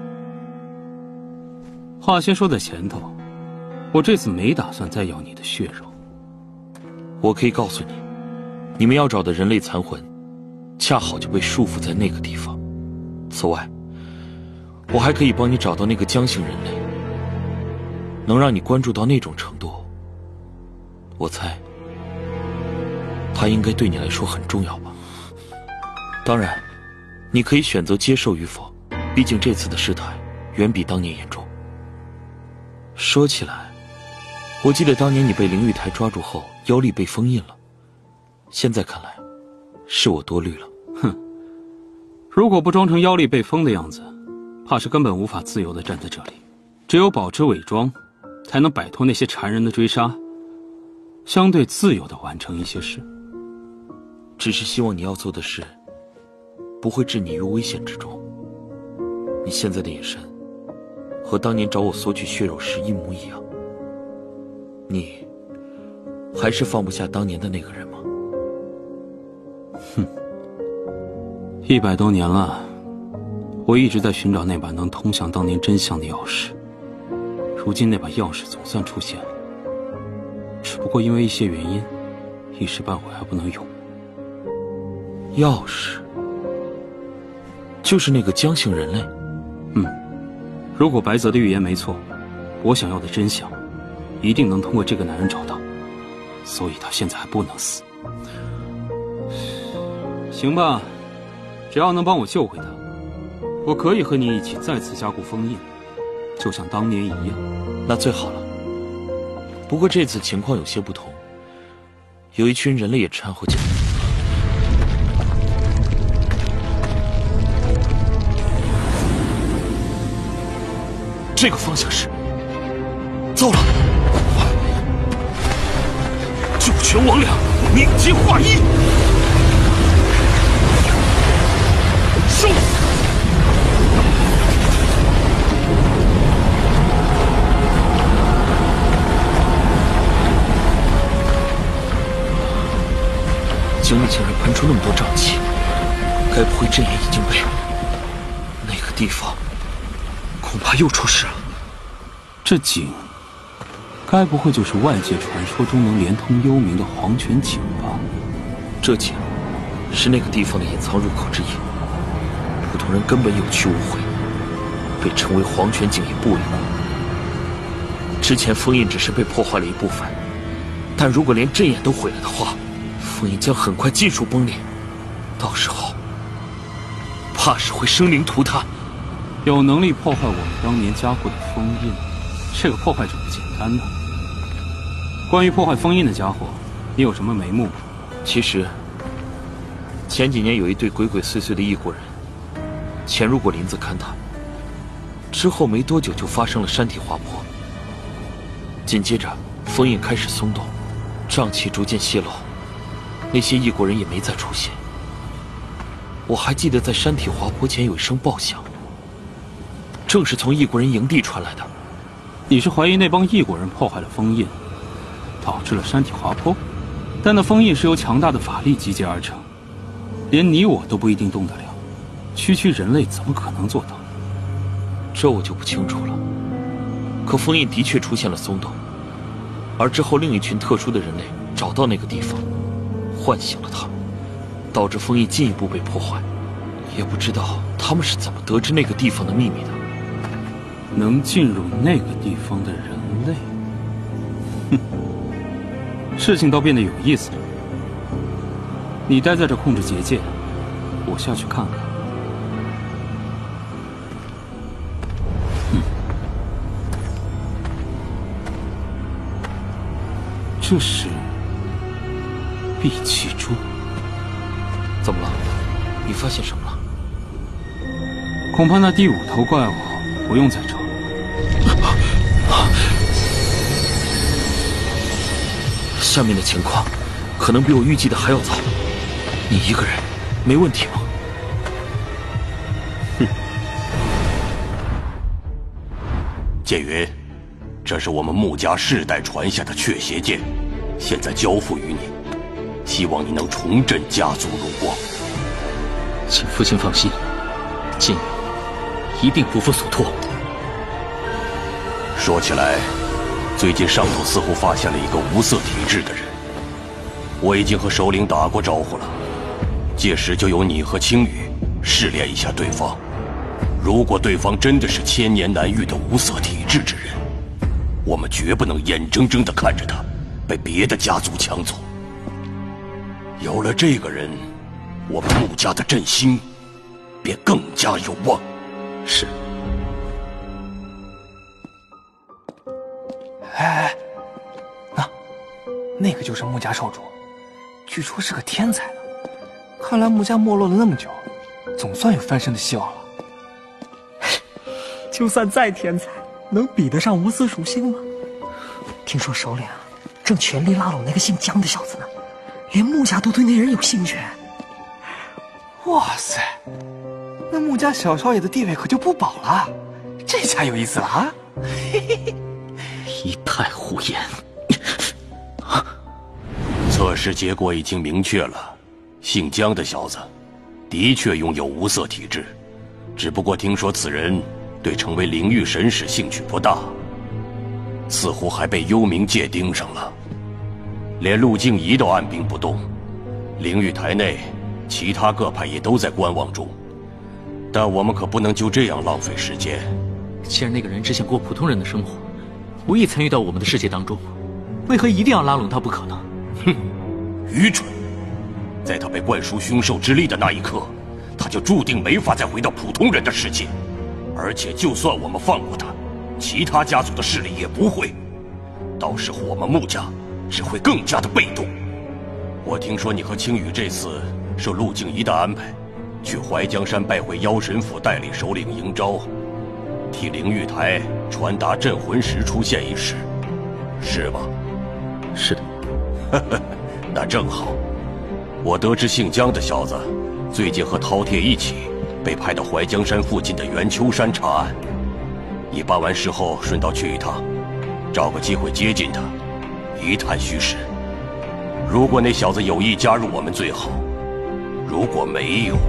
Speaker 7: 话先说在前头，我这次没打算再要你的血肉。
Speaker 12: 我可以告诉你，你们要找的人类残魂，恰好就被束缚在那个地方。此外，我还可以帮你找到那个姜姓人类，能让你关注到那种程度，我猜他应该对你来说很重要吧。当然，你可以选择接受与否，毕竟这次的事态远比当年严重。说起来，我记得当年你被灵玉台抓住后，妖力被封印了。现在看来，是我多虑了。
Speaker 7: 哼，如果不装成妖力被封的样子，怕是根本无法自由地站在这里。只有保持伪装，才能摆脱那些缠人的追杀，相对自由地完成一些事。
Speaker 12: 只是希望你要做的事不会置你于危险之中。你现在的眼神和当年找我索取血肉时一模一样。你还是放不下当年的那个人吗？
Speaker 7: 哼，一百多年了，我一直在寻找那把能通向当年真相的钥匙。如今那把钥匙总算出现了，只不过因为一些原因，一时半会还不能用。
Speaker 12: 钥匙就是那个姜姓人类。
Speaker 7: 嗯，如果白泽的预言没错，我想要的真相一定能通过这个男人找到，所以他现在还不能死。行吧，只要能帮我救回他，我可以和你一起再次加固封印，就像当年一样。
Speaker 12: 那最好了。不过这次情况有些不同，有一群人类也掺和进来。这个方向是，糟了，就是
Speaker 17: 拳魍魉，凝结化一，收！
Speaker 12: 井里竟然喷出那么多瘴气，该不会阵眼已经被……那个地方恐怕又出事了。
Speaker 18: 这井，该不会就是外界传说中能连通幽冥的黄泉井吧？
Speaker 12: 这井是那个地方的隐藏入口之一，普通人根本有去无回，被称为黄泉井也不为过。之前封印只是被破坏了一部分，但如果连阵眼都毁了的话，封印将很快尽数崩裂，到时候怕是会生灵涂炭。
Speaker 18: 有能力破坏我们当年家伙的封印，这个破坏者不简单呢。关于破坏封印的家伙，你有什么眉目？
Speaker 12: 其实，前几年有一对鬼鬼祟祟的异国人潜入过林子勘探，之后没多久就发生了山体滑坡，紧接着封印开始松动，瘴气逐渐泄露，那些异国人也没再出现。我还记得在山体滑坡前有一声爆响，正是从异国人营地传来的。
Speaker 18: 你是怀疑那帮异国人破坏了封印，导致了山体滑坡？但那封印是由强大的法力集结而成，连你我都不一定动得了，区区人类怎么可能做到？
Speaker 12: 这我就不清楚了。可封印的确出现了松动，而之后另一群特殊的人类找到那个地方，唤醒了他们，导致封印进一步被破坏。也不知道他们是怎么得知那个地方的秘密的。
Speaker 18: 能进入那个地方的人类，哼，事情倒变得有意思了。你待在这控制结界，我下去看看。嗯，这是闭气珠。
Speaker 12: 怎么了？你发现什么了？
Speaker 18: 恐怕那第五头怪物不用再找了。
Speaker 12: 下面的情况可能比我预计的还要糟。你一个人没问题吗？
Speaker 17: 哼。剑云，这是我们穆家世代传下的雀邪剑，现在交付于你，希望你能重振家族荣光。
Speaker 14: 请父亲放心，剑云一定不负所托。
Speaker 17: 说起来，最近上头似乎发现了一个无色体质的人，我已经和首领打过招呼了，届时就由你和青羽试炼一下对方。如果对方真的是千年难遇的无色体质之人，我们绝不能眼睁睁地看着他被别的家族抢走。有了这个人，我们穆家的振兴便更加有望。
Speaker 14: 是。
Speaker 16: 哎哎，那那个就是穆家少主，据说是个天才呢。看来穆家没落了那么久，总算有翻身的希望了。
Speaker 19: 就算再天才，能比得上无色属性吗？听说首领啊，正全力拉拢那个姓姜的小子呢，连穆家都对那人有兴趣。
Speaker 16: 哇塞，那穆家小少爷的地位可就不保了，这下有意思了啊！嘿嘿嘿。
Speaker 14: 一派胡言！
Speaker 17: 测试结果已经明确了，姓姜的小子的确拥有无色体质，只不过听说此人对成为灵域神使兴趣不大，似乎还被幽冥界盯上了。连陆静怡都按兵不动，灵域台内其他各派也都在观望中。但我们可不能就这样浪费时间。
Speaker 14: 既然那个人只想过普通人的生活，无意参与到我们的世界当中，为何一定要拉拢他不可呢？
Speaker 17: 哼，愚蠢！在他被灌输凶兽之力的那一刻，他就注定没法再回到普通人的世界。而且，就算我们放过他，其他家族的势力也不会。到时候我们穆家只会更加的被动。我听说你和青羽这次受陆静怡的安排，去淮江山拜会妖神府代理首领迎昭，替灵玉台传达镇魂石出现一事，是吗？
Speaker 14: 是的。
Speaker 17: 那正好，我得知姓姜的小子最近和饕餮一起被派到淮江山附近的圆丘山查案。你办完事后顺道去一趟，找个机会接近他，一探虚实。如果那小子有意加入我们最好，如果没有，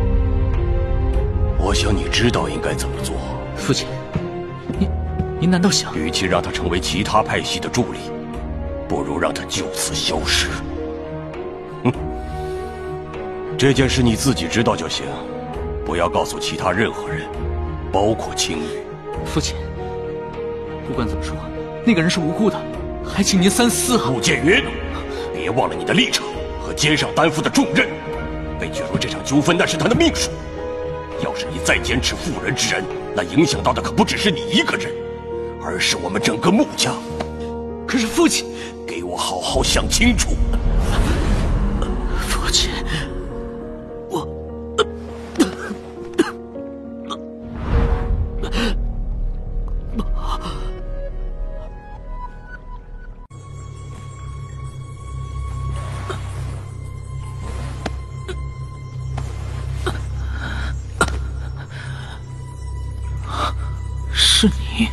Speaker 17: 我想你知道应该怎么做。
Speaker 14: 父亲，您您难道想……
Speaker 17: 与其让他成为其他派系的助力，不如让他就此消失。哼，这件事你自己知道就行，不要告诉其他任何人，包括青羽。
Speaker 14: 父亲，不管怎么说，那个人是无辜的，还请您三思啊！
Speaker 17: 陆剑云，别忘了你的立场和肩上担负的重任。被卷入这场纠纷，那是他的命数。要是你再坚持妇人之仁，那影响到的可不只是你一个人，而是我们整个穆家。
Speaker 14: 可是父亲，
Speaker 17: 给我好好想清楚。
Speaker 14: 父亲，我……是你，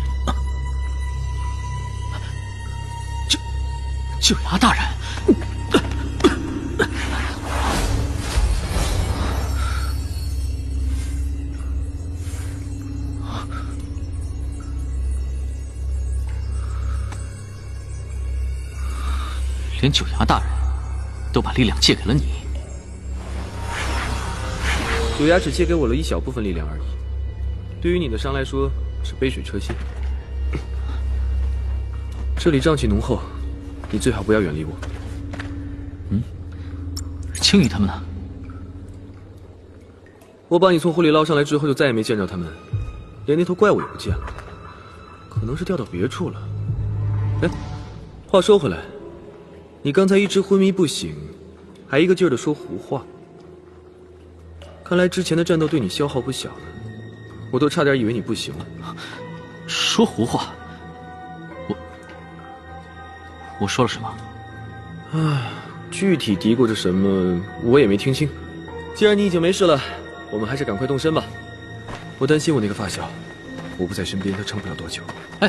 Speaker 14: 九九衙大人。连九衙大人都把力量借给了你，
Speaker 3: 九衙只借给我了一小部分力量而已。对于你的伤来说，是杯水车薪。这里瘴气浓厚，你最好不要远离我。
Speaker 14: 嗯，青羽他们呢？
Speaker 3: 我把你从湖里捞上来之后，就再也没见着他们，连那头怪物也不见了，可能是调到别处了。哎，话说回来，你刚才一直昏迷不醒，还一个劲儿的说胡话，看来之前的战斗对你消耗不小了。我都差点以为你不行了。
Speaker 14: 说胡话？我我说了什么？
Speaker 3: 唉，具体嘀咕着什么我也没听清。既然你已经没事了，我们还是赶快动身吧。我担心我那个发小，我不在身边，他撑不了多久。
Speaker 14: 哎，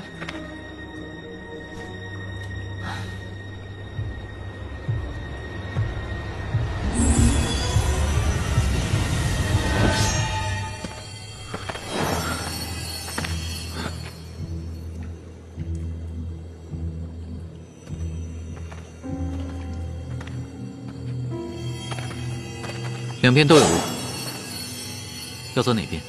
Speaker 14: 两边都有路，要走哪边？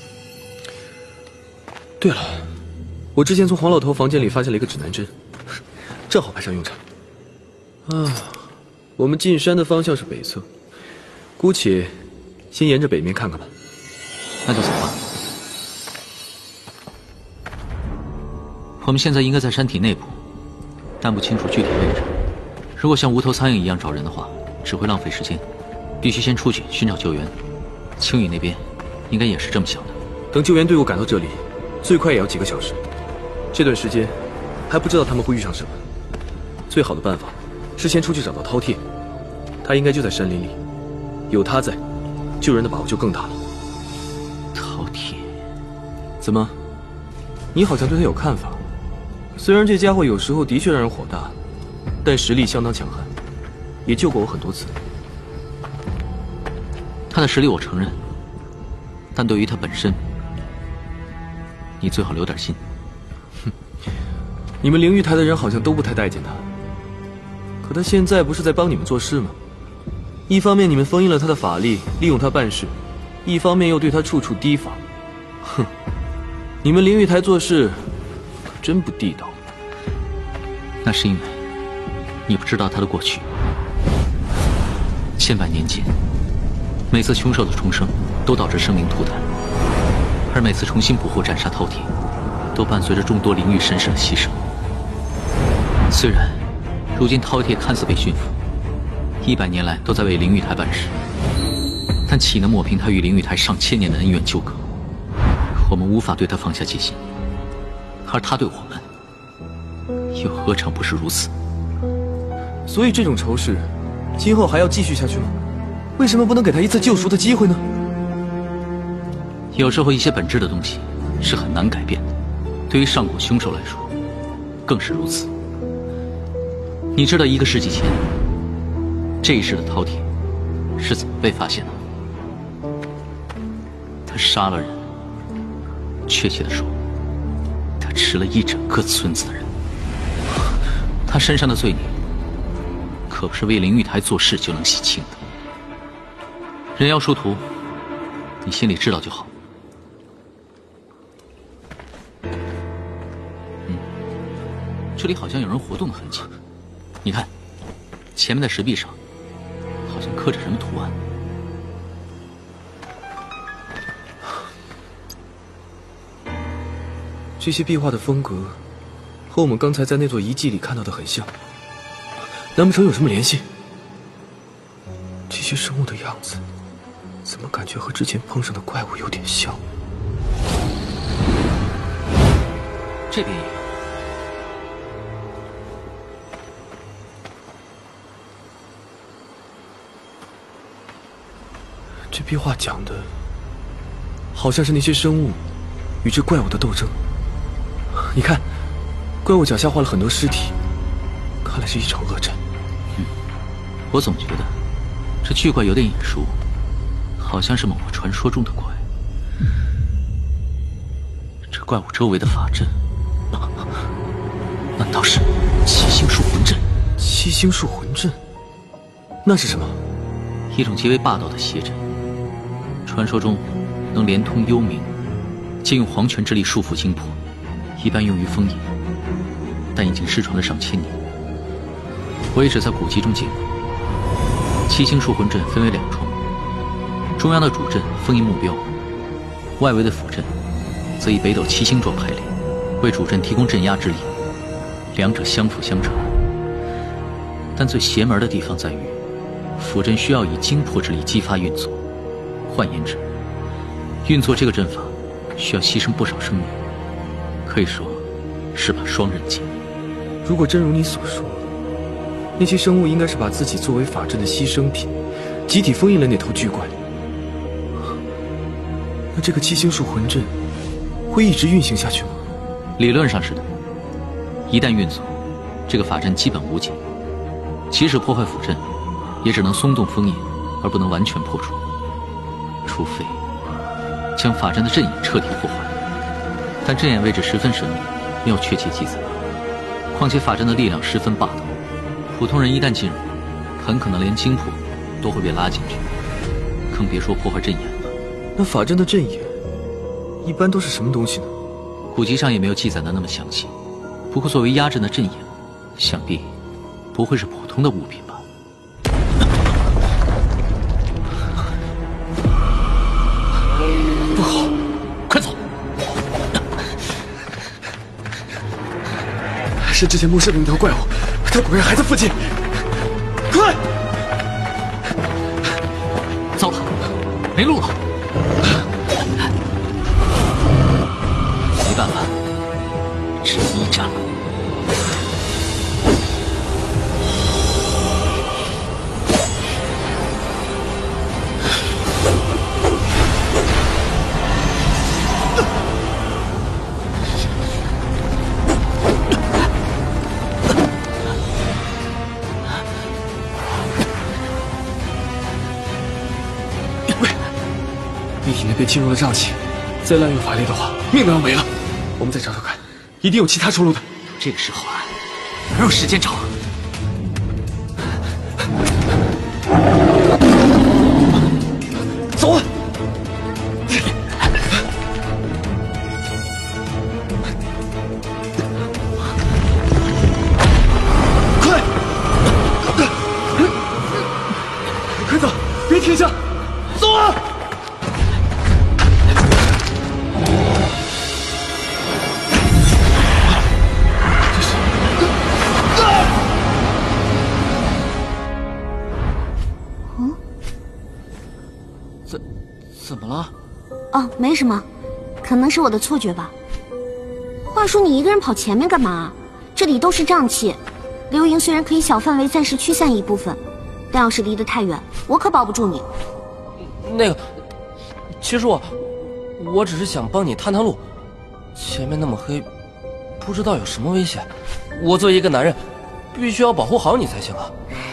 Speaker 3: 对了，我之前从黄老头房间里发现了一个指南针，正好派上用场。啊，我们进山的方向是北侧，姑且先沿着北面看看吧。
Speaker 14: 那就走吧。我们现在应该在山体内部，但不清楚具体位置。如果像无头苍蝇一样找人的话，只会浪费时间。必须先出去寻找救援。青羽那边应该也是这么想的。
Speaker 3: 等救援队伍赶到这里，最快也要几个小时。这段时间还不知道他们会遇上什么。最好的办法是先出去找到饕餮，他应该就在山林里，有他在，救人的把握就更大了。
Speaker 14: 饕餮，
Speaker 3: 怎么？你好像对他有看法？虽然这家伙有时候的确让人火大，但实力相当强悍，也救过我很多次。
Speaker 14: 他的实力我承认，但对于他本身，你最好留点心。
Speaker 3: 哼，你们灵玉台的人好像都不太待见他，可他现在不是在帮你们做事吗？一方面你们封印了他的法力，利用他办事；一方面又对他处处提防。哼，你们灵玉台做事可真不地道。
Speaker 14: 那是因为你不知道他的过去。千百年间，每次凶兽的重生都导致生灵涂炭，而每次重新捕获斩杀饕餮，都伴随着众多灵域神使的牺牲。虽然如今饕餮看似被驯服，一百年来都在为灵玉台办事，但岂能抹平他与灵玉台上千年的恩怨纠葛？我们无法对他放下戒心，而他对我们又何尝不是如此？
Speaker 3: 所以这种仇视，今后还要继续下去吗？为什么不能给他一次救赎的机会呢？
Speaker 14: 有时候一些本质的东西是很难改变的，对于上古凶兽来说，更是如此。你知道一个世纪前，这一世的饕餮是怎么被发现的吗？他杀了人，确切的说，他吃了一整个村子的人。他身上的罪孽，可不是为灵玉台做事就能洗清的。人妖殊途，你心里知道就好。嗯，这里好像有人活动的痕迹。你看，前面的石壁上，好像刻着什么图案。
Speaker 3: 这些壁画的风格，和我们刚才在那座遗迹里看到的很像。难不成有什么联系？这些生物的样子，怎么感觉和之前碰上的怪物有点像？
Speaker 14: 这边也有。
Speaker 3: 这壁画讲的，好像是那些生物与这怪物的斗争。你看，怪物脚下画了很多尸体，看来是一场恶战。
Speaker 14: 嗯，我总觉得这巨怪有点眼熟，好像是某个传说中的怪。这怪物周围的法阵，啊、难道是七星树魂阵？
Speaker 3: 七星树魂阵，那是什么？
Speaker 14: 一种极为霸道的邪阵。传说中能连通幽冥，借用黄泉之力束缚精魄，一般用于封印，但已经失传了上千年。我也只在古籍中见过。七星树魂阵分为两重，中央的主阵封印目标，外围的辅阵则以北斗七星状排列，为主阵提供镇压之力，两者相辅相成。但最邪门的地方在于，辅阵需要以精魄之力激发运作。换言之，运作这个阵法需要牺牲不少生命，可以说是把双刃剑。
Speaker 3: 如果真如你所说，那些生物应该是把自己作为法阵的牺牲品，集体封印了那头巨怪。那这个七星树魂阵会一直运行下去吗？
Speaker 14: 理论上是的。一旦运作，这个法阵基本无解，即使破坏辅阵，也只能松动封印，而不能完全破除。除非将法阵的阵眼彻底破坏，但阵眼位置十分神秘，没有确切记载。况且法阵的力量十分霸道，普通人一旦进入，很可能连精魄都会被拉进去，更别说破坏阵眼了。
Speaker 3: 那法阵的阵眼一般都是什么东西呢？
Speaker 14: 古籍上也没有记载的那么详细。不过作为压阵的阵眼，想必不会是普通的物品吧。
Speaker 3: 不好，
Speaker 14: 快走！
Speaker 3: 是之前墓室的那条怪物，它果然还在附近。快！
Speaker 14: 糟了，没路了。没办法，只一战了。
Speaker 3: 被侵入了瘴气，再滥用法力的话，命都要没了。我们再找找看，一定有其他出路的。
Speaker 14: 这个时候啊，哪有时间找？
Speaker 3: 走啊！快，快走，别停下，走啊！
Speaker 14: 怎么了？
Speaker 13: 哦，没什么，可能是我的错觉吧。话说你一个人跑前面干嘛？这里都是瘴气。 流萤虽然可以小范围暂时驱散一部分，但要是离得太远，我可保不住你。
Speaker 12: 那个，其实我，我只是想帮你探探路。前面那么黑，不知道有什么危险。我作为一个男人，必须要保护好你才行啊。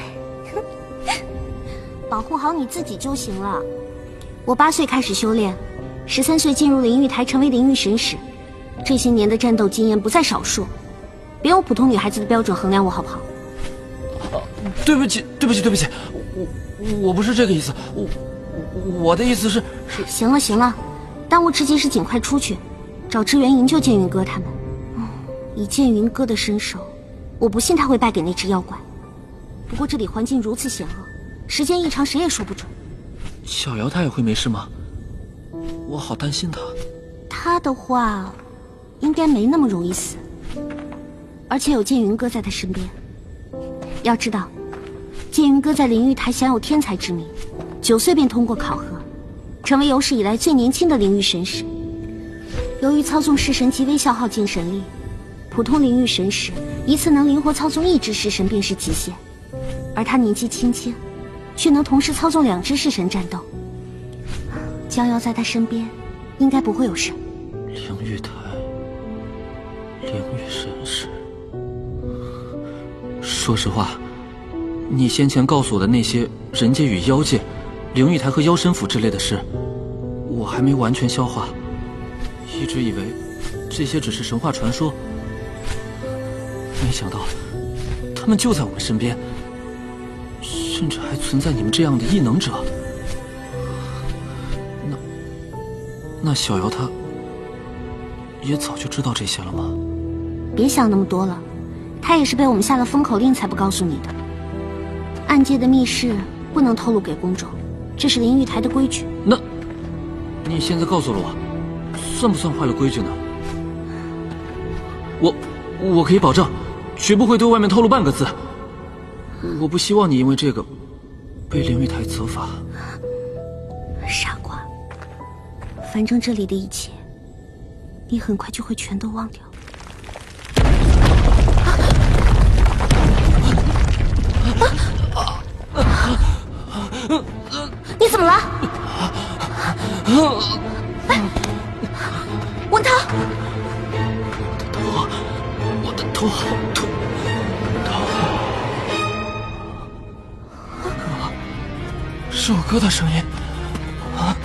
Speaker 13: 保护好你自己就行了。我八岁开始修炼，十三岁进入灵玉台，成为灵玉神使。这些年的战斗经验不在少数。别用普通女孩子的标准衡量我，好不好？
Speaker 12: 啊，对不起，对不起，对不起，我我不是这个意思，我我的意思是是。
Speaker 13: 行了行了，当务之急是尽快出去，找支援营救剑云哥他们。嗯，以剑云哥的身手，我不信他会败给那只妖怪。不过这里环境如此险恶，时间一长谁也说不准。
Speaker 3: 小瑶她也会没事吗？我好担心她。
Speaker 13: 她的话，应该没那么容易死。而且有剑云哥在他身边。要知道，剑云哥在灵玉台享有天才之名，九岁便通过考核，成为有史以来最年轻的灵玉神使。由于操纵式神极为消耗精神力，普通灵玉神使一次能灵活操纵一只式神便是极限，而他年纪轻轻，却能同时操纵两只式神战斗。江瑶在他身边，应该不会有事。
Speaker 3: 灵玉台，灵玉神使。说实话，你先前告诉我的那些人界与妖界、灵玉台和妖神府之类的事，我还没完全消化，一直以为这些只是神话传说，没想到他们就在我们身边，甚至还存在你们这样的异能者。那那小瑶她也早就知道这些了吗？
Speaker 13: 别想那么多了。他也是被我们下了封口令才不告诉你的。暗界的密室不能透露给公众，这是灵玉台的规矩。
Speaker 3: 那，你现在告诉了我，算不算坏了规矩呢？我，我可以保证，绝不会对外面透露半个字。我不希望你因为这个被灵玉台责罚。
Speaker 13: 傻瓜，反正这里的一切，你很快就会全都忘掉。你怎么了？哎，文涛，
Speaker 3: 我的头，我的头好痛，头。是我哥的声音。啊！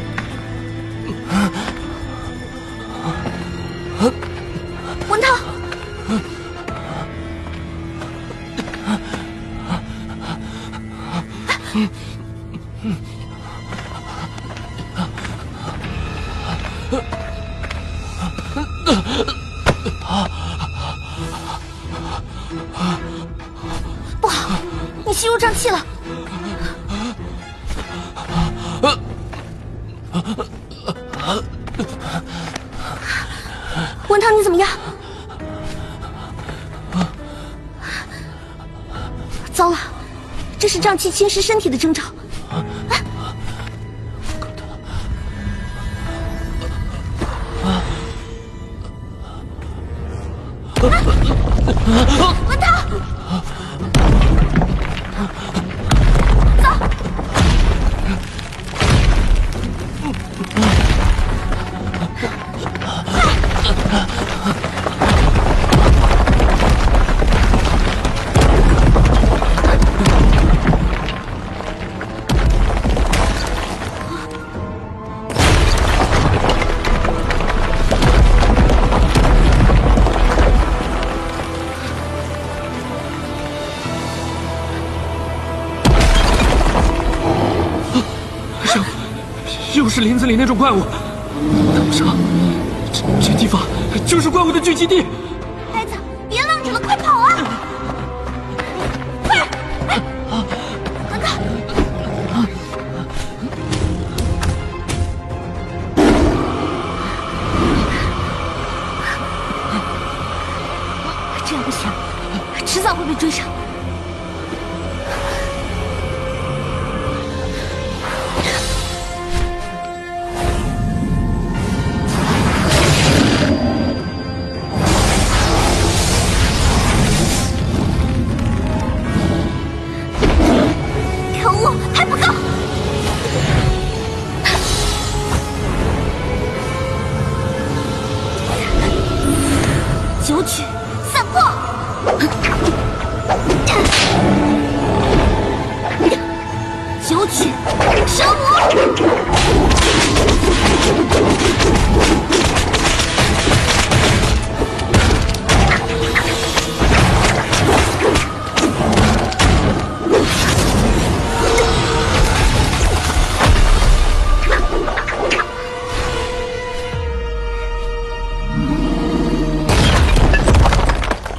Speaker 13: 文涛。不好，你吸入瘴气了。文涛，你怎么样？糟了，这是瘴气侵蚀身体的征兆。文涛，走。
Speaker 3: 又是林子里那种怪物，难不成这这地方就是怪物的聚集地？
Speaker 13: 孩子，别愣着了，快跑啊！快！哎，文涛，这样不行，迟早会被追上。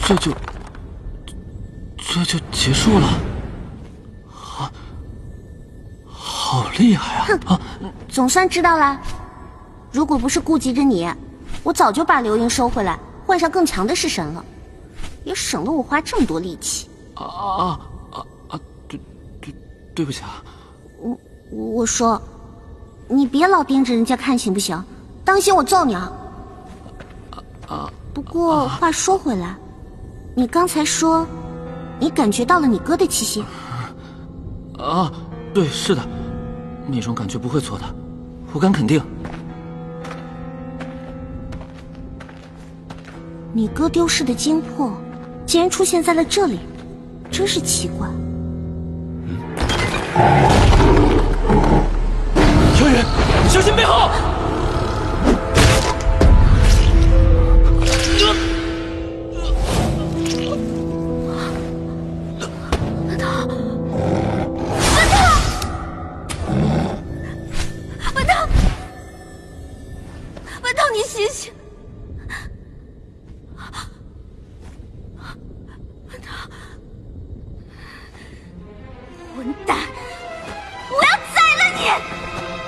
Speaker 3: 这就这就结束了？啊，好厉害啊！啊，
Speaker 13: 总算知道了。如果不是顾及着你，我早就把流萤收回来，换上更强的式神了，也省了我花这么多力气。
Speaker 3: 啊啊啊啊！对对对不起啊！
Speaker 13: 我我说，你别老盯着人家看行不行？当心我揍你啊！
Speaker 3: 啊！
Speaker 13: 不过话说回来，你刚才说你感觉到了你哥的气息。
Speaker 3: 啊，对，是的，那种感觉不会错的，我敢肯定。
Speaker 13: 你哥丢失的精魄，竟然出现在了这里，真是奇怪。
Speaker 12: 小雨，小心背后！
Speaker 13: 文涛，文涛，文涛，文涛，你醒醒！文涛，混蛋！我要宰了你！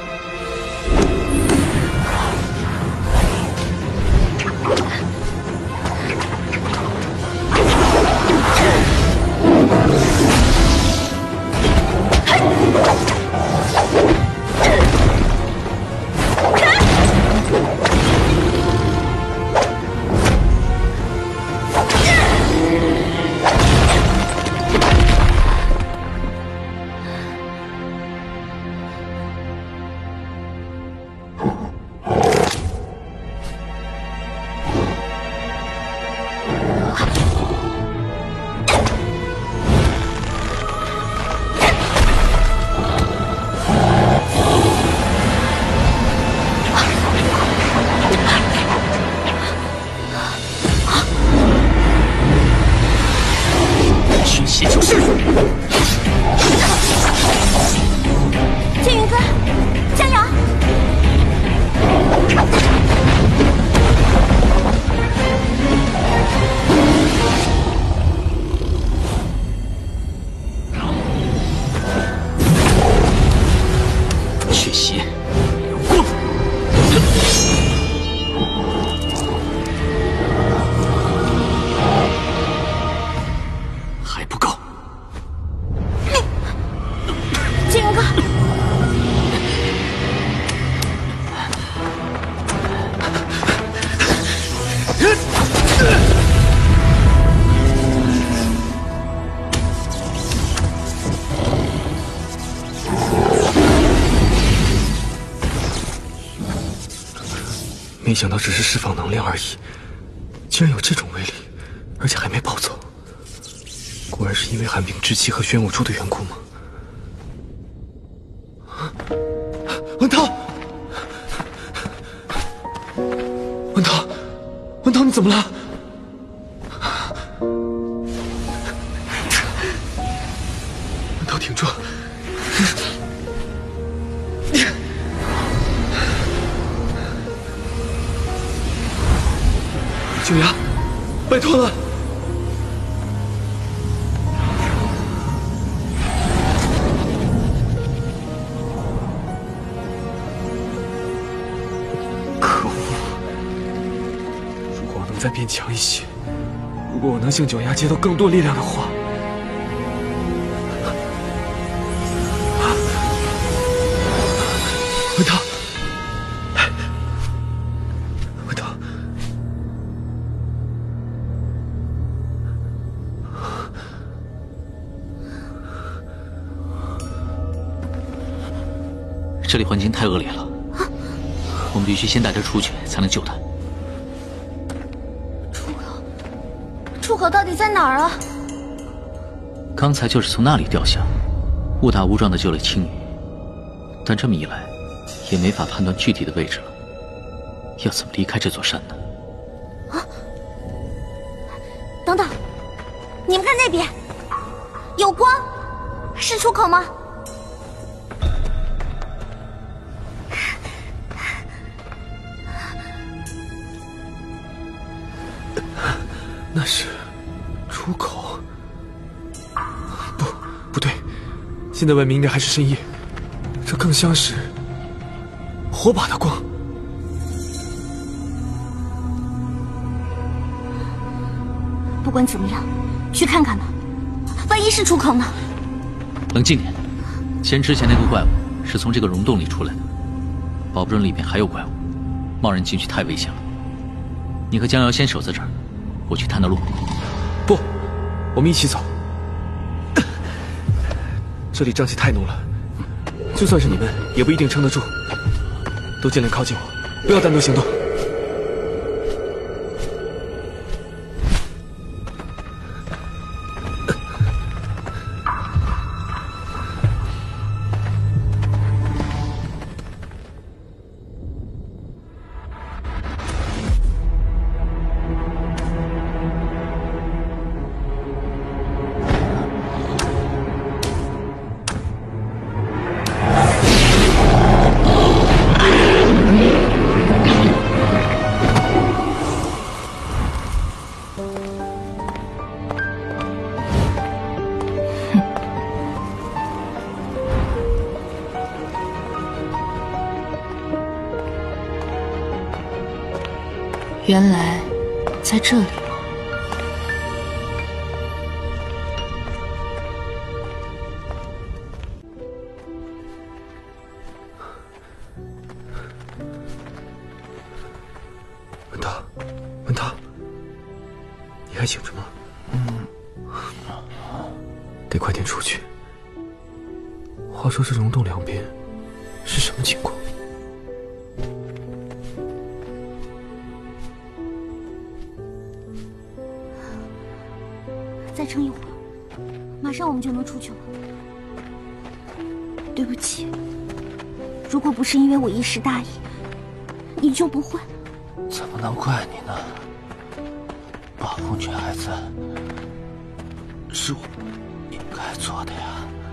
Speaker 3: 没想到只是释放能量而已，竟然有这种威力，而且还没暴走。果然是因为寒冰之气和玄武珠的缘故吗？文涛，文涛，文涛，你怎么了？文涛，挺住！九牙，拜托了！可恶！如果我能再变强一些，如果我能向九牙接到更多力量的话，文涛。
Speaker 14: 这里环境太恶劣了，我们必须先带他出去，才能救他。
Speaker 13: 出口，出口到底在哪儿啊？
Speaker 14: 刚才就是从那里掉下，误打误撞的救了青羽，但这么一来，也没法判断具体的位置了。要怎么离开这座山呢？
Speaker 13: 啊！等等，你们看那边，有光，是出口吗？
Speaker 3: 那是现在外面应该还是深夜，这更像是火把的光。
Speaker 13: 不管怎么样，去看看吧，万一是出口呢？
Speaker 14: 冷静点，钱之前那个怪物是从这个溶洞里出来的，保不准里面还有怪物，贸然进去太危险了。你和江瑶先守在这儿，我去探探路。
Speaker 3: 不，我们一起走。这里瘴气太浓了，就算是你们也不一定撑得住。都尽量靠近我，不要单独行动。
Speaker 2: 原来在这里吗？
Speaker 3: 文涛，文涛，你还醒着吗？嗯，得快点出去。话说这溶洞两边是什么情况？
Speaker 13: 再撑一会儿，马上我们就能出去了。对不起，如果不是因为我一时大意，你就不会。
Speaker 15: 怎么能怪你呢？保护女孩子是我应该做的呀。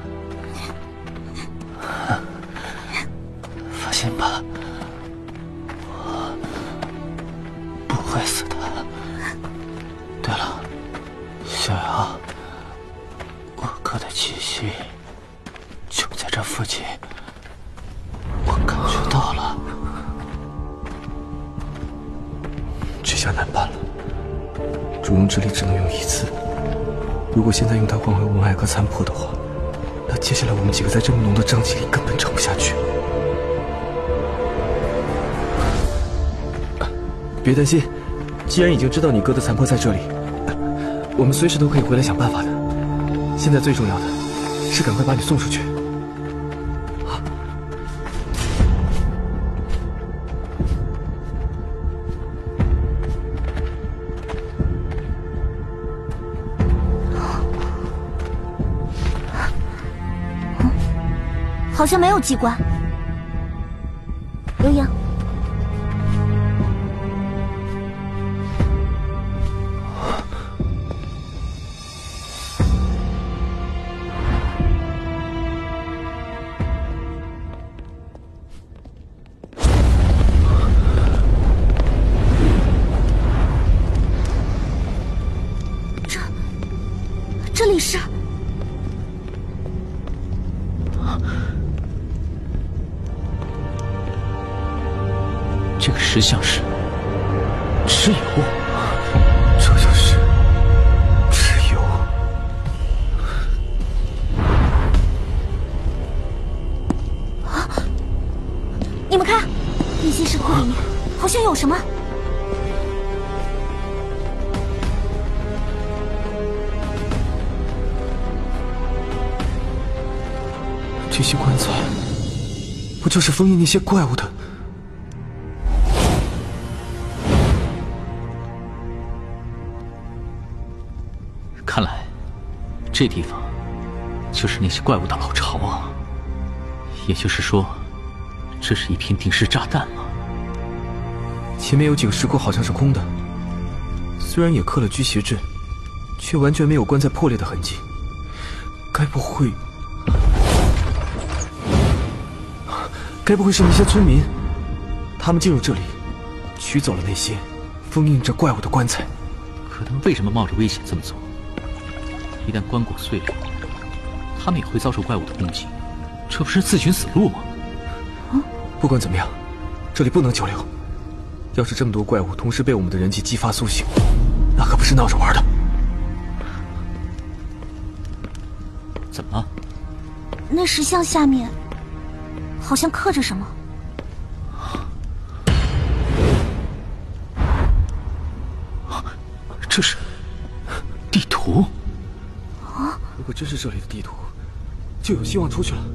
Speaker 15: 放心吧，我不会死的。对了，小瑶，我哥的气息就在这附近，我感觉到了。
Speaker 3: 这下难办了，主用之力只能用一次。如果现在用它换回文爱和残破的话，那接下来我们几个在这么浓的瘴气里根本撑不下去。别担心，既然已经知道你哥的残破在这里，我们随时都可以回来想办法的。现在最重要的是赶快把你送出去。
Speaker 13: 好像没有机关。刘莹，这这里是。
Speaker 14: 这个石像是蚩尤，
Speaker 3: 这就是蚩尤。
Speaker 13: 啊！你们看，那些石窟里面好像有什么。
Speaker 3: 这些棺材，不就是封印那些怪物的？
Speaker 14: 看来，这地方就是那些怪物的老巢啊！也就是说，这是一片定时炸弹吗？
Speaker 3: 前面有几个石窟好像是空的，虽然也刻了驱邪阵，却完全没有棺材破裂的痕迹。该不会……该不会是那些村民，他们进入这里，取走了那些封印着怪物的棺材？
Speaker 14: 可他们为什么冒着危险这么做？一旦棺椁碎裂， 他们也会遭受怪物的攻击，这不是自寻死路吗？
Speaker 3: 不管怎么样，这里不能久留。要是这么多怪物同时被我们的人气激发苏醒，那可不是闹着玩的。
Speaker 14: 怎么了？
Speaker 13: 那石像下面好像刻着什么。
Speaker 14: 这是地图。
Speaker 3: 啊！如果真是这里的地图，就有希望出去了。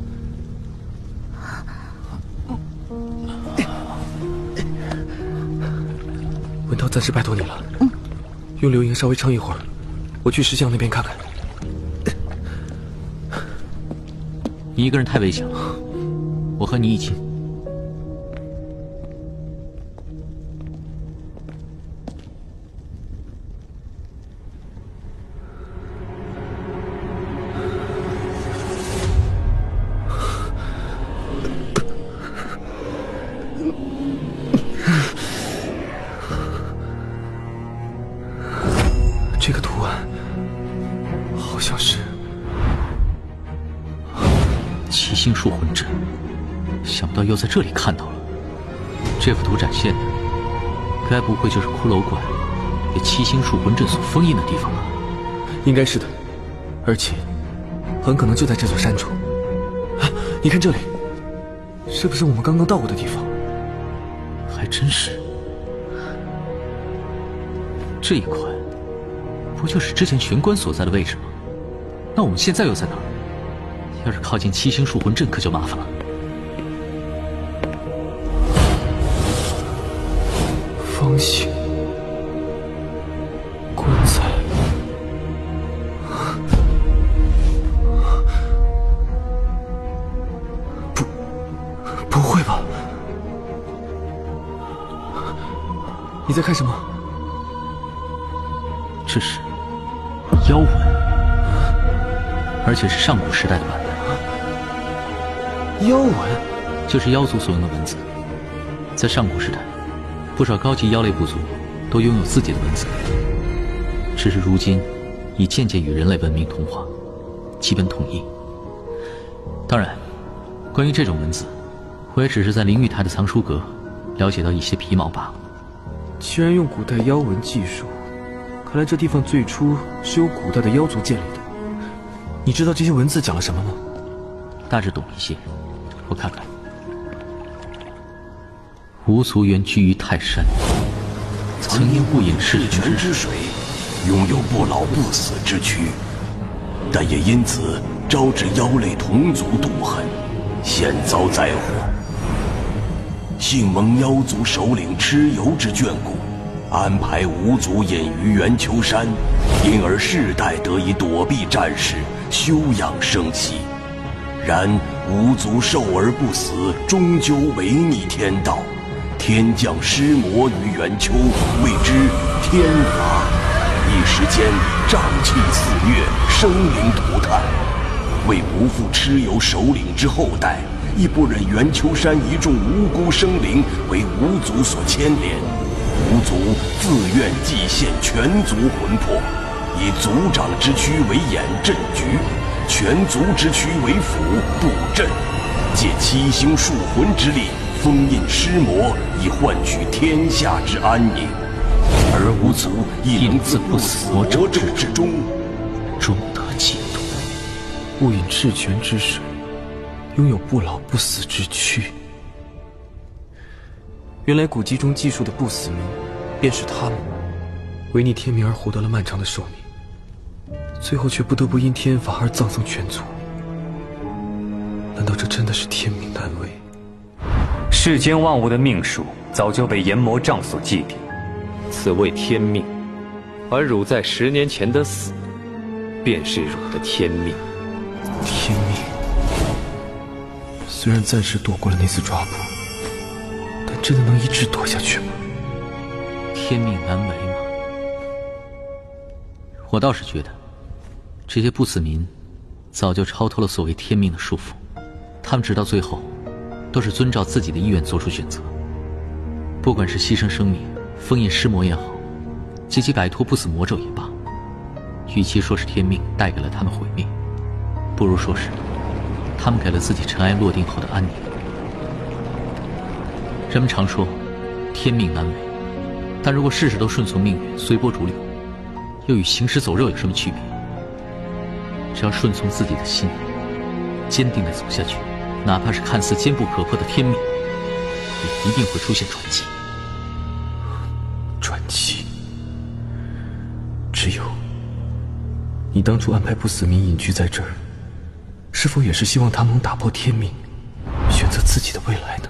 Speaker 3: 文涛，暂时拜托你了。嗯。用流萤稍微撑一会儿，我去石像那边看看。
Speaker 14: 你一个人太危险了，我和你一起。
Speaker 3: 这个图案好像是
Speaker 14: 七星树魂阵，想不到又在这里看到了。这幅图展现的，该不会就是骷髅怪被七星树魂阵所封印的地方吧？
Speaker 3: 应该是的，而且很可能就在这座山中。啊，你看这里，是不是我们刚刚到过的地方？
Speaker 14: 还真是。这一块不就是之前玄关所在的位置吗？那我们现在又在哪儿？要是靠近七星树魂阵，可就麻烦了。
Speaker 3: 方形棺材，不，不会吧？你在看什么？
Speaker 14: 这是妖文，而且是上古时代的版本。
Speaker 3: 妖文
Speaker 14: 就是妖族所用的文字，在上古时代，不少高级妖类部族都拥有自己的文字，只是如今已渐渐与人类文明同化，基本统一。当然，关于这种文字，我也只是在灵玉台的藏书阁了解到一些皮毛罢了。
Speaker 3: 既然用古代妖文技术，看来这地方最初是由古代的妖族建立的。你知道这些文字讲了什么吗？
Speaker 14: 大致懂一些，我看看。吴族原居于泰山，曾因误饮赤泉之水，
Speaker 17: 拥有不老不死之躯，但也因此招致妖类同族妒恨，现遭灾祸。幸蒙妖族首领蚩尤之眷顾，安排吴族隐于圆丘山，因而世代得以躲避战事，休养生息。然吴族受而不死，终究违逆天道，天降尸魔于圆丘，谓之天罚。一时间瘴气肆虐，生灵涂炭。为不负蚩尤首领之后代，亦不忍圆丘山一众无辜生灵为吴族所牵连，吴族自愿祭献全族魂魄，以族长之躯为眼镇局，全族之躯为辅布阵，借七星树魂之力封印尸魔，以换取天下之安宁。而吴族亦能自不死魔咒之中，
Speaker 14: 终得解脱。
Speaker 3: 误饮赤泉之水，拥有不老不死之躯。原来古籍中记述的不死民，便是他们，违逆天命而获得了漫长的寿命，最后却不得不因天罚而葬送全族。难道这真的是天命难违？
Speaker 20: 世间万物的命数早就被炎魔杖所既定，此谓天命。而汝在十年前的死，便是汝的天命。
Speaker 3: 天命。虽然暂时躲过了那次抓捕，但真的能一直躲下去吗？
Speaker 14: 天命难违吗？我倒是觉得，这些不死民早就超脱了所谓天命的束缚，他们直到最后，都是遵照自己的意愿做出选择。不管是牺牲生命、封印尸魔也好，及其摆脱不死魔咒也罢，与其说是天命带给了他们毁灭， 不如说是他们给了自己尘埃落定后的安宁。人们常说天命难违，但如果事事都顺从命运，随波逐流，又与行尸走肉有什么区别？只要顺从自己的心，坚定地走下去，哪怕是看似坚不可破的天命，也一定会出现转机。
Speaker 3: 转机，只有你当初安排不死民隐居在这儿，是否也是希望他们能打破天命，选择自己的未来呢？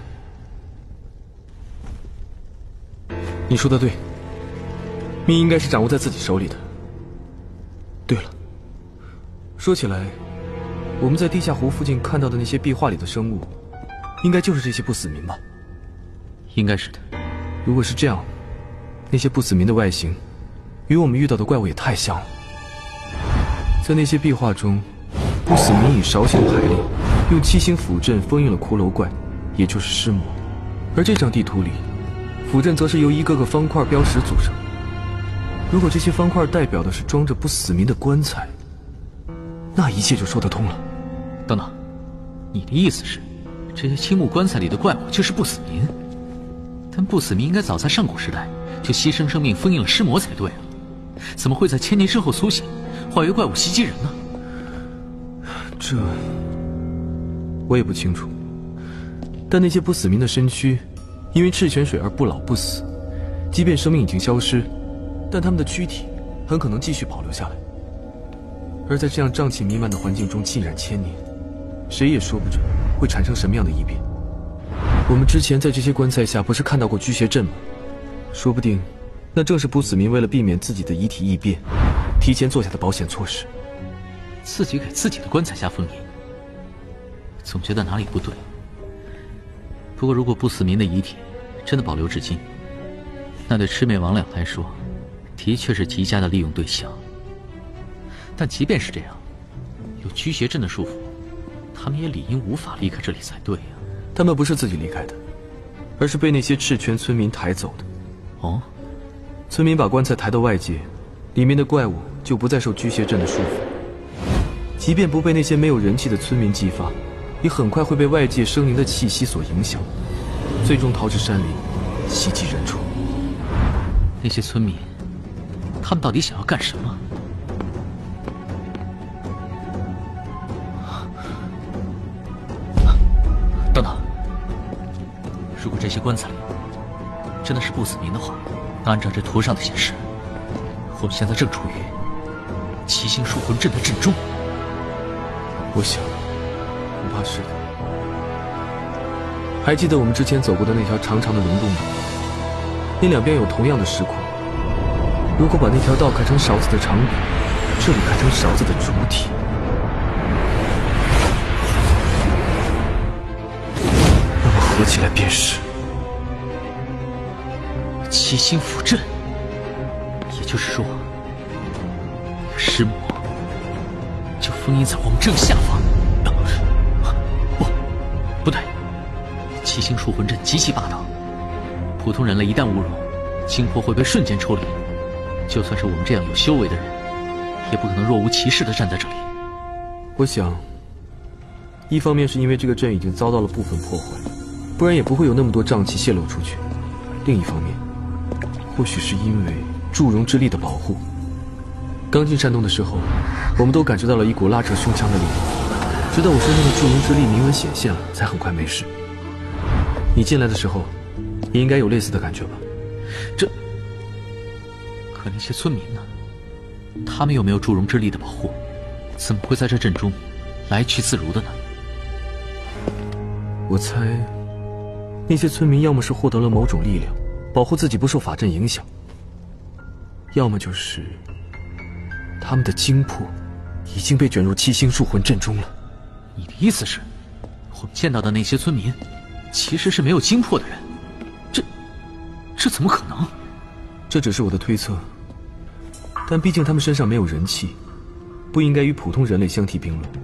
Speaker 3: 你说的对，命应该是掌握在自己手里的。对了，说起来，我们在地下湖附近看到的那些壁画里的生物，应该就是这些不死民吧？
Speaker 14: 应该是的。
Speaker 3: 如果是这样，那些不死民的外形，与我们遇到的怪物也太像了。在那些壁画中，不死民以勺形排列，用七星符阵封印了骷髅怪，也就是尸魔。而这张地图里，符阵则是由一个个方块标识组成。如果这些方块代表的是装着不死民的棺材，那一切就说得通了。
Speaker 14: 等等，你的意思是，这些青木棺材里的怪物就是不死民？但不死民应该早在上古时代就牺牲生命封印了尸魔才对啊，怎么会在千年之后苏醒，化为怪物袭击人呢？
Speaker 3: 这我也不清楚。但那些不死民的身躯因为赤泉水而不老不死，即便生命已经消失，但他们的躯体很可能继续保留下来。而在这样瘴气弥漫的环境中浸染千年，谁也说不准会产生什么样的异变。我们之前在这些棺材下不是看到过驱邪阵吗？说不定那正是不死民为了避免自己的遗体异变，提前做下的保险措施。
Speaker 14: 自己给自己的棺材下封印，总觉得哪里不对。不过如果不死民的遗体真的保留至今，那对魑魅魍魉来说的确是极佳的利用对象。但即便是这样，有驱邪阵的束缚，他们也理应无法离开这里才对呀。
Speaker 3: 他们不是自己离开的，而是被那些赤泉村民抬走的。
Speaker 14: 哦，
Speaker 3: 村民把棺材抬到外界，里面的怪物就不再受驱邪阵的束缚。即便不被那些没有人气的村民激发，也很快会被外界生灵的气息所影响，最终逃至山林，袭击人畜。
Speaker 14: 那些村民，他们到底想要干什么？等等，如果这些棺材里真的是不死民的话，那按照这图上的显示，我们现在正处于七星树魂阵的阵中。
Speaker 3: 我想，恐怕是的。还记得我们之前走过的那条长长的溶洞吗？那两边有同样的石窟。如果把那条道看成勺子的长柄，这里看成勺子的主体，那么合起来便是
Speaker 14: 七星符阵。也就是说，尸魔就封印在我们正下方。不，不对，七星树魂阵极其霸道，普通人类一旦误入，精魄会被瞬间抽离。就算是我们这样有修为的人，也不可能若无其事地站在这里。
Speaker 3: 我想，一方面是因为这个阵已经遭到了部分破坏，不然也不会有那么多瘴气泄露出去；另一方面，或许是因为祝融之力的保护。刚进山洞的时候，我们都感觉到了一股拉扯胸腔的力量，直到我身上的祝融之力明文显现了，才很快没事。你进来的时候，也应该有类似的感觉吧？
Speaker 14: 这。可那些村民呢？他们又没有祝融之力的保护，怎么会在这阵中来去自如的呢？
Speaker 3: 我猜，那些村民要么是获得了某种力量，保护自己不受法阵影响；要么就是他们的精魄已经被卷入七星树魂阵中了。
Speaker 14: 你的意思是，我们见到的那些村民，其实是没有精魄的人？这，这怎么可能？
Speaker 3: 这只是我的推测。但毕竟他们身上没有人气，不应该与普通人类相提并论。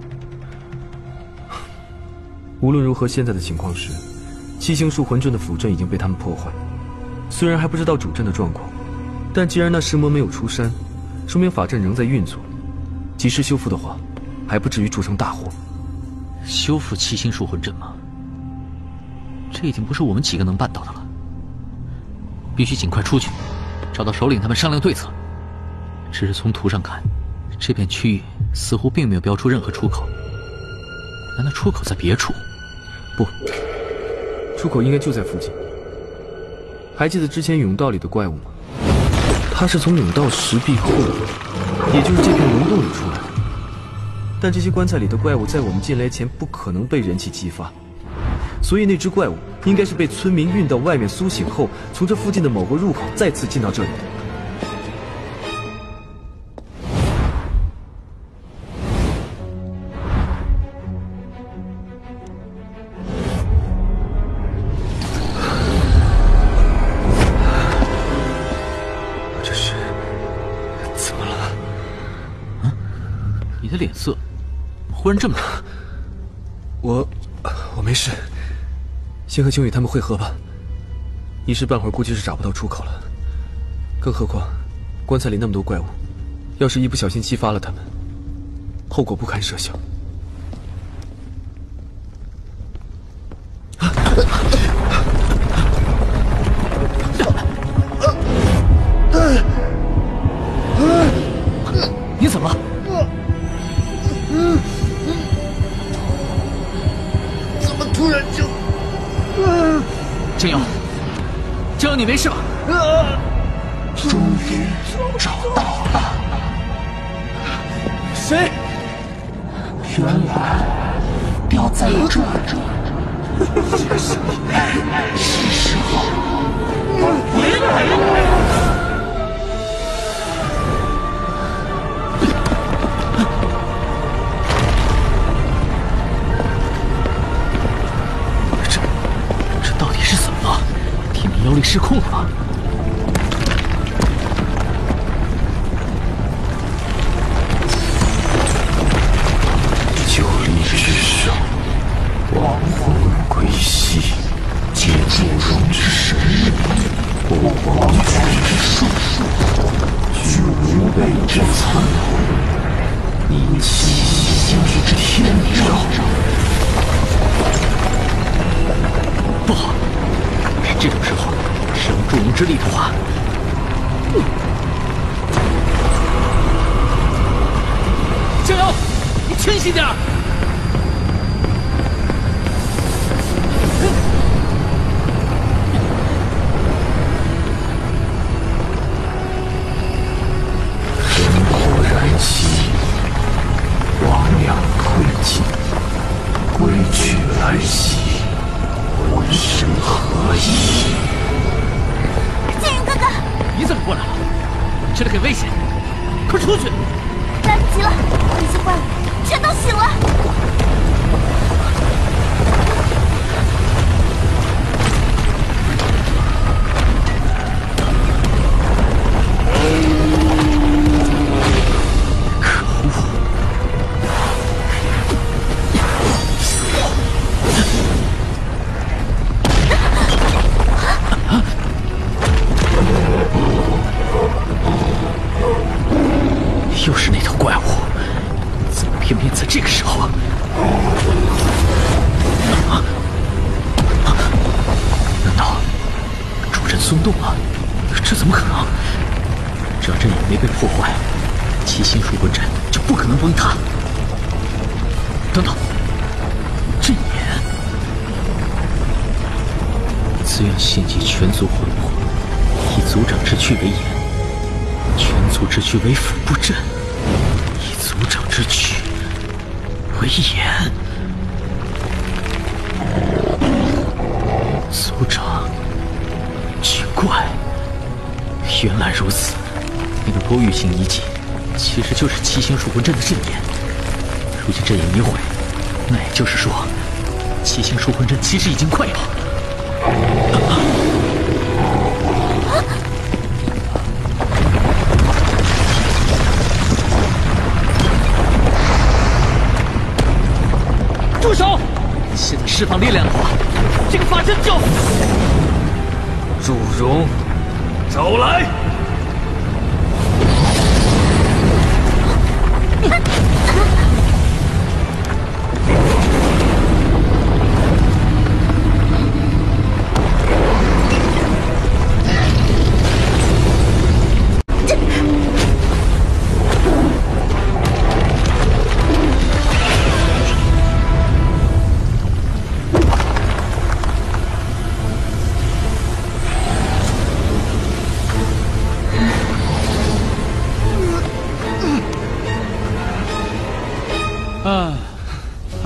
Speaker 3: 无论如何，现在的情况是，七星树魂阵的符阵已经被他们破坏。虽然还不知道主阵的状况，但既然那尸魔没有出山，说明法阵仍在运作。及时修复的话， 还不至于铸成大祸。
Speaker 14: 修复七星树魂阵吗？这已经不是我们几个能办到的了。必须尽快出去，找到首领他们商量对策。只是从图上看，这片区域似乎并没有标出任何出口。难道出口在别处？
Speaker 3: 不，出口应该就在附近。还记得之前甬道里的怪物吗？它是从甬道石壁后，也就是这片溶洞里出来的。但这些棺材里的怪物在我们进来前不可能被人气激发，所以那只怪物应该是被村民运到外面苏醒后，从这附近的某个入口再次进到这里的。
Speaker 14: 你的脸色忽然这么差。
Speaker 3: 我我没事，先和青雨他们会合吧。一时半会儿估计是找不到出口了，更何况棺材里那么多怪物，要是一不小心激发了他们，后果不堪设想。
Speaker 14: 你怎么了？
Speaker 1: 怎么突然就……
Speaker 14: 江瑶，江瑶，你没事吧？
Speaker 1: 终于找到了，
Speaker 14: 谁？
Speaker 1: 原来掉在这儿，是时候回来了。
Speaker 14: 妖力失控了吗？
Speaker 1: 九力之首，亡魂归西，借祝融之神力，我亡权之术，据无辈之残魂，你七星之天照。
Speaker 14: 不好！这种时候使用祝融之力的话，江瑶，你清醒点儿！
Speaker 1: 神火燃起，亡阳退尽，归去来兮。魂神合一。
Speaker 13: 剑云哥哥，
Speaker 14: 你怎么过来了？这里很危险，快出去！
Speaker 13: 来不及了，那些怪物全都醒了。
Speaker 14: 又是那头怪物，怎么偏偏在这个时候？啊！难道主阵松动了？这怎么可能？只要阵眼没被破坏，七星树魂阵就不可能崩塌。等等，阵眼，自愿献祭全族魂魄，以族长之躯为眼，全族之躯为腹部阵。以族长之躯为眼，族长，奇怪，原来如此。那个多域性遗迹，其实就是七星树魂阵的阵眼。如今阵眼已毁，那也就是说，七星树魂阵其实已经快要……啊住手！现在释放力量的话，这个法阵就……
Speaker 3: 祝融，走来！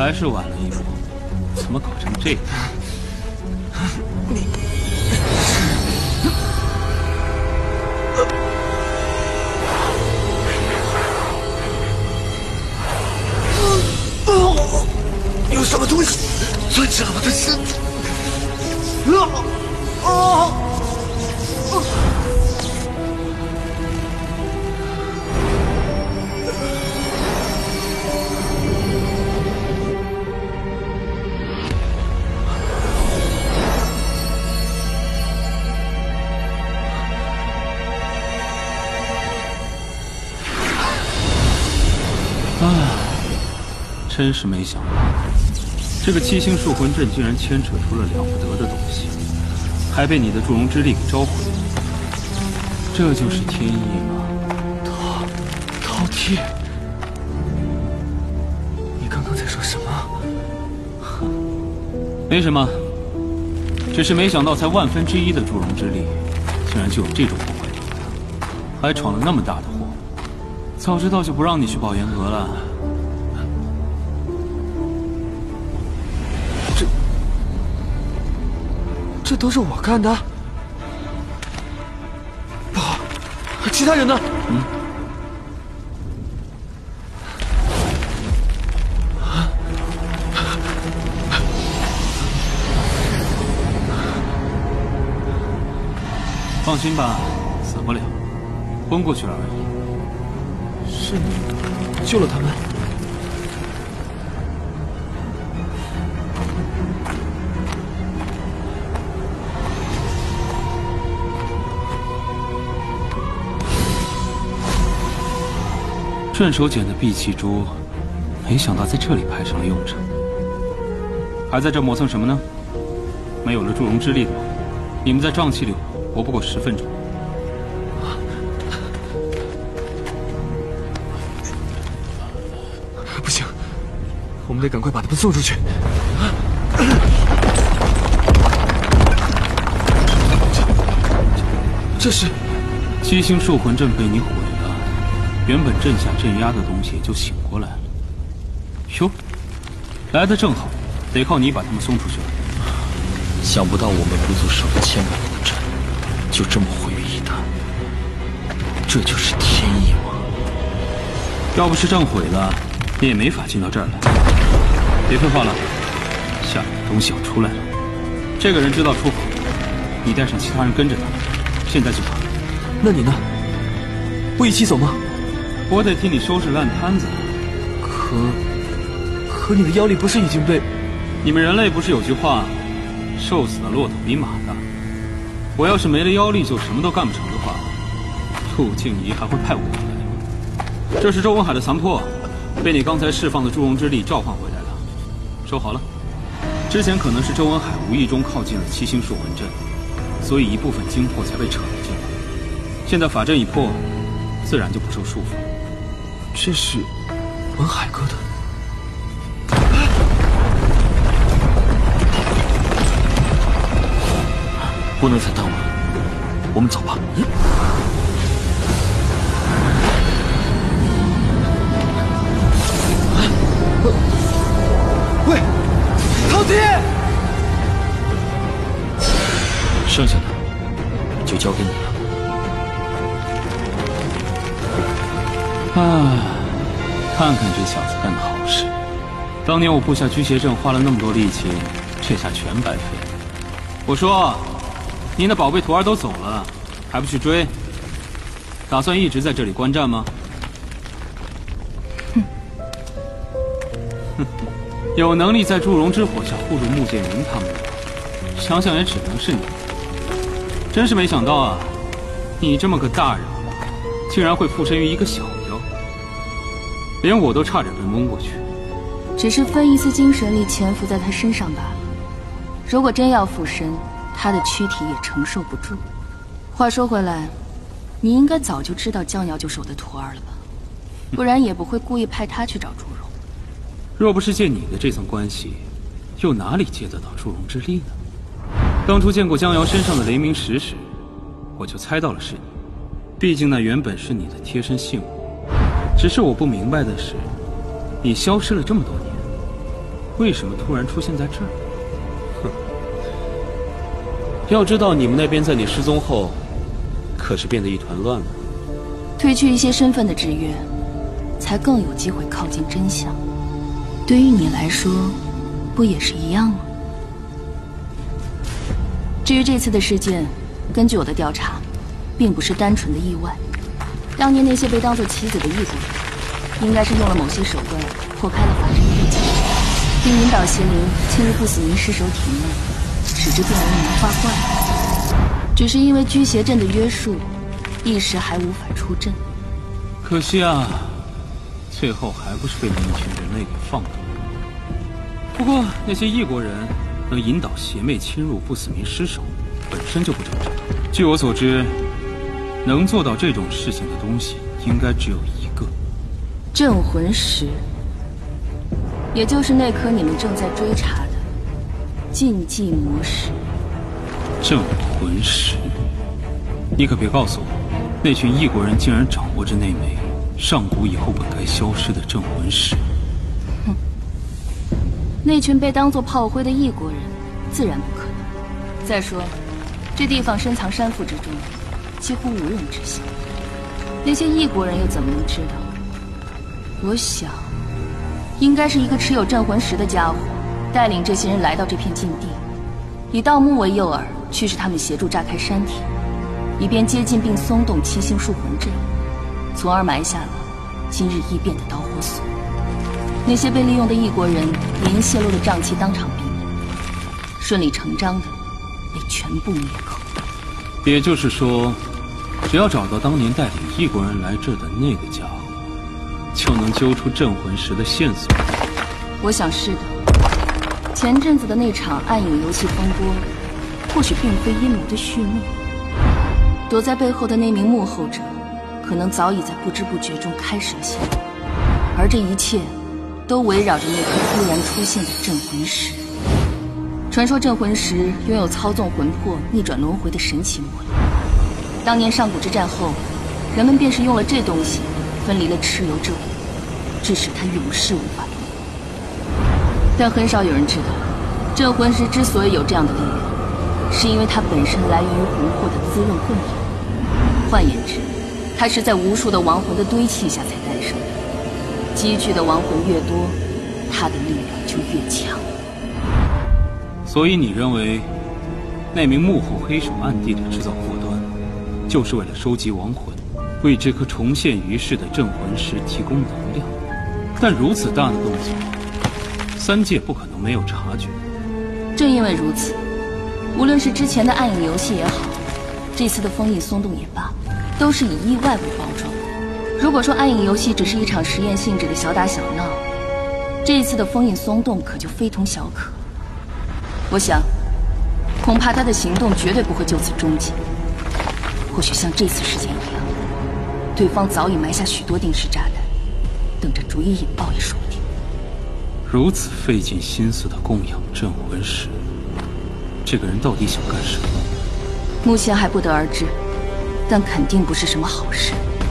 Speaker 18: 还是晚了一步，怎么搞成这样？
Speaker 1: 你。 有什么东西钻进了我的身体？啊啊！
Speaker 18: 啊！真是没想到。 这个七星树魂阵竟然牵扯出了了不得的东西，还被你的祝融之力给召回了。这就是天意吗？
Speaker 3: 饕饕餮，你刚刚在说什么？
Speaker 18: 没什么，只是没想到才万分之一的祝融之力，竟然就有这种破坏力量，还闯了那么大的祸。早知道就不让你去宝岩阁了。
Speaker 3: 这都是我干的，不好，其他人呢？
Speaker 18: 嗯，放心吧，死不了，昏过去了而已。
Speaker 3: 是你救了他们。
Speaker 18: 顺手捡的碧气珠，没想到在这里派上了用场。还在这磨蹭什么呢？没有了祝融之力的话，你们在瘴气里活不过十分钟。
Speaker 3: 不行，我们得赶快把他们送出去。这是
Speaker 18: 七星兽魂阵被你毁。 原本镇下镇压的东西也就醒过来了。哟，来的正好，得靠你把他们送出去了。
Speaker 14: 想不到我们部族守了千百年的阵，就这么毁于一旦。这就是天意吗？
Speaker 18: 要不是阵毁了，你也没法进到这儿来。别废话了，下面的东西要出来了。这个人知道出口，你带上其他人跟着他，现在就跑。
Speaker 3: 那你呢？不一起走吗？
Speaker 18: 我得替你收拾烂摊子。
Speaker 3: 可，可你的妖力不是已经被……
Speaker 18: 你们人类不是有句话，瘦死的骆驼比马大？我要是没了妖力就什么都干不成的话，陆静怡还会派我过来吗？这是周文海的残魄，被你刚才释放的祝融之力召唤回来了。收好了，之前可能是周文海无意中靠近了七星树魂阵，所以一部分精魄才被扯了进来。现在法阵已破，自然就不受束缚。
Speaker 3: 这是文海哥的，
Speaker 14: 不能再耽误了，我们走吧。
Speaker 3: 喂，饕餮，
Speaker 14: 剩下的就交给你了。
Speaker 18: 啊，看看这小子干的好事！当年我布下驱邪阵花了那么多力气，这下全白费了。我说，您的宝贝徒儿都走了，还不去追？打算一直在这里观战吗？哼，哼，有能力在祝融之火下护住穆剑云他们的，想想也只能是你。真是没想到啊，你这么个大人物，竟然会附身于一个小妖。 连我都差点被蒙过去，
Speaker 5: 只是分一丝精神力潜伏在他身上罢了。如果真要附身，他的躯体也承受不住。话说回来，你应该早就知道江瑶就是我的徒儿了吧？不然也不会故意派他去找祝融。
Speaker 18: 若不是借你的这层关系，又哪里借得到祝融之力呢？当初见过江瑶身上的雷鸣石时，我就猜到了是你，毕竟那原本是你的贴身信物。 只是我不明白的是，你消失了这么多年， 为什么突然出现在这儿？
Speaker 7: 哼！要知道，你们那边在你失踪后，可是变得一团乱了。
Speaker 5: 褪去一些身份的制约，才更有机会靠近真相。对于你来说，不也是一样吗？至于这次的事件，根据我的调查，并不是单纯的意外。当年那些被当作棋子的异族人，应该是用了某些手段破开了法阵的结，并引导邪灵侵入不死明尸首体内，使之变为棉花怪。只是因为驱邪阵的约束，一时还无法出阵。
Speaker 18: 可惜啊，最后还不是被那一群人类给放了。不过那些异国人能引导邪魅侵入不死明尸首，本身就不正常。据我所知，能做到这种事情的东西，应该只有一个
Speaker 5: 镇魂石，也就是那颗你们正在追查的禁忌魔石。
Speaker 18: 镇魂石？你可别告诉我，那群异国人竟然掌握着那枚上古以后本该消失的镇魂石。
Speaker 5: 哼，那群被当作炮灰的异国人，自然不可能。再说，这地方深藏山腹之中，几乎无人知晓。那些异国人又怎么能知道？我想，应该是一个持有镇魂石的家伙，带领这些人来到这片禁地，以盗墓为诱饵，驱使他们协助炸开山体，以便接近并松动七星树魂阵，从而埋下了今日异变的导火索。那些被利用的异国人也因泄露的瘴气当场毙命，顺理成章的被全部灭口。
Speaker 18: 也就是说，只要找到当年带领异国人来这儿的那个家伙，就能揪出镇魂石的线索。
Speaker 5: 我想是的。前阵子的那场暗影游戏风波，或许并非阴谋的序幕。躲在背后的那名幕后者，可能早已在不知不觉中开始了行动，而这一切都围绕着那颗突然出现的镇魂石。传说镇魂石拥有操纵魂魄、逆转轮回的神奇魔力。当年上古之战后，人们便是用了这东西分离了蚩尤之魂，致使他永世无法动。但很少有人知道，镇魂石之所以有这样的力量，是因为它本身来源于魂魄的滋润混养。换言之，它是在无数的亡魂的堆砌下才诞生的。积聚的亡魂越多，它的力量就越强。
Speaker 18: 所以你认为，那名幕后黑手暗地里制造祸端，就是为了收集亡魂，为这颗重现于世的镇魂石提供能量？但如此大的动作，三界不可能没有察觉。
Speaker 5: 正因为如此，无论是之前的暗影游戏也好，这次的封印松动也罢，都是以意外为包装的。如果说暗影游戏只是一场实验性质的小打小闹，这一次的封印松动可就非同小可。我想，恐怕他的行动绝对不会就此终结。或许像这次事件一样，对方早已埋下许多定时炸弹，等着逐一引爆也说不定。
Speaker 18: 如此费尽心思的供养镇魂石，这个人到底想干什么？
Speaker 5: 目前还不得而知，但肯定不是什么好事。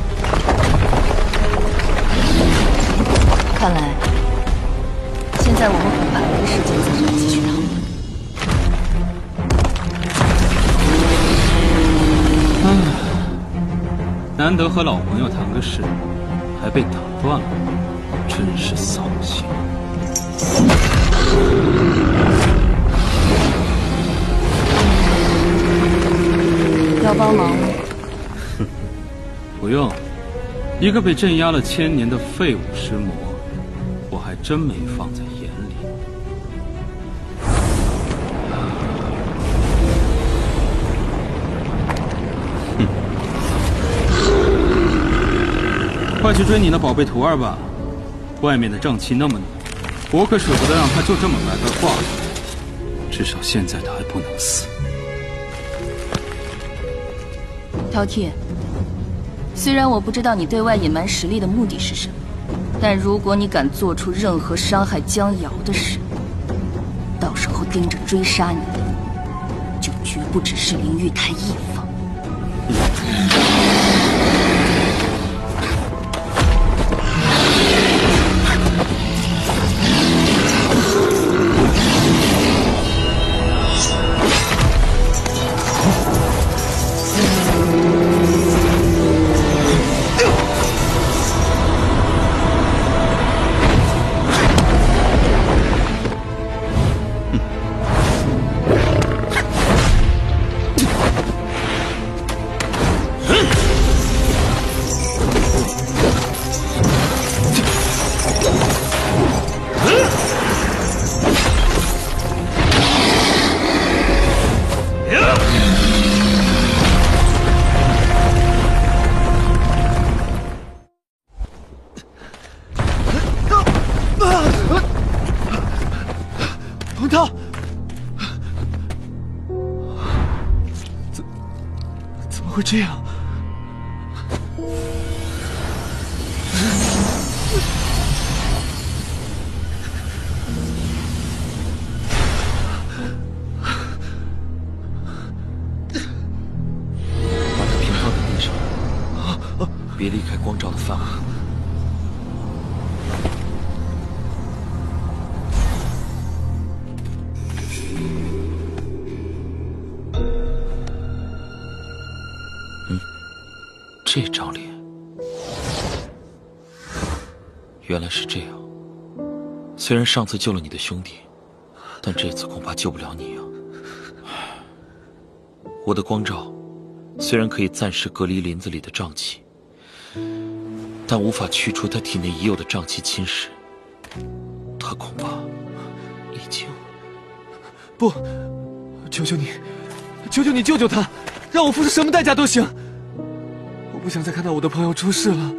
Speaker 5: 看来，现在我们恐怕没时间在这里继续讨论。
Speaker 18: 唉，难得和老朋友谈个事，还被打断了，真是扫兴。
Speaker 5: 要帮忙吗？
Speaker 18: 哼，不用。一个被镇压了千年的废物尸魔，我还真没放在眼里。哼，快去追你那宝贝徒儿吧！外面的瘴气那么浓，我可舍不得让他就这么白白挂着。至少现在他还不能死。
Speaker 5: 饕餮，虽然我不知道你对外隐瞒实力的目的是什么，但如果你敢做出任何伤害江瑶的事，到时候盯着追杀你的，就绝不只是灵玉台一方。
Speaker 3: 会这样？
Speaker 12: 把它平放在地上，别离开光照的范围。嗯，这张脸，原来是这样。虽然上次救了你的兄弟，但这次恐怕救不了你啊。我的光照虽然可以暂时隔离林子里的瘴气，但无法去除他体内已有的瘴气侵蚀。他恐怕已经……
Speaker 3: 不，求求你，求求你救救他，让我付出什么代价都行。我不想再看到我的朋友出事了。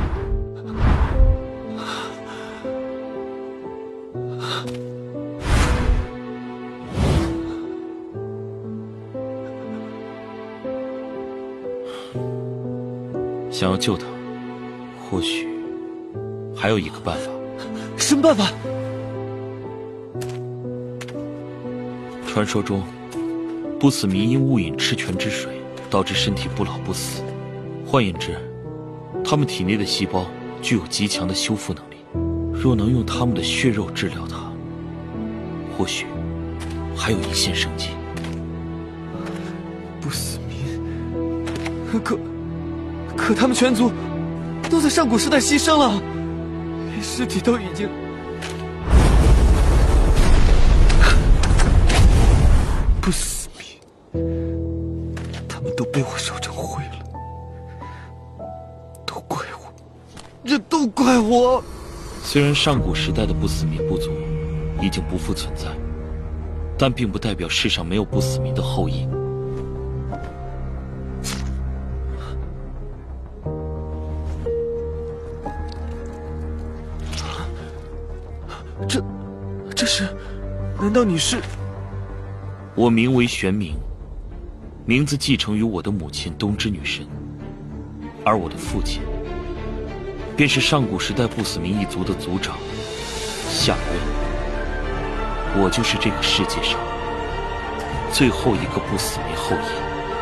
Speaker 12: 想要救他，或许还有一个办法。
Speaker 3: 什么办法？
Speaker 12: 传说中，不死民因误饮赤泉之水，导致身体不老不死。换言之，他们体内的细胞具有极强的修复能力。若能用他们的血肉治疗他，或许还有一线生机。
Speaker 3: 不死民，可可他们全族都在上古时代牺牲了，连尸体都已经……不死民，他们都被我烧成灰了，都怪我，这都怪我。
Speaker 12: 虽然上古时代的不死民部族已经不复存在，但并不代表世上没有不死民的后裔。
Speaker 3: 这，这是？难道你是？
Speaker 12: 我名为玄冥，名字继承于我的母亲东之女神，而我的父亲便是上古时代不死民一族的族长夏渊。我就是这个世界上最后一个不死民后裔。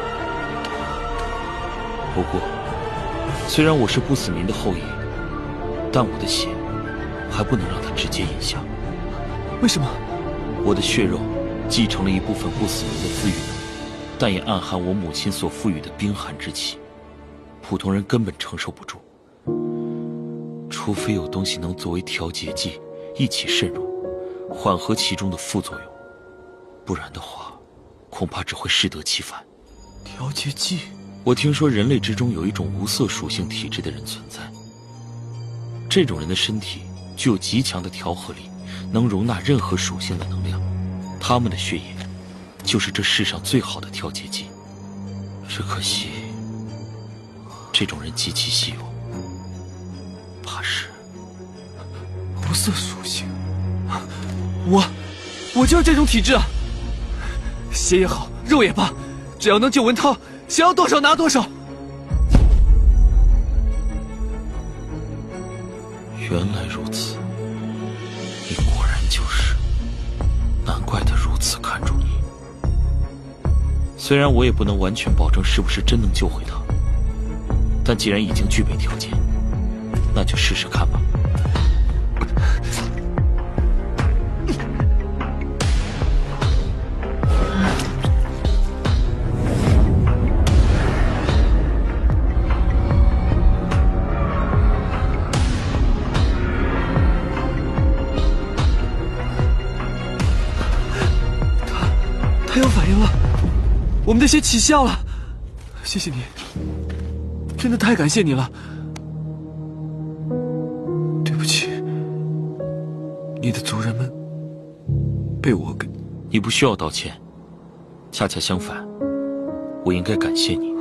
Speaker 12: 不过，虽然我是不死民的后裔，但我的血还不能让它直接饮下。
Speaker 3: 为什么？
Speaker 12: 我的血肉继承了一部分不死民的自愈能力，但也暗含我母亲所赋予的冰寒之气，普通人根本承受不住。除非有东西能作为调节剂一起渗入，缓和其中的副作用，不然的话，恐怕只会适得其反。
Speaker 3: 调节剂？
Speaker 12: 我听说人类之中有一种无色属性体质的人存在，这种人的身体具有极强的调和力，能容纳任何属性的能量。他们的血液就是这世上最好的调节剂。只可惜，这种人极其稀有，怕是
Speaker 3: 无色属性。我，我就是这种体质啊！血也好，肉也罢，只要能救文涛，想要多少拿多少。
Speaker 12: 原来如此，你果然就是，难怪他如此看重你。虽然我也不能完全保证是不是真能救回他，但既然已经具备条件，那就试试看吧。
Speaker 3: 他有反应了，我们的血起效了，谢谢你，真的太感谢你了。对不起，你的族人们被我给……
Speaker 12: 你不需要道歉，恰恰相反，我应该感谢你。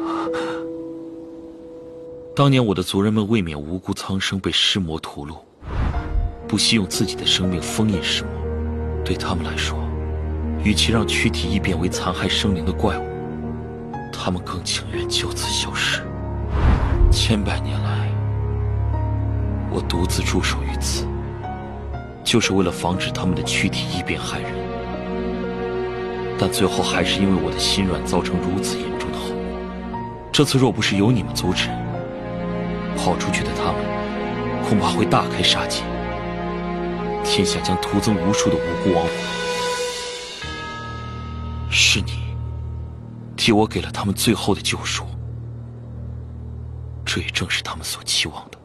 Speaker 12: 当年我的族人们为免无辜苍生被尸魔屠戮，不惜用自己的生命封印尸魔，对他们来说，与其让躯体异变为残害生灵的怪物，
Speaker 21: 他们更情愿就此消失。千百年来，我独自驻守于此，就是为了防止他们的躯体异变害人。但最后还是因为我的心软，造成如此严重的后果。这次若不是有你们阻止，跑出去的他们恐怕会大开杀戒，天下将徒增无数的无辜亡魂。是你替我给了他们最后的救赎，这也正是他们所期望的。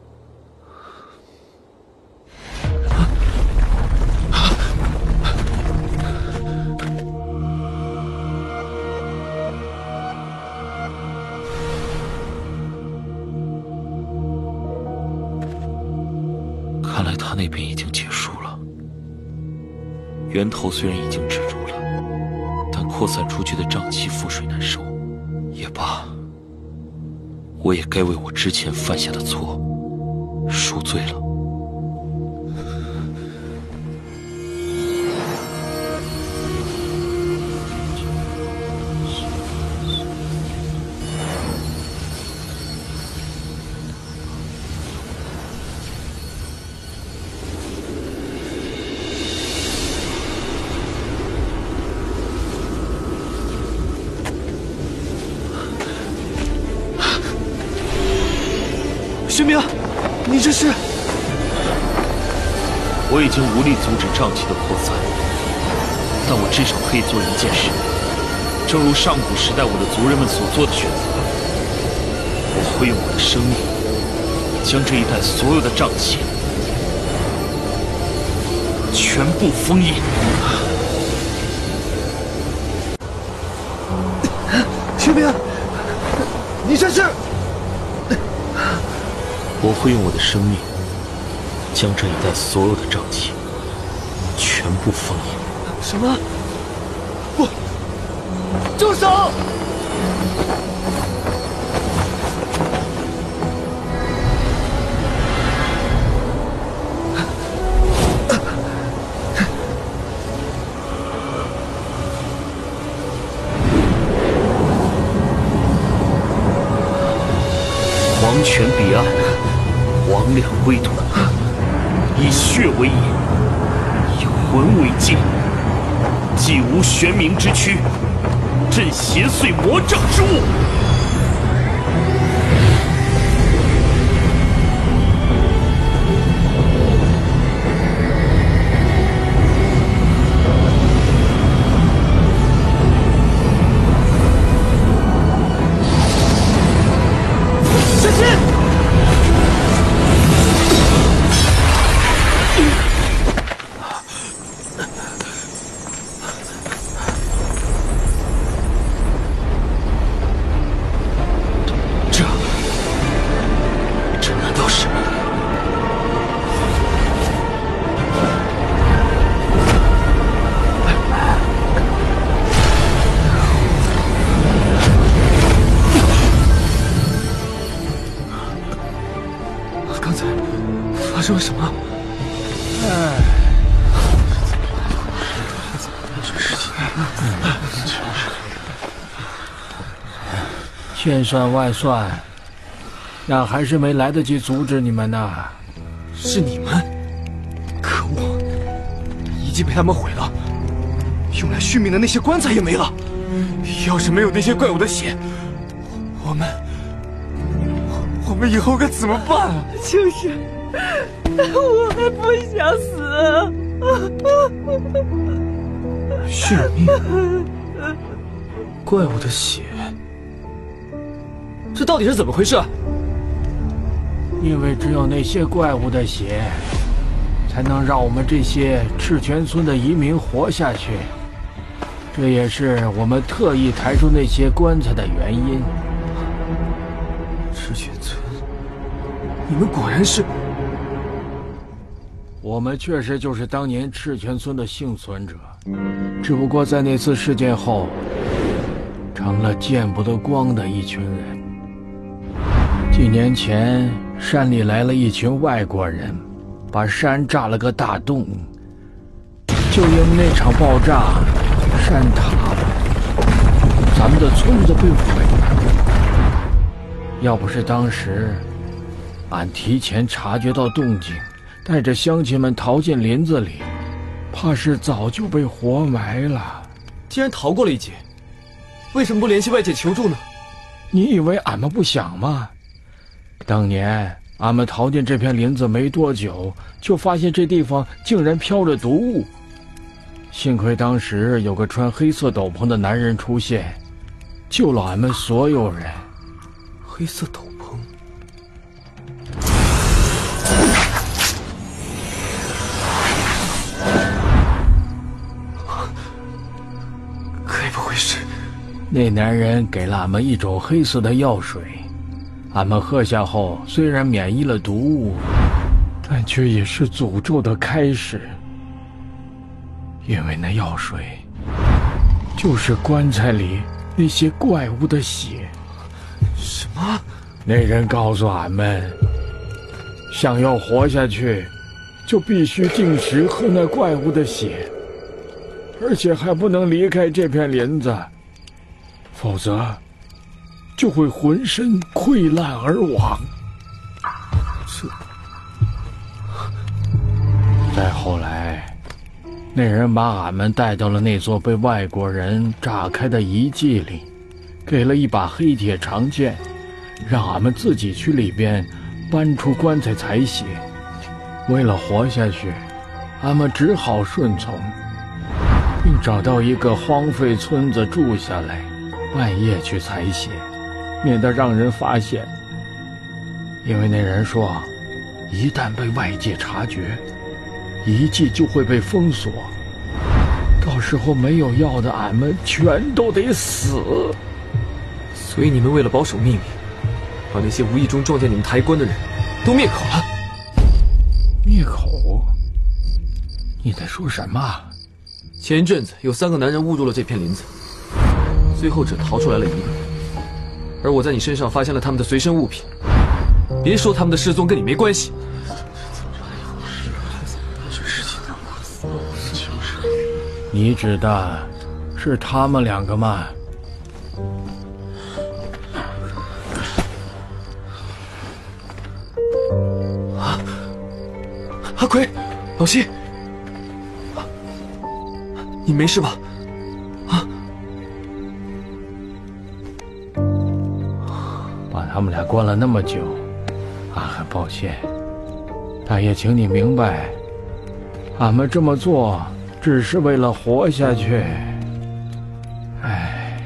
Speaker 21: 看来他那边已经结束了。源头虽然已经止住了，但扩散出去的瘴气覆水难收。也罢，我也该为我之前犯下的错赎罪了。
Speaker 3: 玄冥，你这是？
Speaker 21: 我已经无力阻止瘴气的扩散，但我至少可以做一件事，正如上古时代我的族人们所做的选择，我会用我的生命将这一带所有的瘴气全部封印。
Speaker 3: 玄冥，你这是？
Speaker 21: 我会用我的生命将这一带所有的瘴气全部封印。
Speaker 3: 什么？不！住手！
Speaker 21: 黄泉彼岸，魍魉归土，以血为引，以魂为镜，既无玄冥之躯，震邪祟魔瘴之物。
Speaker 3: 发生了什么？
Speaker 11: 哎，千算万算，那还是没来得及阻止你们呢。
Speaker 3: 是你们？可恶！遗迹被他们毁了，用来续命的那些棺材也没了。要是没有那些怪物的血，我们，我们以后该怎么办啊？
Speaker 22: 就是。我还不想死！
Speaker 3: 续命，怪物的血，这到底是怎么回事？
Speaker 11: 因为只有那些怪物的血，才能让我们这些赤泉村的移民活下去。这也是我们特意抬出那些棺材的原因。
Speaker 3: 赤泉村，你们果然是……
Speaker 11: 我们确实就是当年赤泉村的幸存者，只不过在那次事件后，成了见不得光的一群人。几年前，山里来了一群外国人，把山炸了个大洞。就因为那场爆炸，山塌了，咱们的村子被毁了。 要不是当时俺提前察觉到动静，带着乡亲们逃进林子里，怕是早就被活埋了。
Speaker 3: 既然逃过了一劫，为什么不联系外界求助呢？
Speaker 11: 你以为俺们不想吗？当年俺们逃进这片林子没多久，就发现这地方竟然飘着毒雾。幸亏当时有个穿黑色斗篷的男人出现，救了俺们所有人。
Speaker 3: 黑色斗篷，该不会是……
Speaker 11: 那男人给了俺们一种黑色的药水，俺们喝下后虽然免疫了毒物，但却也是诅咒的开始。因为那药水就是棺材里那些怪物的血。
Speaker 3: 什么？
Speaker 11: 那人告诉俺们，想要活下去，就必须定时喝那怪物的血，而且还不能离开这片林子，否则就会浑身溃烂而亡。
Speaker 3: 这……
Speaker 11: 再后来，那人把俺们带到了那座被外国人炸开的遗迹里，给了一把黑铁长剑，让俺们自己去里边搬出棺材采血。为了活下去，俺们只好顺从，并找到一个荒废村子住下来，半夜去采血，免得让人发现。因为那人说，一旦被外界察觉，遗迹就会被封锁，到时候没有药的俺们全都得死。
Speaker 3: 所以你们为了保守秘密，把那些无意中撞见你们抬棺的人都灭口了。
Speaker 11: 灭口？你在说什么？
Speaker 3: 前一阵子有三个男人误入了这片林子，最后只逃出来了一个，而我在你身上发现了他们的随身物品。别说他们的失踪跟你没关系。
Speaker 11: 你指的是他们两个吗？
Speaker 3: 啊！阿奎，老西，你没事吧？啊！
Speaker 11: 把他们俩关了那么久，俺很抱歉，但也请你明白，俺们这么做只是为了活下去。唉，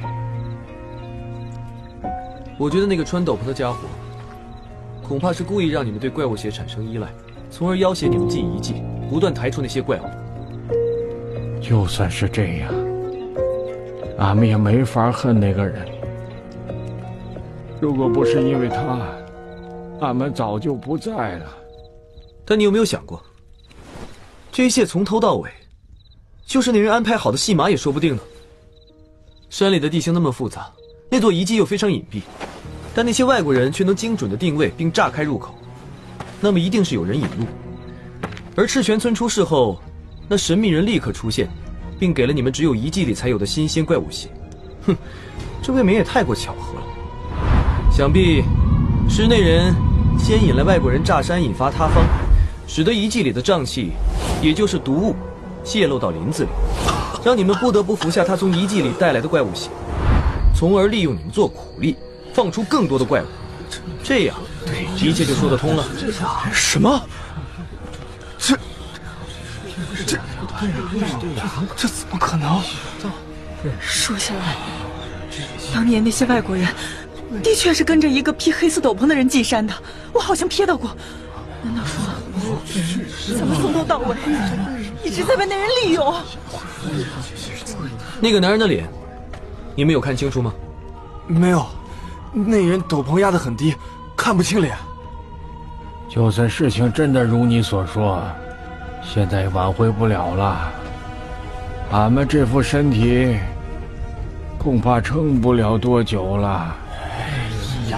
Speaker 3: 我觉得那个穿斗篷的家伙，恐怕是故意让你们对怪物血产生依赖，从而要挟你们进遗迹，不断抬出那些怪物。
Speaker 11: 就算是这样，俺们也没法恨那个人。如果不是因为他，俺们早就不在了。
Speaker 3: 但你有没有想过，这一切从头到尾就是那人安排好的戏码也说不定呢。山里的地形那么复杂，那座遗迹又非常隐蔽，但那些外国人却能精准地定位并炸开入口，那么一定是有人引路。而赤泉村出事后，那神秘人立刻出现，并给了你们只有遗迹里才有的新鲜怪物血。哼，这未免也太过巧合了。想必是那人先引来外国人炸山，引发塌方，使得遗迹里的瘴气，也就是毒物泄露到林子里，让你们不得不服下他从遗迹里带来的怪物血，从而利用你们做苦力，放出更多的怪物。这样，一切就说得通了。
Speaker 10: 什么？这这这怎么可能？
Speaker 22: 说下来，当年那些外国人的确是跟着一个披黑色斗篷的人进山的，我好像瞥到过。难道说，怎么从头到尾一直在被那人利用？
Speaker 3: 那个男人的脸，你们有看清楚吗？
Speaker 10: 没有，那人斗篷压得很低，看不清脸。
Speaker 11: 就算事情真的如你所说，现在也挽回不了了。俺们这副身体恐怕撑不了多久了。哎呀！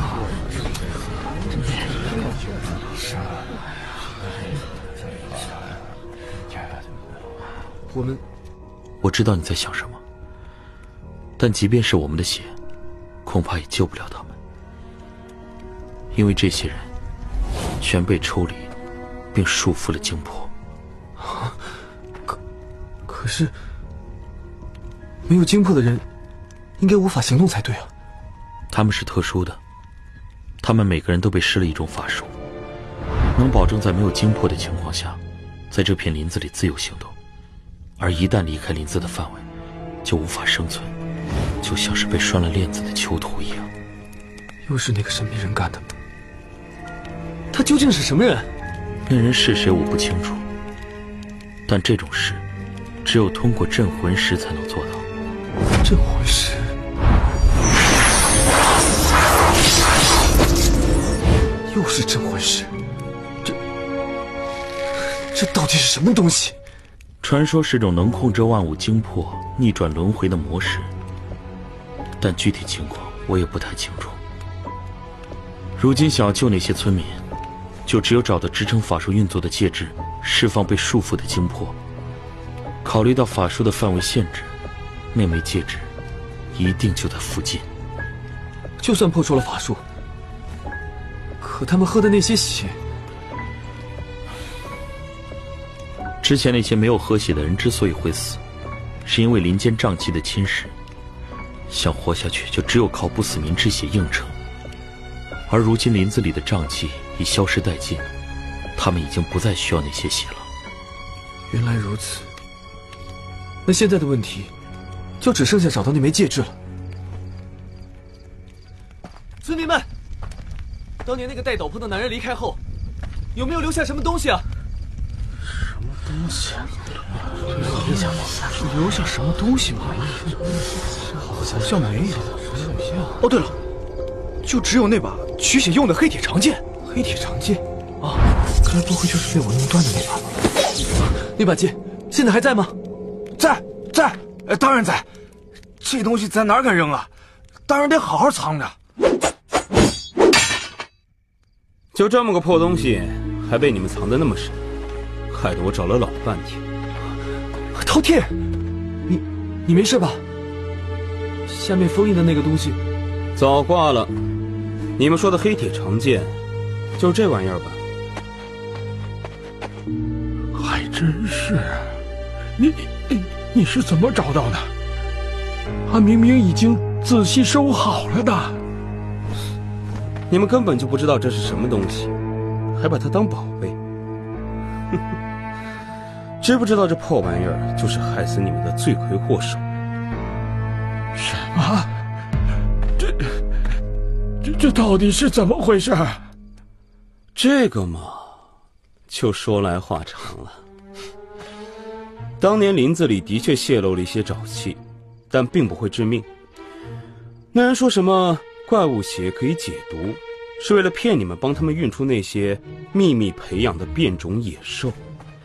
Speaker 3: 我们，
Speaker 21: 我知道你在想什么，但即便是我们的血，恐怕也救不了他们。 因为这些人全被抽离，并束缚了精魄。
Speaker 3: 可可是，没有精魄的人，应该无法行动才对啊。
Speaker 21: 他们是特殊的，他们每个人都被施了一种法术，能保证在没有精魄的情况下，在这片林子里自由行动。而一旦离开林子的范围，就无法生存，就像是被拴了链子的囚徒一样。
Speaker 3: 又是那个神秘人干的。他究竟是什么人？
Speaker 21: 那人是谁我不清楚，但这种事只有通过镇魂石才能做到。
Speaker 3: 镇魂石？又是镇魂石？这这到底是什么东西？
Speaker 21: 传说是种能控制万物精魄、逆转轮回的魔石，但具体情况我也不太清楚。如今想要救那些村民，就只有找到支撑法术运作的介质，释放被束缚的精魄。考虑到法术的范围限制，那枚戒指一定就在附近。
Speaker 3: 就算破除了法术，可他们喝的那些血……
Speaker 21: 之前那些没有喝血的人之所以会死，是因为林间瘴气的侵蚀，想活下去就只有靠不死民之血硬撑。而如今林子里的瘴气已消失殆尽，他们已经不再需要那些血了。
Speaker 3: 原来如此，那现在的问题就只剩下找到那枚戒指了。村民们，当年那个戴斗篷的男人离开后，有没有留下什么东西啊？
Speaker 11: 东西，留下什么东西吗？
Speaker 15: 好像没有。哦，对了，就只有那把取血用的黑铁长剑。
Speaker 3: 黑铁长剑？啊，该不会就是被我弄断的那把吧？那把剑现在还在吗？
Speaker 16: 在，在，呃，当然在。这东西咱哪敢扔啊？当然得好好藏着。
Speaker 7: 就这么个破东西，还被你们藏得那么深。害得我找了老半天。
Speaker 3: 饕餮，你你没事吧？下面封印的那个东西
Speaker 7: 早挂了。你们说的黑铁长剑，就这玩意儿吧？
Speaker 11: 还真是。你你你是怎么找到的？俺明明已经仔细收好了的。
Speaker 7: 你们根本就不知道这是什么东西，还把它当宝贝。知不知道这破玩意儿就是害死你们的罪魁祸首？
Speaker 11: 什么？这这这到底是怎么回事？
Speaker 7: 这个嘛，就说来话长了。当年林子里的确泄露了一些沼气，但并不会致命。那人说什么怪物血可以解毒，是为了骗你们帮他们运出那些秘密培养的变种野兽。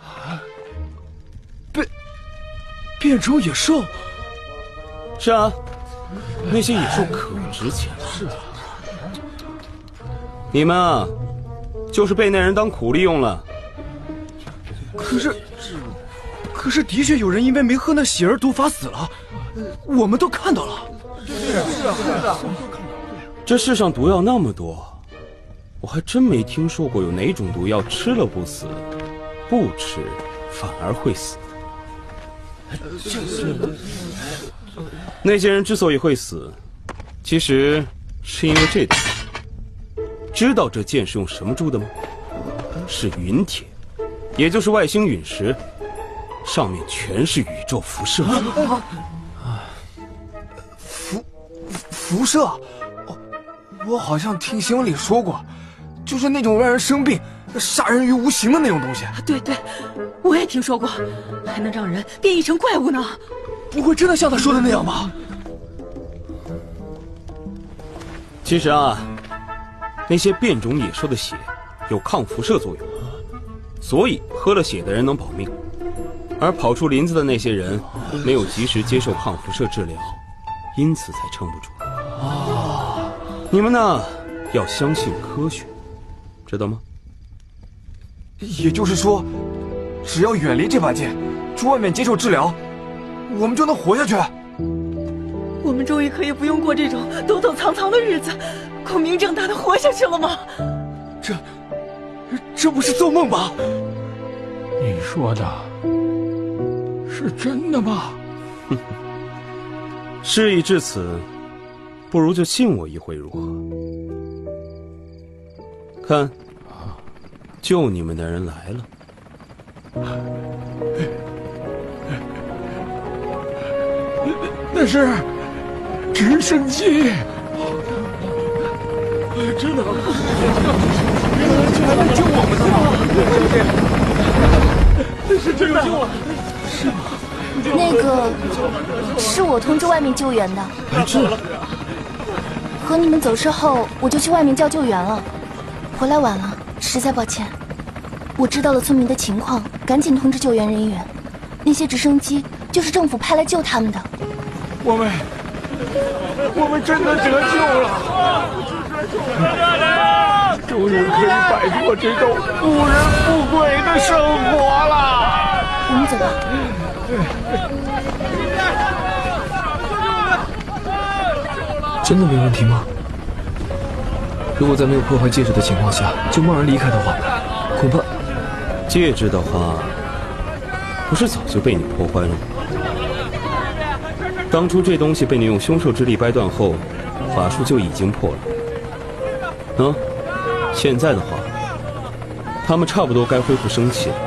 Speaker 15: 变种野兽？
Speaker 7: 是啊，那些野兽可值钱了。是啊，你们啊，就是被那人当苦力用了。
Speaker 15: 可是，可是的确有人因为没喝那血而毒发死了，我们都看到了。
Speaker 16: 是啊，是啊，是啊。
Speaker 7: 这世上毒药那么多，我还真没听说过有哪种毒药吃了不死，不吃反而会死。那些人之所以会死，其实是因为这东西。知道这剑是用什么铸的吗？是陨铁，也就是外星陨石，上面全是宇宙辐射。
Speaker 16: 辐辐射？哦，我好像听新闻里说过，就是那种让人生病、杀人于无形的那种东西。
Speaker 22: 对对，我也听说过，还能让人变异成怪物呢。
Speaker 16: 不会真的像他说的那样吧？
Speaker 7: 其实啊，那些变种野兽的血有抗辐射作用，所以喝了血的人能保命，而跑出林子的那些人没有及时接受抗辐射治疗，因此才撑不住。哦，你们呢，要相信科学，知道吗？
Speaker 16: 也就是说，只要远离这把剑，去外面接受治疗，我们就能活下去。
Speaker 22: 我们终于可以不用过这种躲躲藏藏的日子，光明正大的活下去了吗？
Speaker 16: 这，这不是做梦吧？
Speaker 11: 你说的是真的吗？
Speaker 7: 哼，事已至此，不如就信我一回如何？看，救你们的人来了。
Speaker 11: 那是直升机，真的，来救我们了！那是真的，是吗？
Speaker 5: 那个是我通知外面救援的。
Speaker 11: 白志，
Speaker 5: 和你们走失后，我就去外面叫救援了，回来晚了，实在抱歉。我知道了村民的情况，赶紧通知救援人员。那些直升机就是政府派来救他们的。
Speaker 11: 我们，我们真的得救了！终于可以摆脱这种不人不鬼的生活了。
Speaker 5: 我们走吧。
Speaker 3: 真的没问题吗？如果在没有破坏戒指的情况下就贸然离开的话，恐怕……
Speaker 7: 戒指的话，不是早就被你破坏了吗？当初这东西被你用凶兽之力掰断后，法术就已经破了。嗯，现在的话，他们差不多该恢复生气了。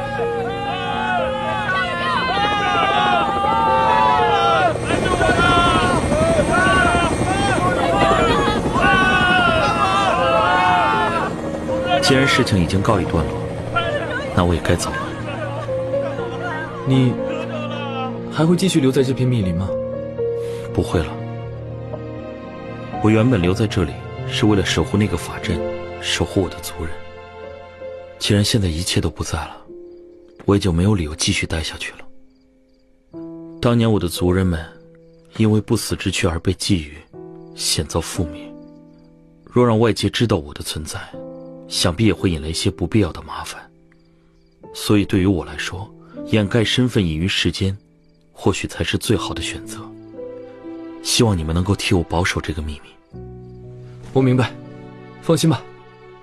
Speaker 21: 既然事情已经告一段落，那我也该走了。
Speaker 3: 你还会继续留在这片密林吗？
Speaker 21: 不会了。我原本留在这里是为了守护那个法阵，守护我的族人。既然现在一切都不在了，我也就没有理由继续待下去了。当年我的族人们因为不死之躯而被觊觎，险遭覆灭。若让外界知道我的存在，想必也会引来一些不必要的麻烦。所以对于我来说，掩盖身份隐于世间，或许才是最好的选择。希望你们能够替我保守这个秘密。
Speaker 3: 我明白，放心吧。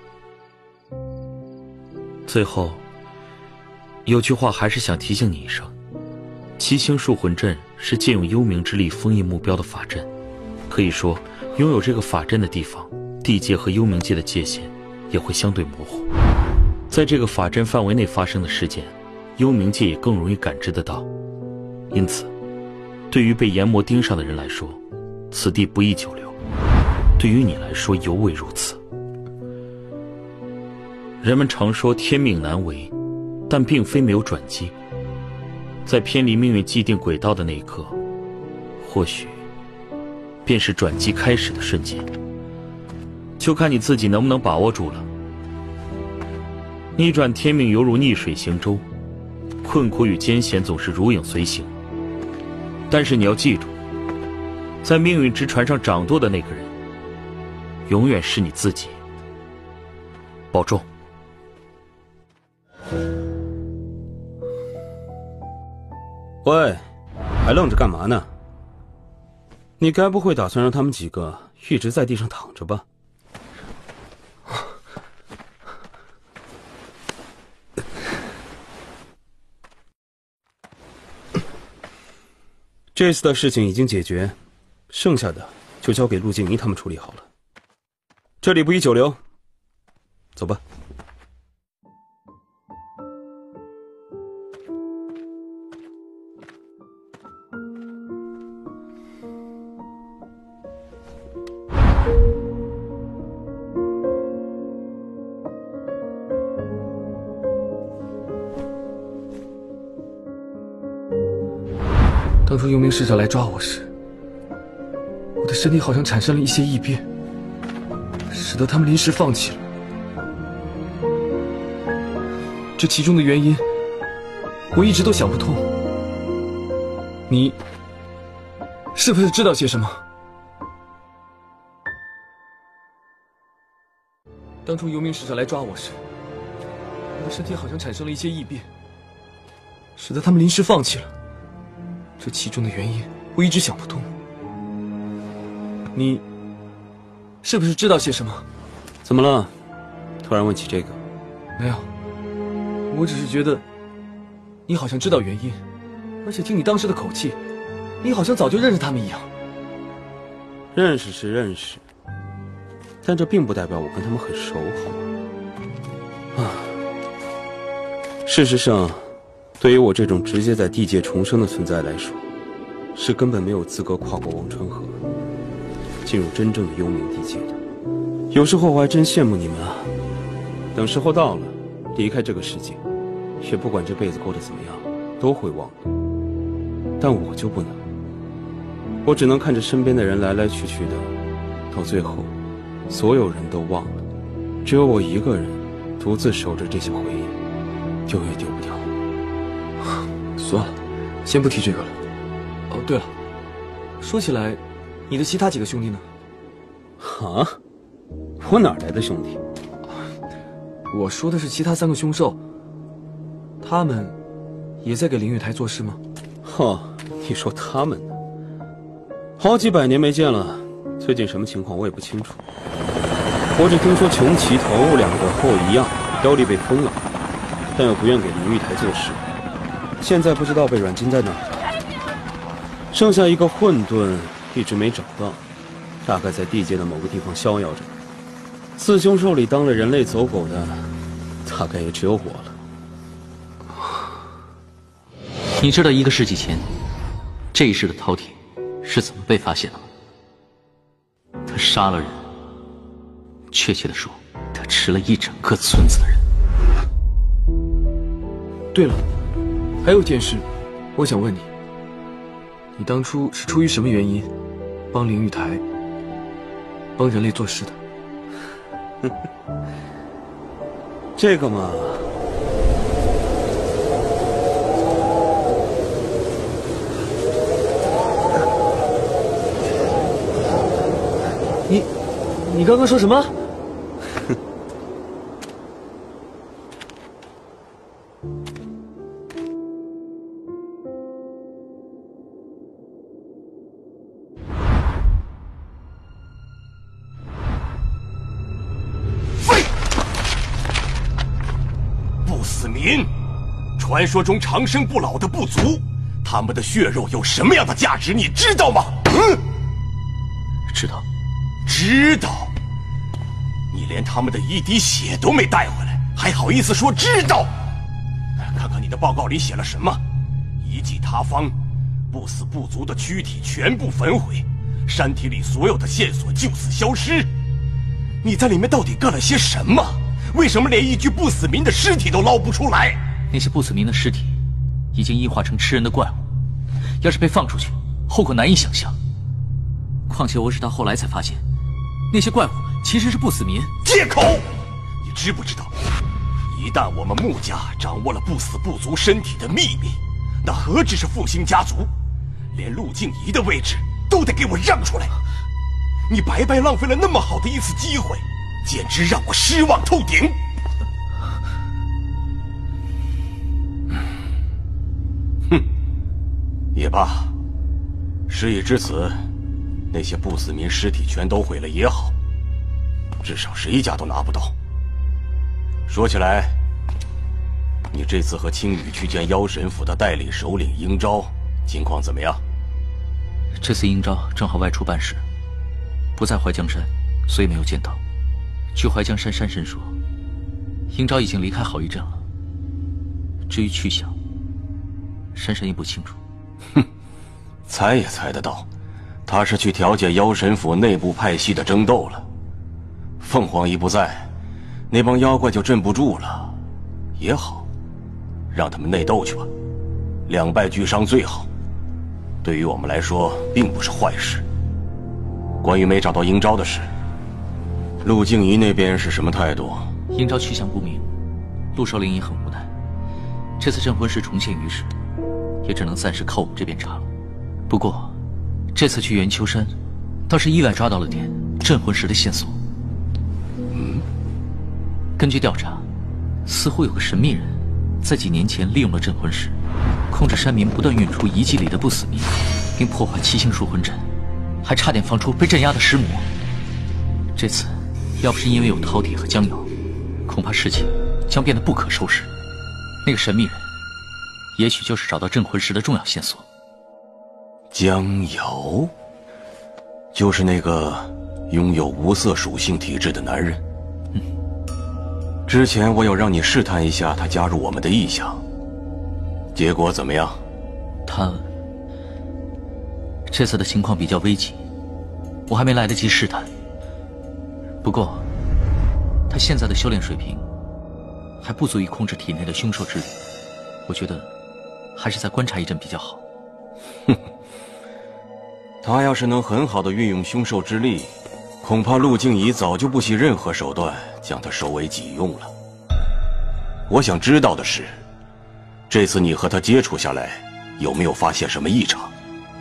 Speaker 21: 最后，有句话还是想提醒你一声：七星树魂阵是借用幽冥之力封印目标的法阵，可以说，拥有这个法阵的地方，地界和幽冥界的界限也会相对模糊。在这个法阵范围内发生的事件，幽冥界也更容易感知得到。因此，对于被炎魔盯上的人来说，此地不宜久留；对于你来说，尤为如此。人们常说天命难违，但并非没有转机。在偏离命运既定轨道的那一刻，或许便是转机开始的瞬间。就看你自己能不能把握住了。逆转天命犹如逆水行舟，困苦与艰险总是如影随形。但是你要记住，在命运之船上掌舵的那个人，永远是你自己。保重。
Speaker 7: 喂，还愣着干嘛呢？你该不会打算让他们几个一直在地上躺着吧？这次的事情已经解决，剩下的就交给陆静怡他们处理好了。这里不宜久留，走吧。
Speaker 3: 当初幽冥使者来抓我时，我的身体好像产生了一些异变，使得他们临时放弃了。这其中的原因，我一直都想不通。你是不是知道些什么？当初幽冥使者来抓我时，我的身体好像产生了一些异变，使得他们临时放弃了。这其中的原因，我一直想不通。 你是不是知道些什么？
Speaker 7: 怎么了？突然问起这个？
Speaker 3: 没有，我只是觉得你好像知道原因，而且听你当时的口气，你好像早就认识他们一样。
Speaker 7: 认识是认识，但这并不代表我跟他们很熟，好吗？啊，事实上，对于我这种直接在地界重生的存在来说，是根本没有资格跨过忘川河，进入真正的幽冥地界的。有时候我还真羡慕你们啊！等时候到了，离开这个世界，也不管这辈子过得怎么样，都会忘了。但我就不能，我只能看着身边的人来来去去的，到最后，所有人都忘了，只有我一个人独自守着这些回忆，丢也丢不掉。
Speaker 3: 算了，先不提这个了。哦，对了，说起来，你的其他几个兄弟呢？
Speaker 7: 啊？我哪来的兄弟？
Speaker 3: 我说的是其他三个凶兽，他们也在给灵玉台做事吗？
Speaker 7: 哦，你说他们呢？好几百年没见了，最近什么情况我也不清楚。我只听说穷奇头两个和我一样，妖力被封了，但又不愿给灵玉台做事，现在不知道被软禁在哪儿。剩下一个混沌一直没找到，大概在地界的某个地方逍遥着。四凶兽里当了人类走狗的，大概也只有我了。
Speaker 14: 你知道一个世纪前，这一世的饕餮是怎么被发现的吗？他杀了人，确切的说，他吃了一整个村子的人。
Speaker 3: 对了，还有件事，我想问你，你当初是出于什么原因，帮灵玉台、帮人类做事的？
Speaker 7: 这个嘛，
Speaker 3: 你，你刚刚说什么？
Speaker 17: 传说中长生不老的部族，他们的血肉有什么样的价值？你知道吗？嗯，
Speaker 14: 知道，
Speaker 17: 知道。你连他们的一滴血都没带回来，还好意思说知道？看看你的报告里写了什么：遗迹塌方，不死部族的躯体全部焚毁，山体里所有的线索就此消失。你在里面到底干了些什么？为什么连一具不死民的尸体都捞不出来？
Speaker 14: 那些不死民的尸体已经异化成吃人的怪物，要是被放出去，后果难以想象。况且我直到后来才发现，那些怪物其实是不死民。
Speaker 17: 借口！你知不知道，一旦我们穆家掌握了不死部族身体的秘密，那何止是复兴家族，连陆静怡的位置都得给我让出来。你白白浪费了那么好的一次机会，简直让我失望透顶。哼，也罢，事已至此，那些不死民尸体全都毁了也好，至少谁家都拿不到。说起来，你这次和青羽去见妖神府的代理首领英昭，情况怎么样？
Speaker 14: 这次英昭正好外出办事，不在怀江山，所以没有见到。据怀江山山神说，英昭已经离开好一阵了。至于去向，山神也不清楚。
Speaker 17: 哼，猜也猜得到，他是去调解妖神府内部派系的争斗了。凤凰一不在，那帮妖怪就镇不住了。也好，让他们内斗去吧，两败俱伤最好。对于我们来说，并不是坏事。关于没找到英昭的事，陆静怡那边是什么态度？
Speaker 14: 英昭去向不明，陆少林也很无奈。这次镇魂石重现于世，也只能暂时靠我们这边查了。不过，这次去元丘山，倒是意外抓到了点镇魂石的线索。
Speaker 17: 嗯，
Speaker 14: 根据调查，似乎有个神秘人，在几年前利用了镇魂石，控制山民不断运出遗迹里的不死民，并破坏七星树魂阵， 还差点放出被镇压的尸魔。这次要不是因为有饕餮和江瑶，恐怕事情将变得不可收拾。那个神秘人，也许就是找到镇魂石的重要线索。
Speaker 17: 江瑶，就是那个拥有无色属性体质的男人。
Speaker 14: 嗯，
Speaker 17: 之前我有让你试探一下他加入我们的意向，结果怎么样？
Speaker 14: 他这次的情况比较危急，我还没来得及试探。不过，他现在的修炼水平还不足以控制体内的凶兽之力，我觉得还是再观察一阵比较好。
Speaker 17: 哼，他要是能很好的运用凶兽之力，恐怕陆静怡早就不惜任何手段将他收为己用了。我想知道的是，这次你和他接触下来，有没有发现什么异常？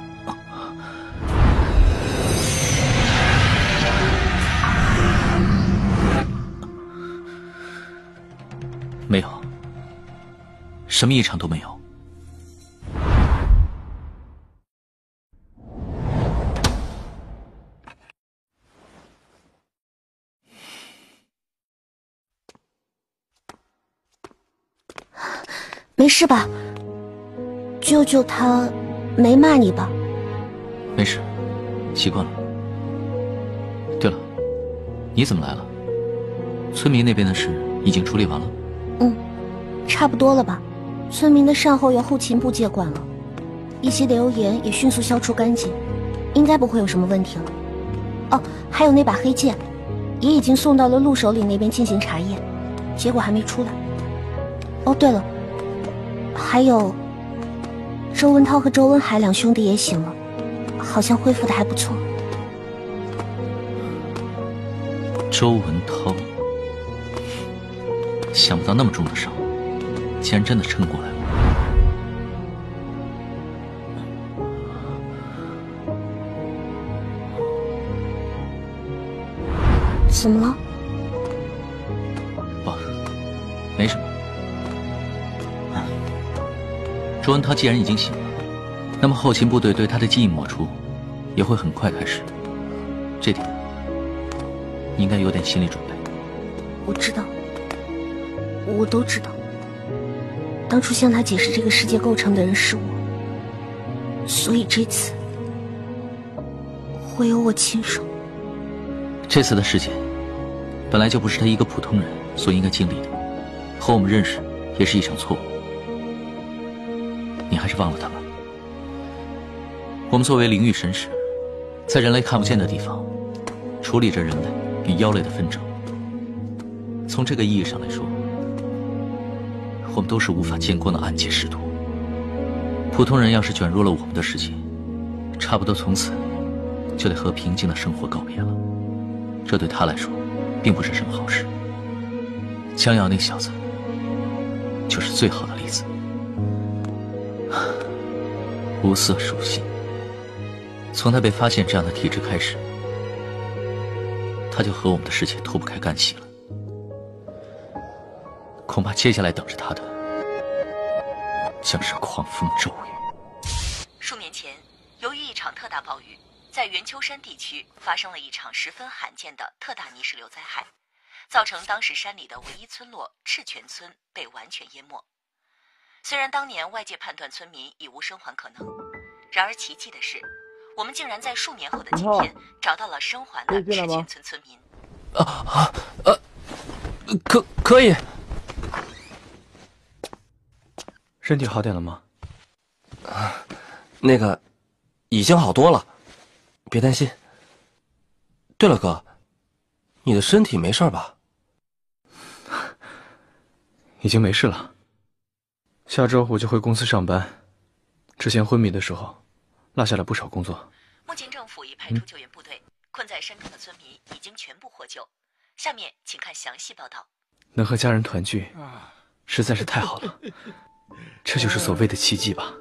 Speaker 14: 没有，什么异常都没有。
Speaker 13: 没事吧？舅舅他没骂你吧？
Speaker 14: 没事，习惯了。对了，你怎么来了？村民那边的事已经处理完了？
Speaker 13: 嗯，差不多了吧。村民的善后由后勤部接管了，一些流言也迅速消除干净，应该不会有什么问题了。哦，还有那把黑剑，也已经送到了陆首领那边进行查验，结果还没出来。哦，对了，还有周文涛和周文海两兄弟也醒了，好像恢复的还不错。
Speaker 14: 周文涛，想不到那么重的伤，竟然真的撑过来了。
Speaker 13: 怎么了？
Speaker 14: 不，没什么。周文涛既然已经醒了，那么后勤部队对他的基因抹除也会很快开始。这点你应该有点心理准备。
Speaker 13: 我知道，我都知道。当初向他解释这个世界构成的人是我，所以这次会由我亲手。
Speaker 14: 这次的事件本来就不是他一个普通人所应该经历的，和我们认识也是一场错误。你还是忘了他吧。我们作为灵域神使，在人类看不见的地方处理着人类与妖类的纷争。从这个意义上来说，我们都是无法见光的暗界使徒。普通人要是卷入了我们的世界，差不多从此就得和平静的生活告别了。这对他来说并不是什么好事。江瑶那小子就是最好的例子。无色属性，从他被发现这样的体质开始，他就和我们的世界脱不开干系了。恐怕接下来等着他的将是狂风骤雨。
Speaker 2: 数年前，由于一场特大暴雨，在圆丘山地区发生了一场十分罕见的特大泥石流灾害，造成当时山里的唯一村落赤泉村被完全淹没。虽然当年外界判断村民已无生还可能，然而奇迹的是，我们竟然在数年后的今天找到了生还的赤泉村村民。
Speaker 12: 啊啊呃，可可以。
Speaker 15: 身体好点了吗？
Speaker 12: 啊，那个，已经好多了，别担心。对了，哥，你的身体没事吧？
Speaker 15: 已经没事了。下周我就回公司上班。之前昏迷的时候，落下了不少工作。
Speaker 2: 目前政府已派出救援部队，嗯、困在山中的村民已经全部获救。下面请看详细报道。
Speaker 15: 能和家人团聚，实在是太好了。这就是所谓的奇迹吧。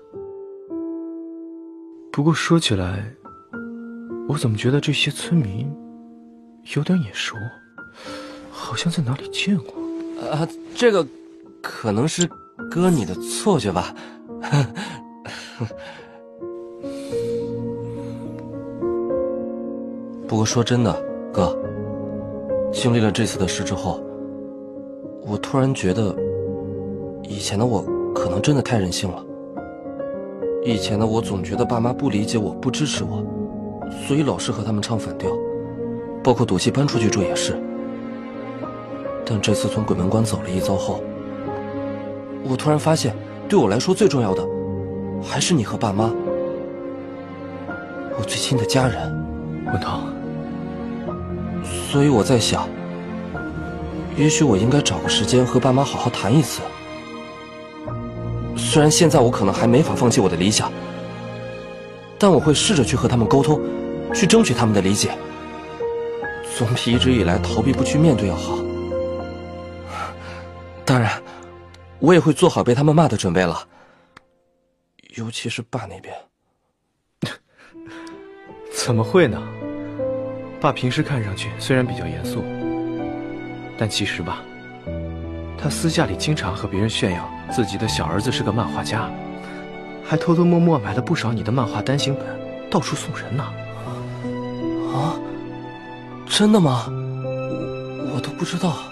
Speaker 15: 不过说起来，我怎么觉得这些村民有点眼熟，好像在哪里见过。
Speaker 12: 啊，这个可能是哥你的错觉吧。 不过说真的，哥，经历了这次的事之后，我突然觉得，以前的我可能真的太任性了。以前的我总觉得爸妈不理解我，不支持我，所以老是和他们唱反调，包括赌气搬出去住也是。但这次从鬼门关走了一遭后，我突然发现，对我来说最重要的，还是你和爸妈，我最亲的家人。
Speaker 15: 文涛，
Speaker 12: 所以我在想，也许我应该找个时间和爸妈好好谈一次。虽然现在我可能还没法放弃我的理想，但我会试着去和他们沟通，去争取他们的理解，总比一直以来逃避不去面对要好。当然，我也会做好被他们骂的准备了，尤其是爸那边。
Speaker 15: 怎么会呢？爸平时看上去虽然比较严肃，但其实吧，他私下里经常和别人炫耀自己的小儿子是个漫画家，还偷偷摸摸买了不少你的漫画单行本，到处送人呢。
Speaker 12: 啊？真的吗？我我都不知道。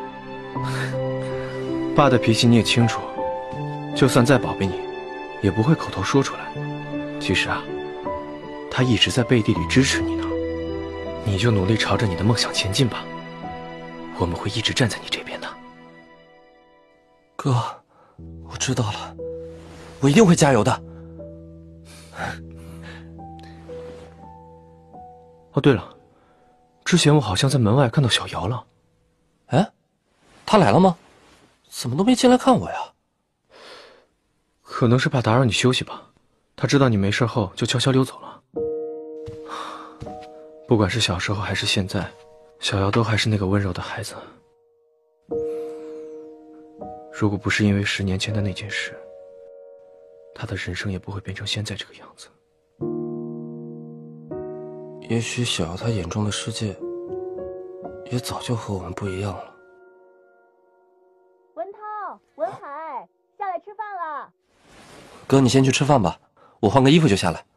Speaker 15: 爸的脾气你也清楚，就算再宝贝你，也不会口头说出来。其实啊，他一直在背地里支持你呢。你就努力朝着你的梦想前进吧，我们会一直站在你这边的。
Speaker 12: 哥，我知道了，我一定会加油的。
Speaker 15: 哦，对了，之前我好像在门外看到小瑶了。
Speaker 12: 哎，他来了吗？怎么都没进来看我呀？
Speaker 15: 可能是怕打扰你休息吧，他知道你没事后就悄悄溜走了。不管是小时候还是现在，小瑶都还是那个温柔的孩子。如果不是因为十年前的那件事，他的人生也不会变成现在这个样子。
Speaker 12: 也许小瑶她眼中的世界，也早就和我们不一样了。
Speaker 13: 文涛、文海，下来吃饭了。
Speaker 12: 哥，你先去吃饭吧，我换个衣服就下来。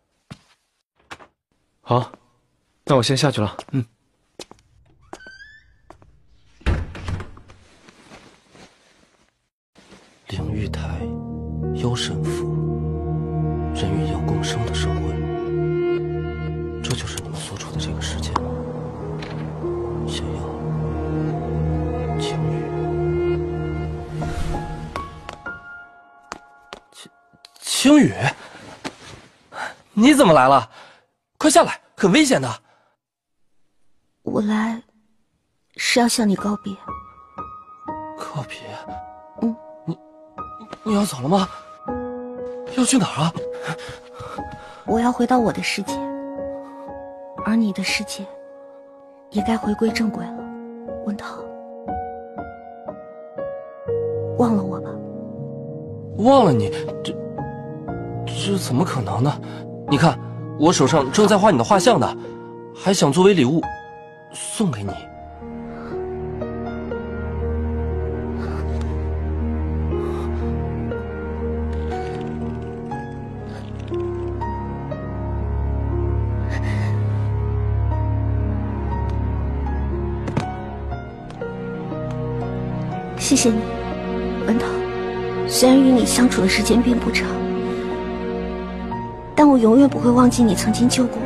Speaker 15: 好。那我先下去了。嗯。
Speaker 12: 灵玉台，妖神府，人与妖共生的社会，这就是你们所处的这个世界吗？小妖，青羽，青青羽，你怎么来了？快下来，很危险的。
Speaker 5: 我来是要向你告别。
Speaker 12: 告别？嗯，你你要走了吗？要去哪儿啊？
Speaker 5: 我要回到我的世界，而你的世界也该回归正轨了。文涛，忘了我吧。
Speaker 12: 忘了你？这这怎么可能呢？你看，我手上正在画你的画像呢，还想作为礼物送给你。
Speaker 5: 谢谢你，文涛。虽然与你相处的时间并不长，但我永远不会忘记你曾经救过我。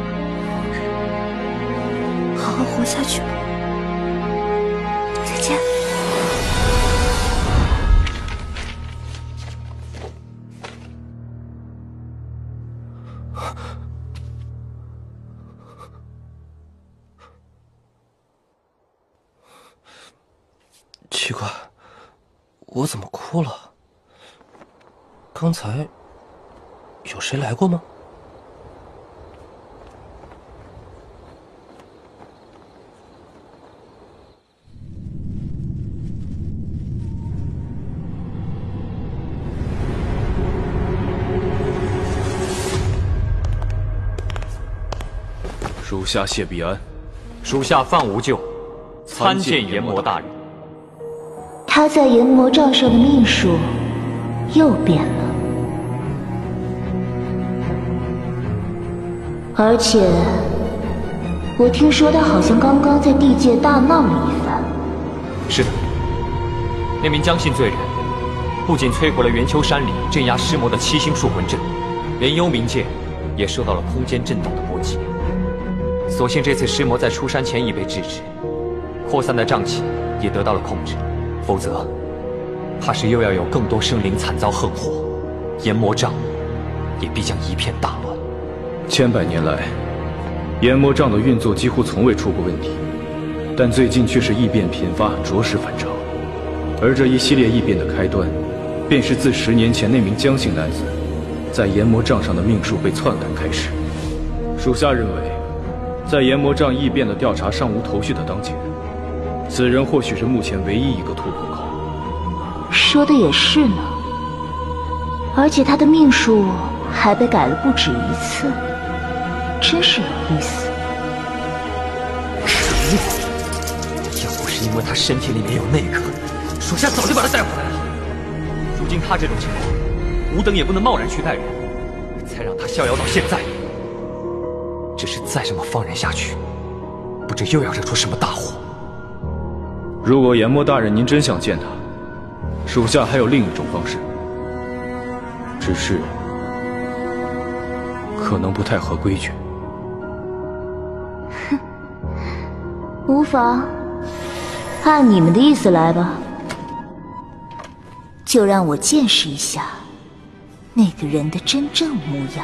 Speaker 5: 好好活下去吧，再见。
Speaker 12: 奇怪，我怎么哭了？刚才有谁来过吗？
Speaker 15: 属下谢必安，
Speaker 20: 属下范无咎，参见阎魔大人。
Speaker 13: 他在阎魔杖上的命数又变了，而且我听说他好像刚刚在地界大闹了一番。
Speaker 20: 是的，那名江姓罪人不仅摧毁了元丘山里镇压尸魔的七星树魂阵，连幽冥界也受到了空间震动的波及。所幸这次尸魔在出山前已被制止，扩散的瘴气也得到了控制，否则怕是又要有更多生灵惨遭横祸，炎魔障也必将一片大乱。
Speaker 15: 千百年来，炎魔障的运作几乎从未出过问题，但最近却是异变频发，着实反常。而这一系列异变的开端，便是自十年前那名江姓男子在炎魔杖上的命数被篡改开始。属下认为，在炎魔杖异变的调查尚无头绪的当前，此人或许是目前唯一一个突破口。
Speaker 13: 说的也是呢，而且他的命数还被改了不止一次，真是有意思。
Speaker 20: 锤子！要不是因为他身体里面有内科，属下早就把他带回来了。如今他这种情况，吾等也不能贸然去带人，才让他逍遥到现在。只是再这么放任下去，不知又要惹出什么大祸。
Speaker 15: 如果炎魔大人您真想见他，属下还有另一种方式，只是可能不太合规矩。
Speaker 13: 哼，无妨，按你们的意思来吧。就让我见识一下那个人的真正模样。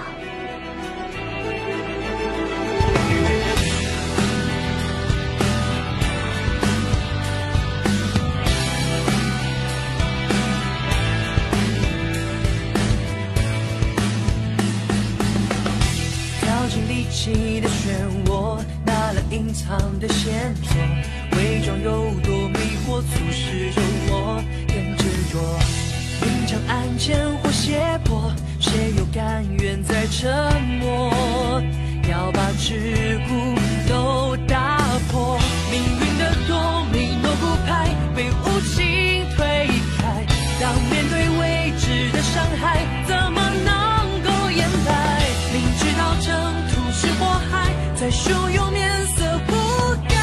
Speaker 1: 跳进离奇的漩涡，拿了隐藏的线索，伪装有多迷惑，促使着我更执着。明抢暗箭或胁迫，谁又甘愿再沉默？要把桎梏都打破。命运的多米诺骨牌被无情推开，当面对未知的伤害，怎么能够掩盖？明知道征途是祸害，再汹涌面色不改，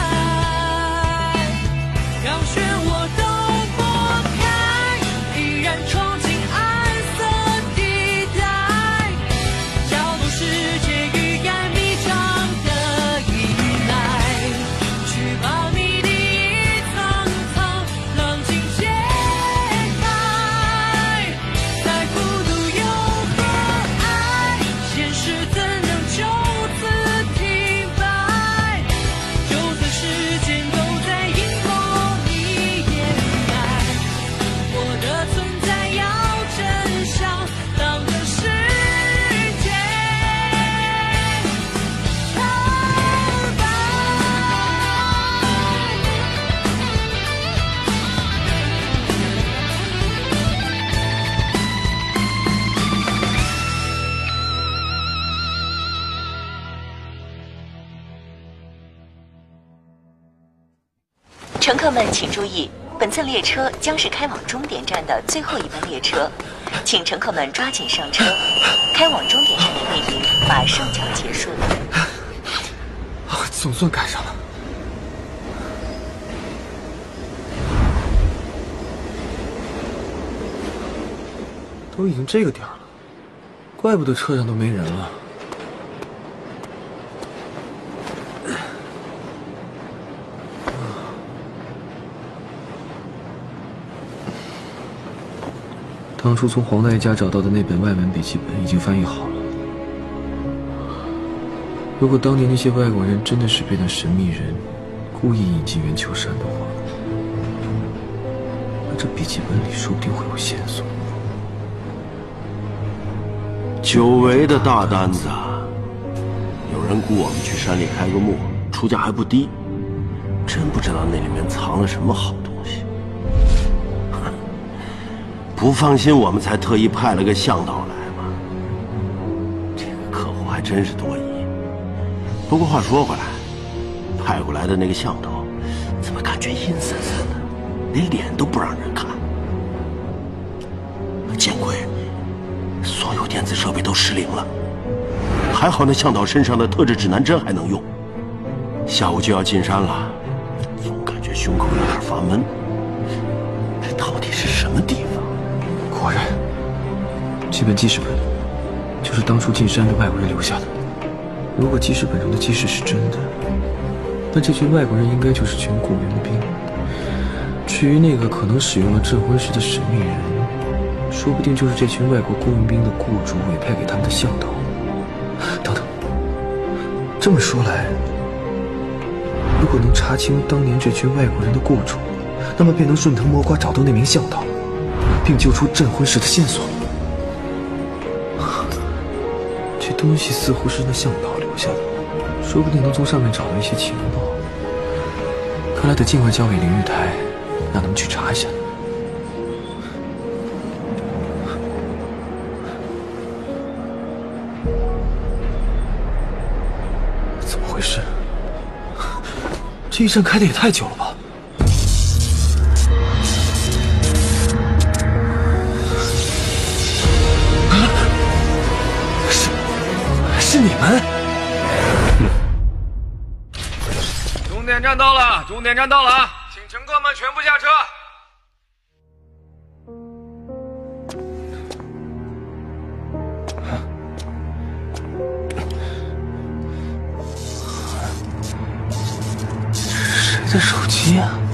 Speaker 1: 让漩涡都拨开，依然冲进暗色地带，搅动世界欲盖弥彰的依赖，去把谜底一层层冷静揭开，再孤独又何爱？现实怎能就此停摆？就算时间都在阴谋里掩盖，我的存在要真相当着世界苍白。
Speaker 2: 乘客们请注意，本次列车将是开往终点站的最后一班列车，请乘客们抓紧上车。开往终点站的列营马上就要结束了。
Speaker 3: 总算赶上了。都已经这个点儿了，怪不得车上都没人了。当初从黄大爷家找到的那本外文笔记本已经翻译好了。如果当年那些外国人真的是被那神秘人故意引进元丘山的话，那这笔记本里说不定会有线索。
Speaker 17: 久违的大单子，有人雇我们去山里开个墓，出价还不低，真不知道那里面藏了什么好东西。不放心，我们才特意派了个向导来嘛。这个客户还真是多疑。不过话说回来，派过来的那个向导，怎么感觉阴森森的，连脸都不让人看？见鬼！所有电子设备都失灵了，还好那向导身上的特制指南针还能用。 下午就要进山了，总感觉胸口有点发闷。这到底是什么地方？
Speaker 3: 果然，这本记事本就是当初进山的外国人留下的。如果记事本中的记事是真的，那这群外国人应该就是群雇佣兵。至于那个可能使用了镇魂石的神秘人，说不定就是这群外国雇佣兵的雇主委派给他们的向导。等等，这么说来，如果能查清当年这群外国人的雇主，那么便能顺藤摸瓜找到那名向导，并救出镇魂石的线索。这东西似乎是那向导留下的，说不定能从上面找到一些情报。看来得尽快交给林玉台，让他们去查一下。怎么回事？这一站开的也太久了吧？是，是你们？
Speaker 16: 终点站到了，终点站到了啊！请乘客们全部下车。
Speaker 3: 谁的手机啊？